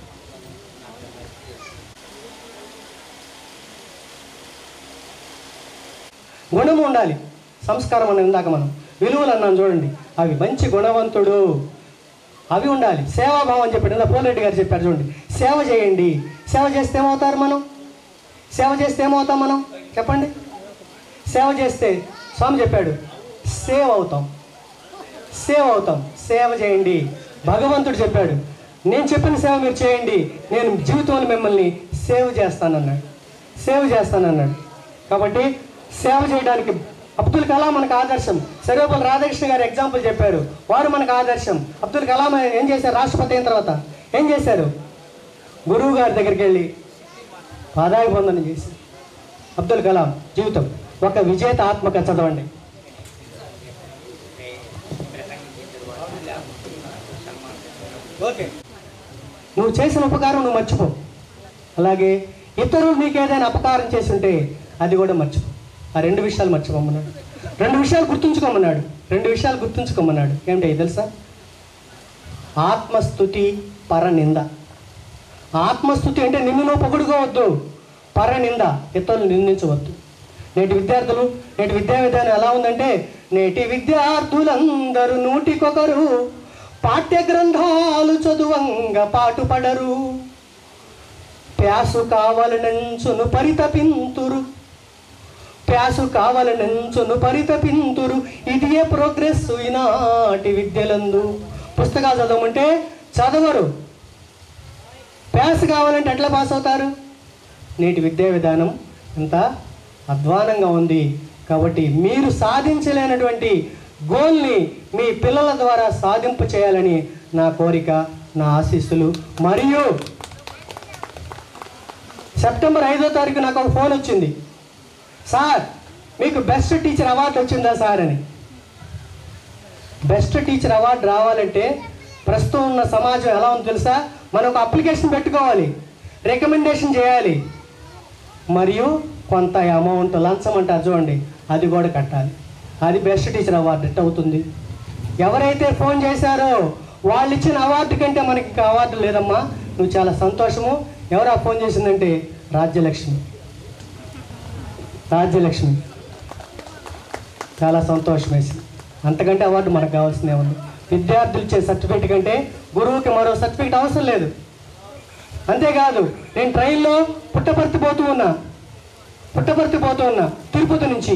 [SPEAKER 8] గుణము ఉండాలి, సంస్కారం అన్న ఇందాక మనం విలువలు అన్నాం చూడండి, అవి మంచి గుణవంతుడు అవి ఉండాలి. సేవాభావం అని చెప్పాడు, పోలరెడ్డి గారు చెప్పారు చూడండి. సేవ చేయండి. సేవ చేస్తే ఏమవుతారు మనం? సేవ చేస్తే ఏమవుతాం మనం? చెప్పండి. సేవ చేస్తే స్వామి చెప్పాడు, సేవ్ అవుతాం. సేవ చేయండి. భగవంతుడు చెప్పాడు, నేను చెప్పిన సేవ మీరు చేయండి, నేను జీవితంలో మిమ్మల్ని సేవ్ చేస్తానన్నాడు. కాబట్టి సేవ చేయడానికి అబ్దుల్ కలాం మనకు ఆదర్శం. సర్వేపల్లి రాధాకృష్ణ గారు ఎగ్జాంపుల్ చెప్పారు, వారు మనకు ఆదర్శం. అబ్దుల్ కలాం ఏం చేశారు? రాష్ట్రపతి అయిన తర్వాత ఏం చేశారు? గురువు గారి దగ్గరికి వెళ్ళి పాదాభివందనం చేశారు. అబ్దుల్ కలాం జీవితం ఒక విజేత ఆత్మక చదవండి. ఓకే, నువ్వు చేసిన ఉపకారం నువ్వు మర్చిపో. అలాగే ఇతరులు నీకు ఏదైనా అపకారం చేసి ఉంటే అది కూడా మర్చిపో. ఆ 2 విషయాలు మర్చిపోమన్నాడు. 2 విషయాలు గుర్తుంచుకోమన్నాడు. ఏమిటి తెలుసా? ఆత్మస్తుతి, పరనింద. ఆత్మస్తుతి అంటే నిన్ను నువ్వు పొగుడుకోవద్దు, పరనింద ఇతరులు నిందించవద్దు. నేటి విద్యా విధానం ఎలా ఉందంటే, నేటి విద్యార్థులందరూ 100కొకరు పాఠ్య గ్రంథాలు చదువంగా పాటుపడరు, ప్యాసు కావాలనంచును పరితపింతురు, ఇదియే ప్రోగ్రెస్ ఈనాటి విద్యలందు. పుస్తకాలు చదవమంటే చదవరు, ప్యాస్ కావాలంటే ఎట్లా పాస్ అవుతారు? నేటి విద్యా విధానం ఎంత అధ్వానంగా ఉంది. కాబట్టి మీరు సాధించలేనటువంటి గోల్ని మీ పిల్లల ద్వారా సాధింపు చేయాలని నా కోరిక, నా ఆశీస్సులు. మరియు సెప్టెంబర్ 5వ తారీఖు నాకు ఒక ఫోన్ వచ్చింది. సార్ మీకు బెస్ట్ టీచర్ అవార్డు వచ్చిందా సార్ అని. బెస్ట్ టీచర్ అవార్డు రావాలంటే ప్రస్తుతం ఉన్న సమాజం ఎలా ఉందో తెలుసా? మనం ఒక అప్లికేషన్ పెట్టుకోవాలి, రికమెండేషన్ చేయాలి, మరియు కొంత అమౌంట్ లంచం అంటారు చూడండి, అది కూడా కట్టాలి. అది బెస్ట్ టీచర్ అవార్డు ఎట్ అవుతుంది. ఎవరైతే ఫోన్ చేశారో వాళ్ళు ఇచ్చిన అవార్డు కంటే మనకి ఇంకా అవార్డు లేదమ్మా, నువ్వు చాలా సంతోషము. ఎవరా ఫోన్ చేసిందంటే రాజ్యలక్ష్మి. రాజ్యలక్ష్మి చాలా సంతోషం వేసింది. అంతకంటే అవార్డు మనకు కావాల్సిందే ఉంది. విద్యార్థులు ఇచ్చే సర్టిఫికేట్ కంటే గురువుకి మరో సర్టిఫికేట్ అవసరం లేదు. అంతేకాదు నేను ట్రైన్లో పుట్టపర్తి పోతూ ఉన్నా తిరుపతి నుంచి.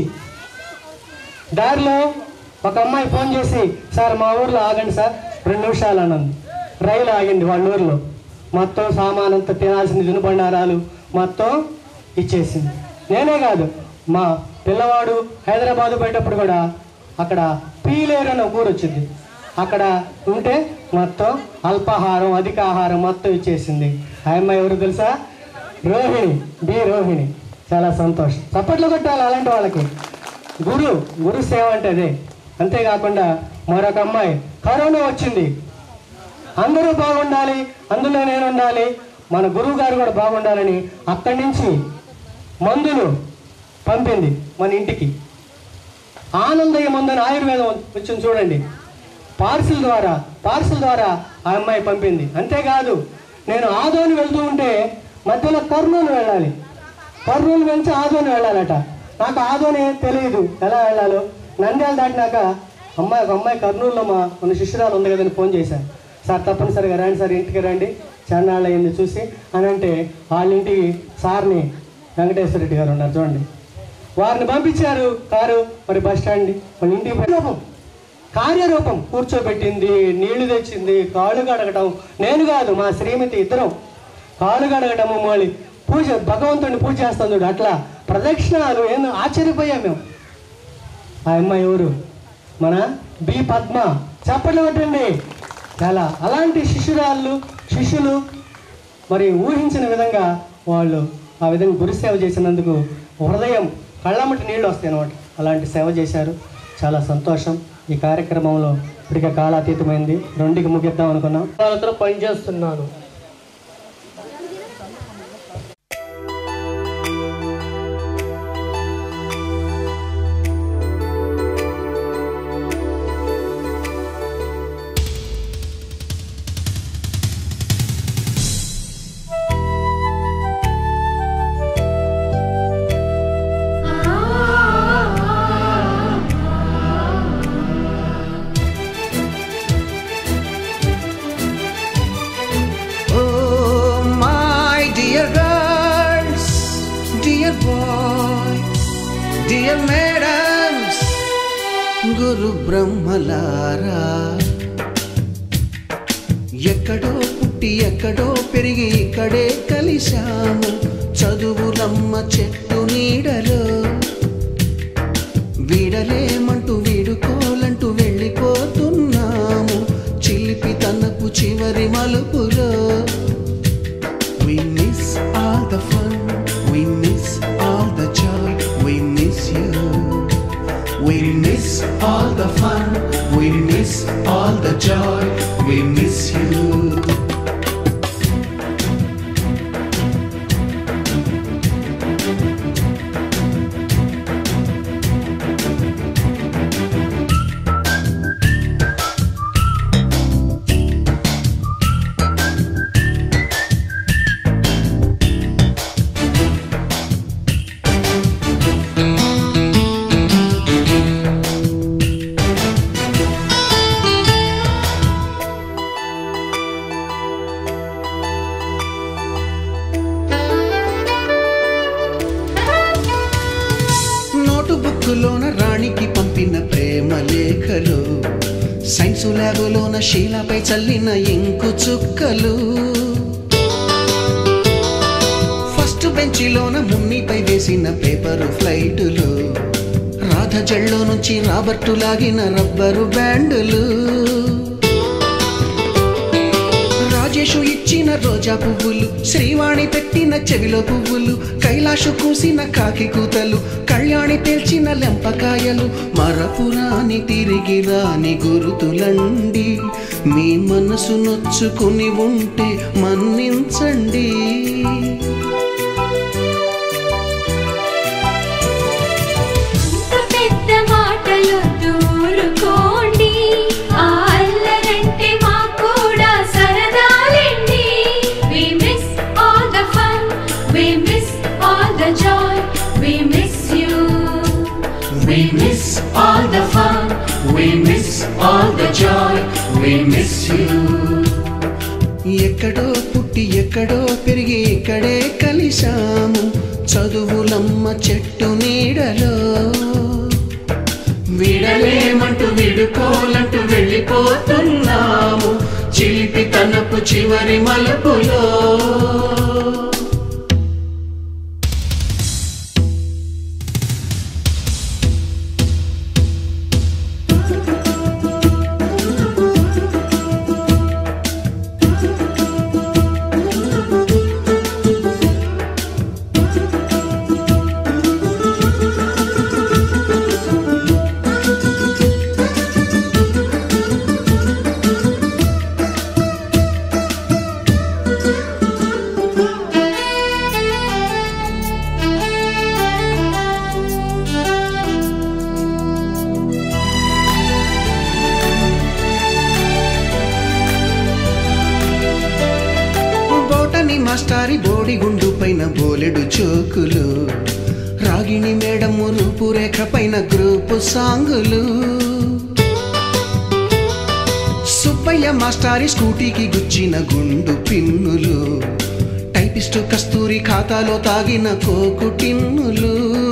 [SPEAKER 8] దారిలో ఒక అమ్మాయి ఫోన్ చేసి, సార్ మా ఊర్లో ఆగండి సార్ 2 నిమిషాలు అన్నది. రైలు ఆగింది వాళ్ళ ఊర్లో. మొత్తం సామానంతా తినాల్సిన తినుబండారాలు మొత్తం ఇచ్చేసింది. నేనే కాదు, మా పిల్లవాడు హైదరాబాదు పోయేటప్పుడు కూడా అక్కడ పీలేరు అని ఒక ఊరు వచ్చింది. అక్కడ ఉంటే మొత్తం అల్పాహారం అధికాహారం మొత్తం ఇచ్చేసింది. ఆ అమ్మాయి ఎవరు తెలుసా? రోహిణి. చాలా సంతోషం. చప్పట్లు కొట్టాలి అలాంటి వాళ్ళకి. గురు సేవ అంటే అదే. అంతేకాకుండా మరొక అమ్మాయి కరోనా వచ్చింది, అందరూ బాగుండాలి, అందులో నేను ఉండాలి, మన గురువు గారు కూడా బాగుండాలని అక్కడి నుంచి మందులు పంపింది మన ఇంటికి. ఆనందయ్య మందుని ఆయుర్వేదం వచ్చింది చూడండి, పార్సిల్ ద్వారా ఆ అమ్మాయి పంపింది. అంతేకాదు నేను ఆదోని వెళ్తూ ఉంటే మధ్యలో కర్నూలు వెళ్ళాలి, కర్నూలు నుంచి ఆదోని వెళ్ళాలట. నాకు ఆదోని తెలియదు ఎలా వెళ్ళాలో. నంద్యాల దాటినాక ఒక అమ్మాయి కర్నూలులో మన శిష్యురాలు ఉంది కదని ఫోన్ చేశాను. సార్ తప్పనిసరిగా రండి సార్, ఇంటికి రండి, చాన్నాళ్ళు అయింది చూసి అని అంటే వాళ్ళ ఇంటికి సార్ని వెంకటేశ్వర రెడ్డి గారు ఉన్నారు చూడండి, వారిని పంపించారు కారు. మరి బస్ స్టాండ్ మన ఇంటికి కార్యరూపం కూర్చోబెట్టింది, నీళ్లు తెచ్చింది, కాళ్ళు కడగటం. నేను కాదు మా శ్రీమతి ఇద్దరం కాళ్ళు కడగటము, మళ్ళీ పూజ భగవంతుడిని పూజ చేస్తాం చూడు, అట్లా ప్రదక్షిణాలు. ఏమో ఆశ్చర్యపోయాం మేము. ఆ అమ్మాయి ఎవరు? మన బి పద్మ. చప్పట్లు కొట్టండి. చాలా అలాంటి శిష్యులు మరి ఊహించిన విధంగా వాళ్ళు ఆ విధంగా గురుసేవ చేసినందుకు హృదయం కళ్ళమ్మటి నీళ్ళు వస్తాయి అన్నమాట. అలాంటి సేవ చేశారు, చాలా సంతోషం. ఈ కార్యక్రమంలో ఇప్పటికే కాలాతీతమైంది, 2కి ముగిద్దాం అనుకున్నాం.
[SPEAKER 21] వాళ్ళతో పనిచేస్తున్నాను.
[SPEAKER 5] గురు బ్రహ్మలారా, ఎక్కడో పుట్టి ఎక్కడో పెరిగి ఇక్కడే కలిశాము. చదువులమ్మ చెట్టు నీడలో వీడలేమంటూ వీడుకోలంటూ వెళ్ళిపోతున్నాము. చిలిపి తనకు చివరి మలుపులో We miss all the fun, we miss all the joy, we miss you. We miss all the fun, we miss all the joy, we miss you. బుక్కులోన రాణికి పంపిన ప్రేమ లేఖలు, సైన్సు ల్యాబులోన శీలపై చల్లిన ఇంకు చుక్కలు, ఫస్ట్ బెంచిలోన మున్నిపై వేసిన పేపరు ఫ్లైటులు, రాధ జల్లో నుంచి రాబర్టు లాగిన rubber బ్యాండులు, Rajesh ఇచ్చిన రోజా పువ్వులు, శ్రీవాణి పెట్టిన చెవిలో పువ్వులు, కైలాషు కూసిన కాకి కూతలు, కళ్యాణి పేల్చిన లెంపకాయలు, మరపురాని తిరిగి రాని గురుతులండి. మీ మనసు నొచ్చుకుని ఉంటే మన్నించండి.
[SPEAKER 12] పెద్ద మాటలు దూరుకోండి, ఆ అల్లరంటే మాకు కూడా సరదాలండి. We miss all the fun, we miss all the joy, we miss you.
[SPEAKER 5] We miss all the fun, we miss all the joy, we miss you. ఎక్కడో పుట్టి ఎక్కడో పెరిగి ఇక్కడే కలిశాము, చదువులమ్మ చెట్టు నీడలో. విడలేమంటూ విడుకోలంటూ వెళ్ళిపోతున్నాము, చిలిపి తనపు చివరి మలుపులో. మాస్టారి బోడిగుండు పైన బోలెడు చోకులు, రాగిణి మేడము రూపురేఖ పైన గ్రూపు సాంగులు, సుబ్బయ్య మాస్టారి స్కూటీకి గుచ్చిన గుండు పిన్నులు, టైపిస్టు కస్తూరి ఖాతాలో తాగిన కోకు టిన్నులు,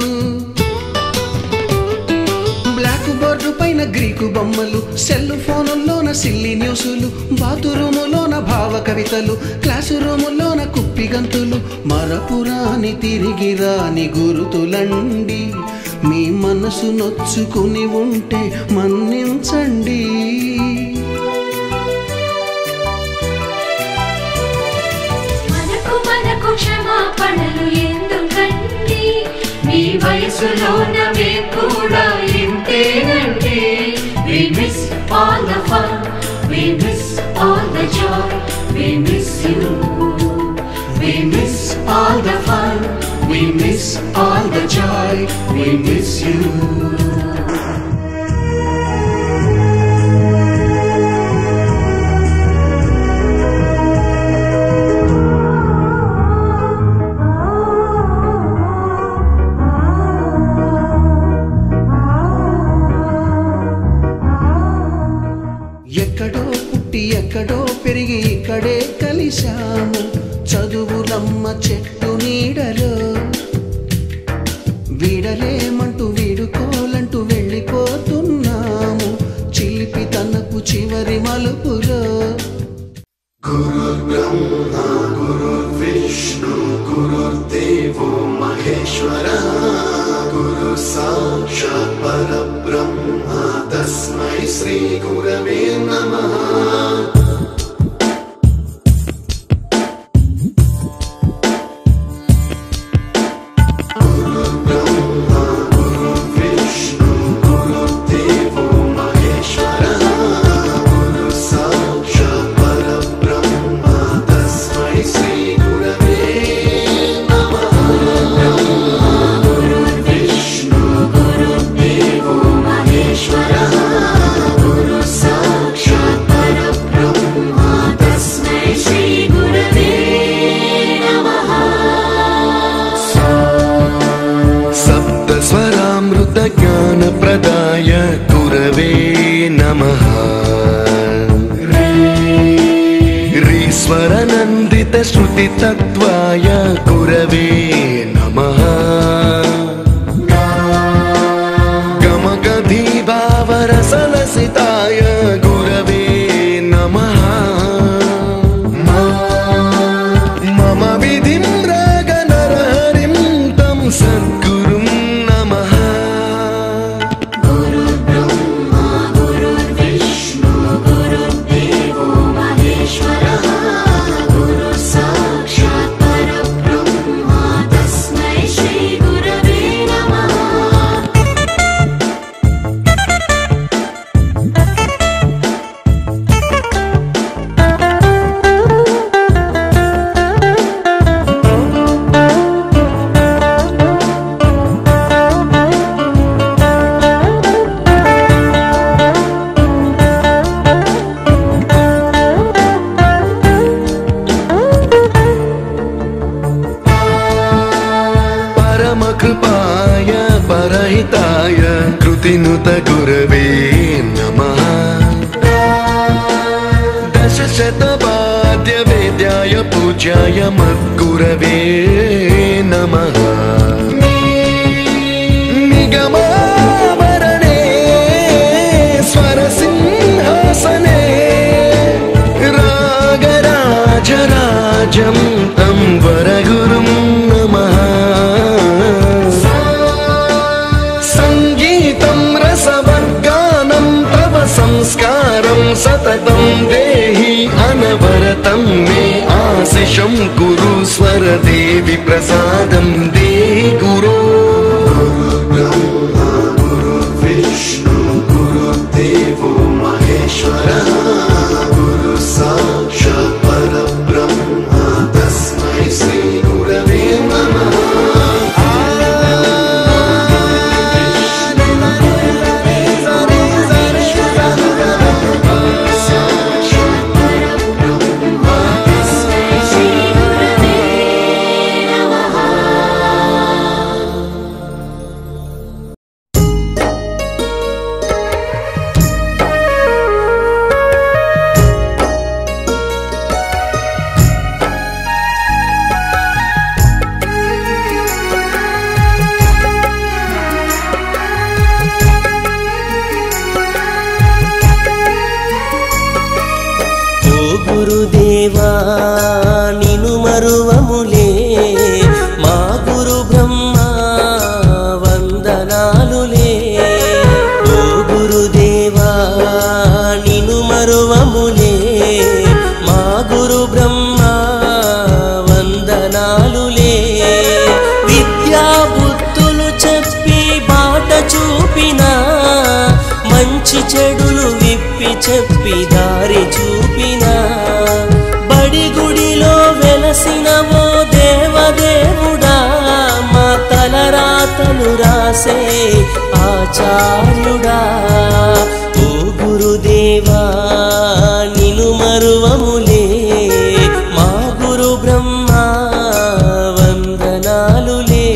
[SPEAKER 5] బ్లాక్ బోర్డు పైన గ్రీకు బొమ్మలు, సెల్ ఫోనుల్లోన సిల్లి న్యూసులు, బాతురూములోన భావ కవితలు, క్లాసు రూములోన కుప్పి గంతులు, మరపురాని తిరిగి రాని గురుతులండి. మీ మనసు నొచ్చుకుని ఉంటే మన్నించండి.
[SPEAKER 12] మనకు క్షమాపణలు ఎందుకండి, మీ వయసులోన మేము కూడా ఇంతేనండి. We miss all the fun, we miss all the joy, we miss you. We miss all the fun, we miss all the joy, we miss you. ఎక్కడో పుట్టి ఎక్కడో పెరిగి ఇక్కడే కలిశాము, చదువులమ్మ చెట్టు నీడలో. వీడలేమంటూ వీడుకోలంటూ వెళ్ళిపోతున్నాము, చిలిపి తనపు చివరి మలుపులో.
[SPEAKER 13] గురుర్బ్రహ్మ గురుర్విష్ణు గురుర్దేవో మహేశ్వర, గురు సాక్షాత్ పరబ్రహ్మ తస్మై శ్రీ గురవే నమః.
[SPEAKER 15] ज्ञानप्रदाय गुरवे नमः। ह्रीश्वरनन्दितश्रुतितत्त्वाय गुरवे नमः। गमगधीभावरसलसिताय गुरवे नमः। मम विधिं रागनरहरिं तं सद्गुरुं नमः।
[SPEAKER 12] गुरुर्ब्रह्मा गुरुर्विष्णु गुरुर्देवो महेश्वरः।
[SPEAKER 15] कृपाय परहिताय कृतिनुत गुरवे नमः दशशतवाद्य वेद्याय पूज्याय मद्गुरवे नमः निगमावरणे स्वरसिंहासने रागराजराजं तं वरगुरुं नमः संगीतं रसवर्गानं तव संस्कारं सततं देहि अनवरतं मे आशिषं कुरु स्वरदेवि प्रसादं देहि गुरो
[SPEAKER 13] ब्रह्मा गुरु विष्णु गुरुदेवो महेश्वरः गुरु साक्षात् परब्रह्म तस्मै श्री गुरवे नमः
[SPEAKER 14] గురుదేవా నిను మరువములే మా గురు బ్రహ్మ వందనాలులే ఓ గురుదేవా నిను మరువములే మా గురు బ్రహ్మ వందనాలులే విద్యా బుద్ధులు చెప్పి బాట చూపిన మంచి చెడులు విప్పి చెప్పి దారి చూపిన బడి గుడిలో వెలసినవో దేవదేవుడా మా తలరాతలు రాసే ఆచార్యుడా ఓ గురుదేవా నిను మరువములే మా గురు బ్రహ్మ వందనాలులే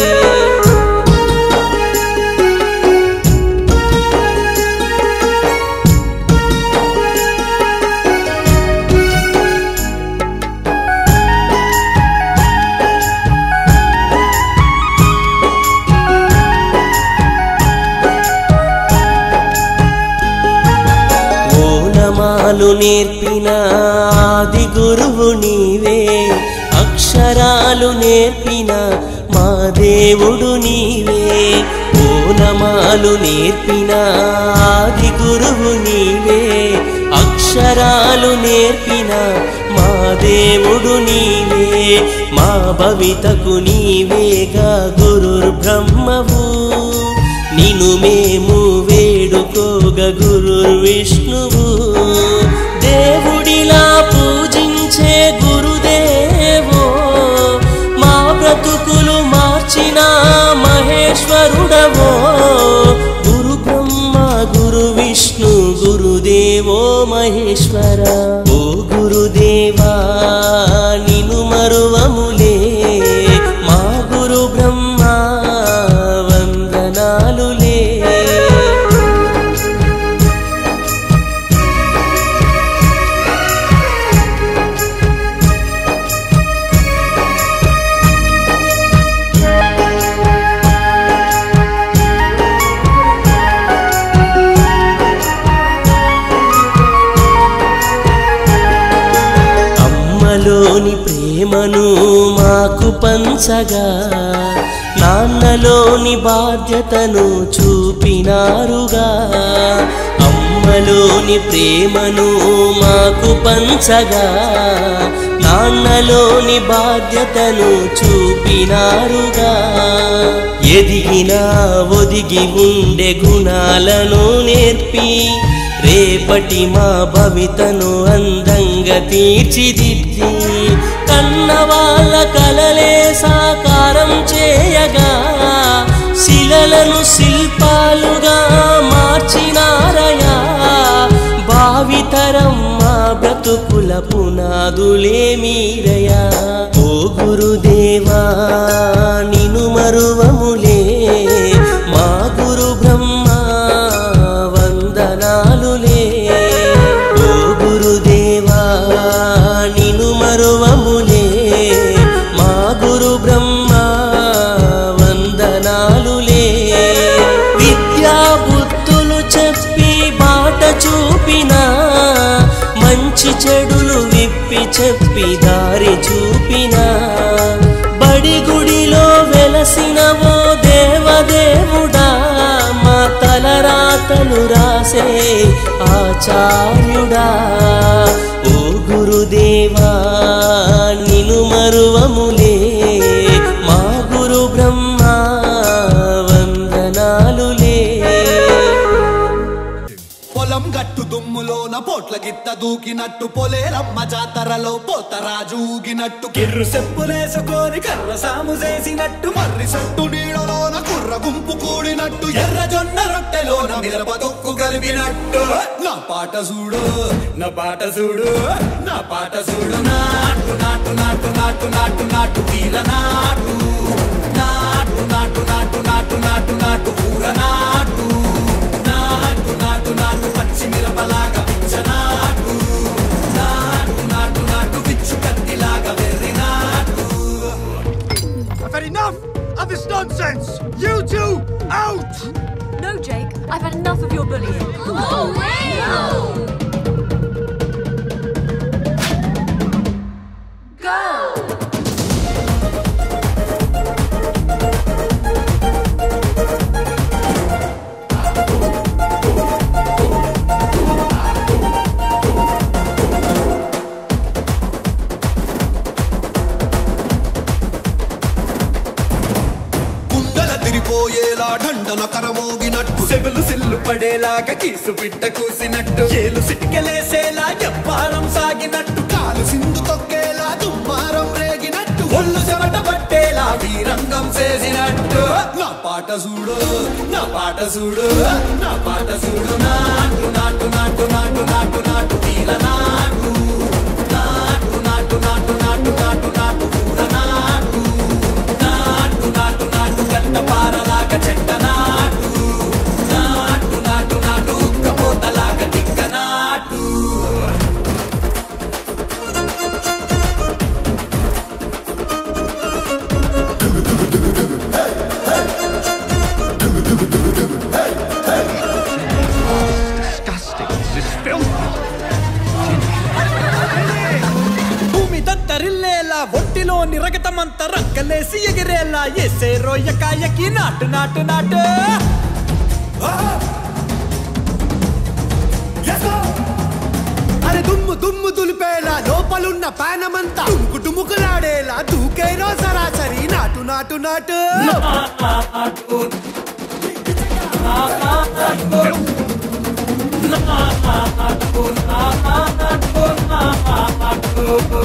[SPEAKER 14] నేర్పిన ఆది గురువు నీవే అక్షరాలు నేర్పిన మా దేవుడు నీవే ఓనమాలు నేర్పిన ఆది గురువు నీవే అక్షరాలు నేర్పిన మా దేవుడు నీవే మా భవితకు నీవేగా గురుర్ బ్రహ్మవు నిను మేము వేడుకోగ గురుర్ విష్ణువు దేవుడిలా పూజించే గురుదేవో మా బ్రతుకులు మార్చిన మహేశ్వరుడవో గురు బ్రహ్మ గురు విష్ణు గురుదేవో మహేశ్వర ఓ గురుదేవా నిను మరువములే మా గురు బ్రహ్మ వందనాలులే అమ్మలోని ప్రేమను మాకు పంచగా నాన్నలోని బాధ్యతను చూపినారుగా అమ్మలోని ప్రేమను మాకు పంచగా నాన్నలోని బాధ్యతను చూపినారుగా ఎదిగినా ఒదిగి ఉండే గుణాలను నేర్పి రేపటి మా భవితను అందంగా తీర్చిదిద్ది కన్నవాళ్ళ కలలే సాకారం చేయగా శిలలను శిల్పాలుగా మార్చినారయా భావితరం మా బ్రతుకుల పునాదులే మీరయా ఓ గురుదేవా నిను మరువము చెప్పి దారి చూపిన బడి గుడిలో వెలసినవో దేవదేవుడా మా తలరాతలు రాసే ఆచార్యుడా ఓ గురుదేవా నిను మరువములే మా గురు బ్రహ్మ వందనాలులే
[SPEAKER 16] పొలం గట్టు దుమ్ములోన పోట్ల గిత్త దూకినట్టు పొలేరమ్మ జాతరలో పోతరాజు ఊగినట్టు కిర్రు చెప్పులేసుకొని కర్ర సాము చేసినట్టు మర్రి చెట్టు నీడలోన కుర్ర గుంపు కూడినట్టు ఎర్ర జొన్న రొట్టెలోన మిరప దొక్కు కలిపినట్టు నా పాట చూడు నా పాట చూడు నా పాట చూడు నాటు నాటు నాటు నాటు నాటు నాటు వీర నాటు నాటు నాటు నాటు నాటు నాటు నాటు ఊర నాటు నాటు నాటు నాటు పచ్చి మిరపలాగా పిచ్చ నాటు నాటు నాటు నాటు పిచ్చు కత్తిలాగా వెర్రి నాటు.
[SPEAKER 17] I've had enough of this nonsense. You two out.
[SPEAKER 18] No, Jake. I've had enough of your bullying. Oh, wow! Go!
[SPEAKER 16] పోయేలా ఢండన కరమోగినట్టు సెవులు సిల్లు పడేలాగా కీసు బిడ్డ కూసినట్టు ఏలు సిటికెలేసేలా ఎవ్వారం సాగినట్టు కాలు సింధు తొక్కేలా దుమ్మారం రేగినట్టు ఒళ్ళు చెమట పట్టేలా వీరంగం చేసినట్టు నా పాట చూడు నా పాట చూడు నా పాట చూడు నాటు నాటు నాటు నాటు నాటు నాటు వీర నాటు నాటు నాటు నాటు నాటు నాటు నాటు ఊర నాటు నాటు నాటు నాటు గంట పారలాగా చెట్ట నాటు నాటు నాటు నాటు ఉక్కపోతలాగా దిక్క నాటు. భూమి దత్తరిల్లేలా ఒంటిలోని రగతమంతా రక్కలేసి ఎగిరేలా ఎసే రోయకాయకి నాటు నాటు నాటు. అరే దుమ్ము దుమ్ము దులిపేలా లోపలున్న పానమంతా దుమ్కు డుముకులాడేలా దూకేనో సరాసరి నాటు నాటు నాటు. నాటు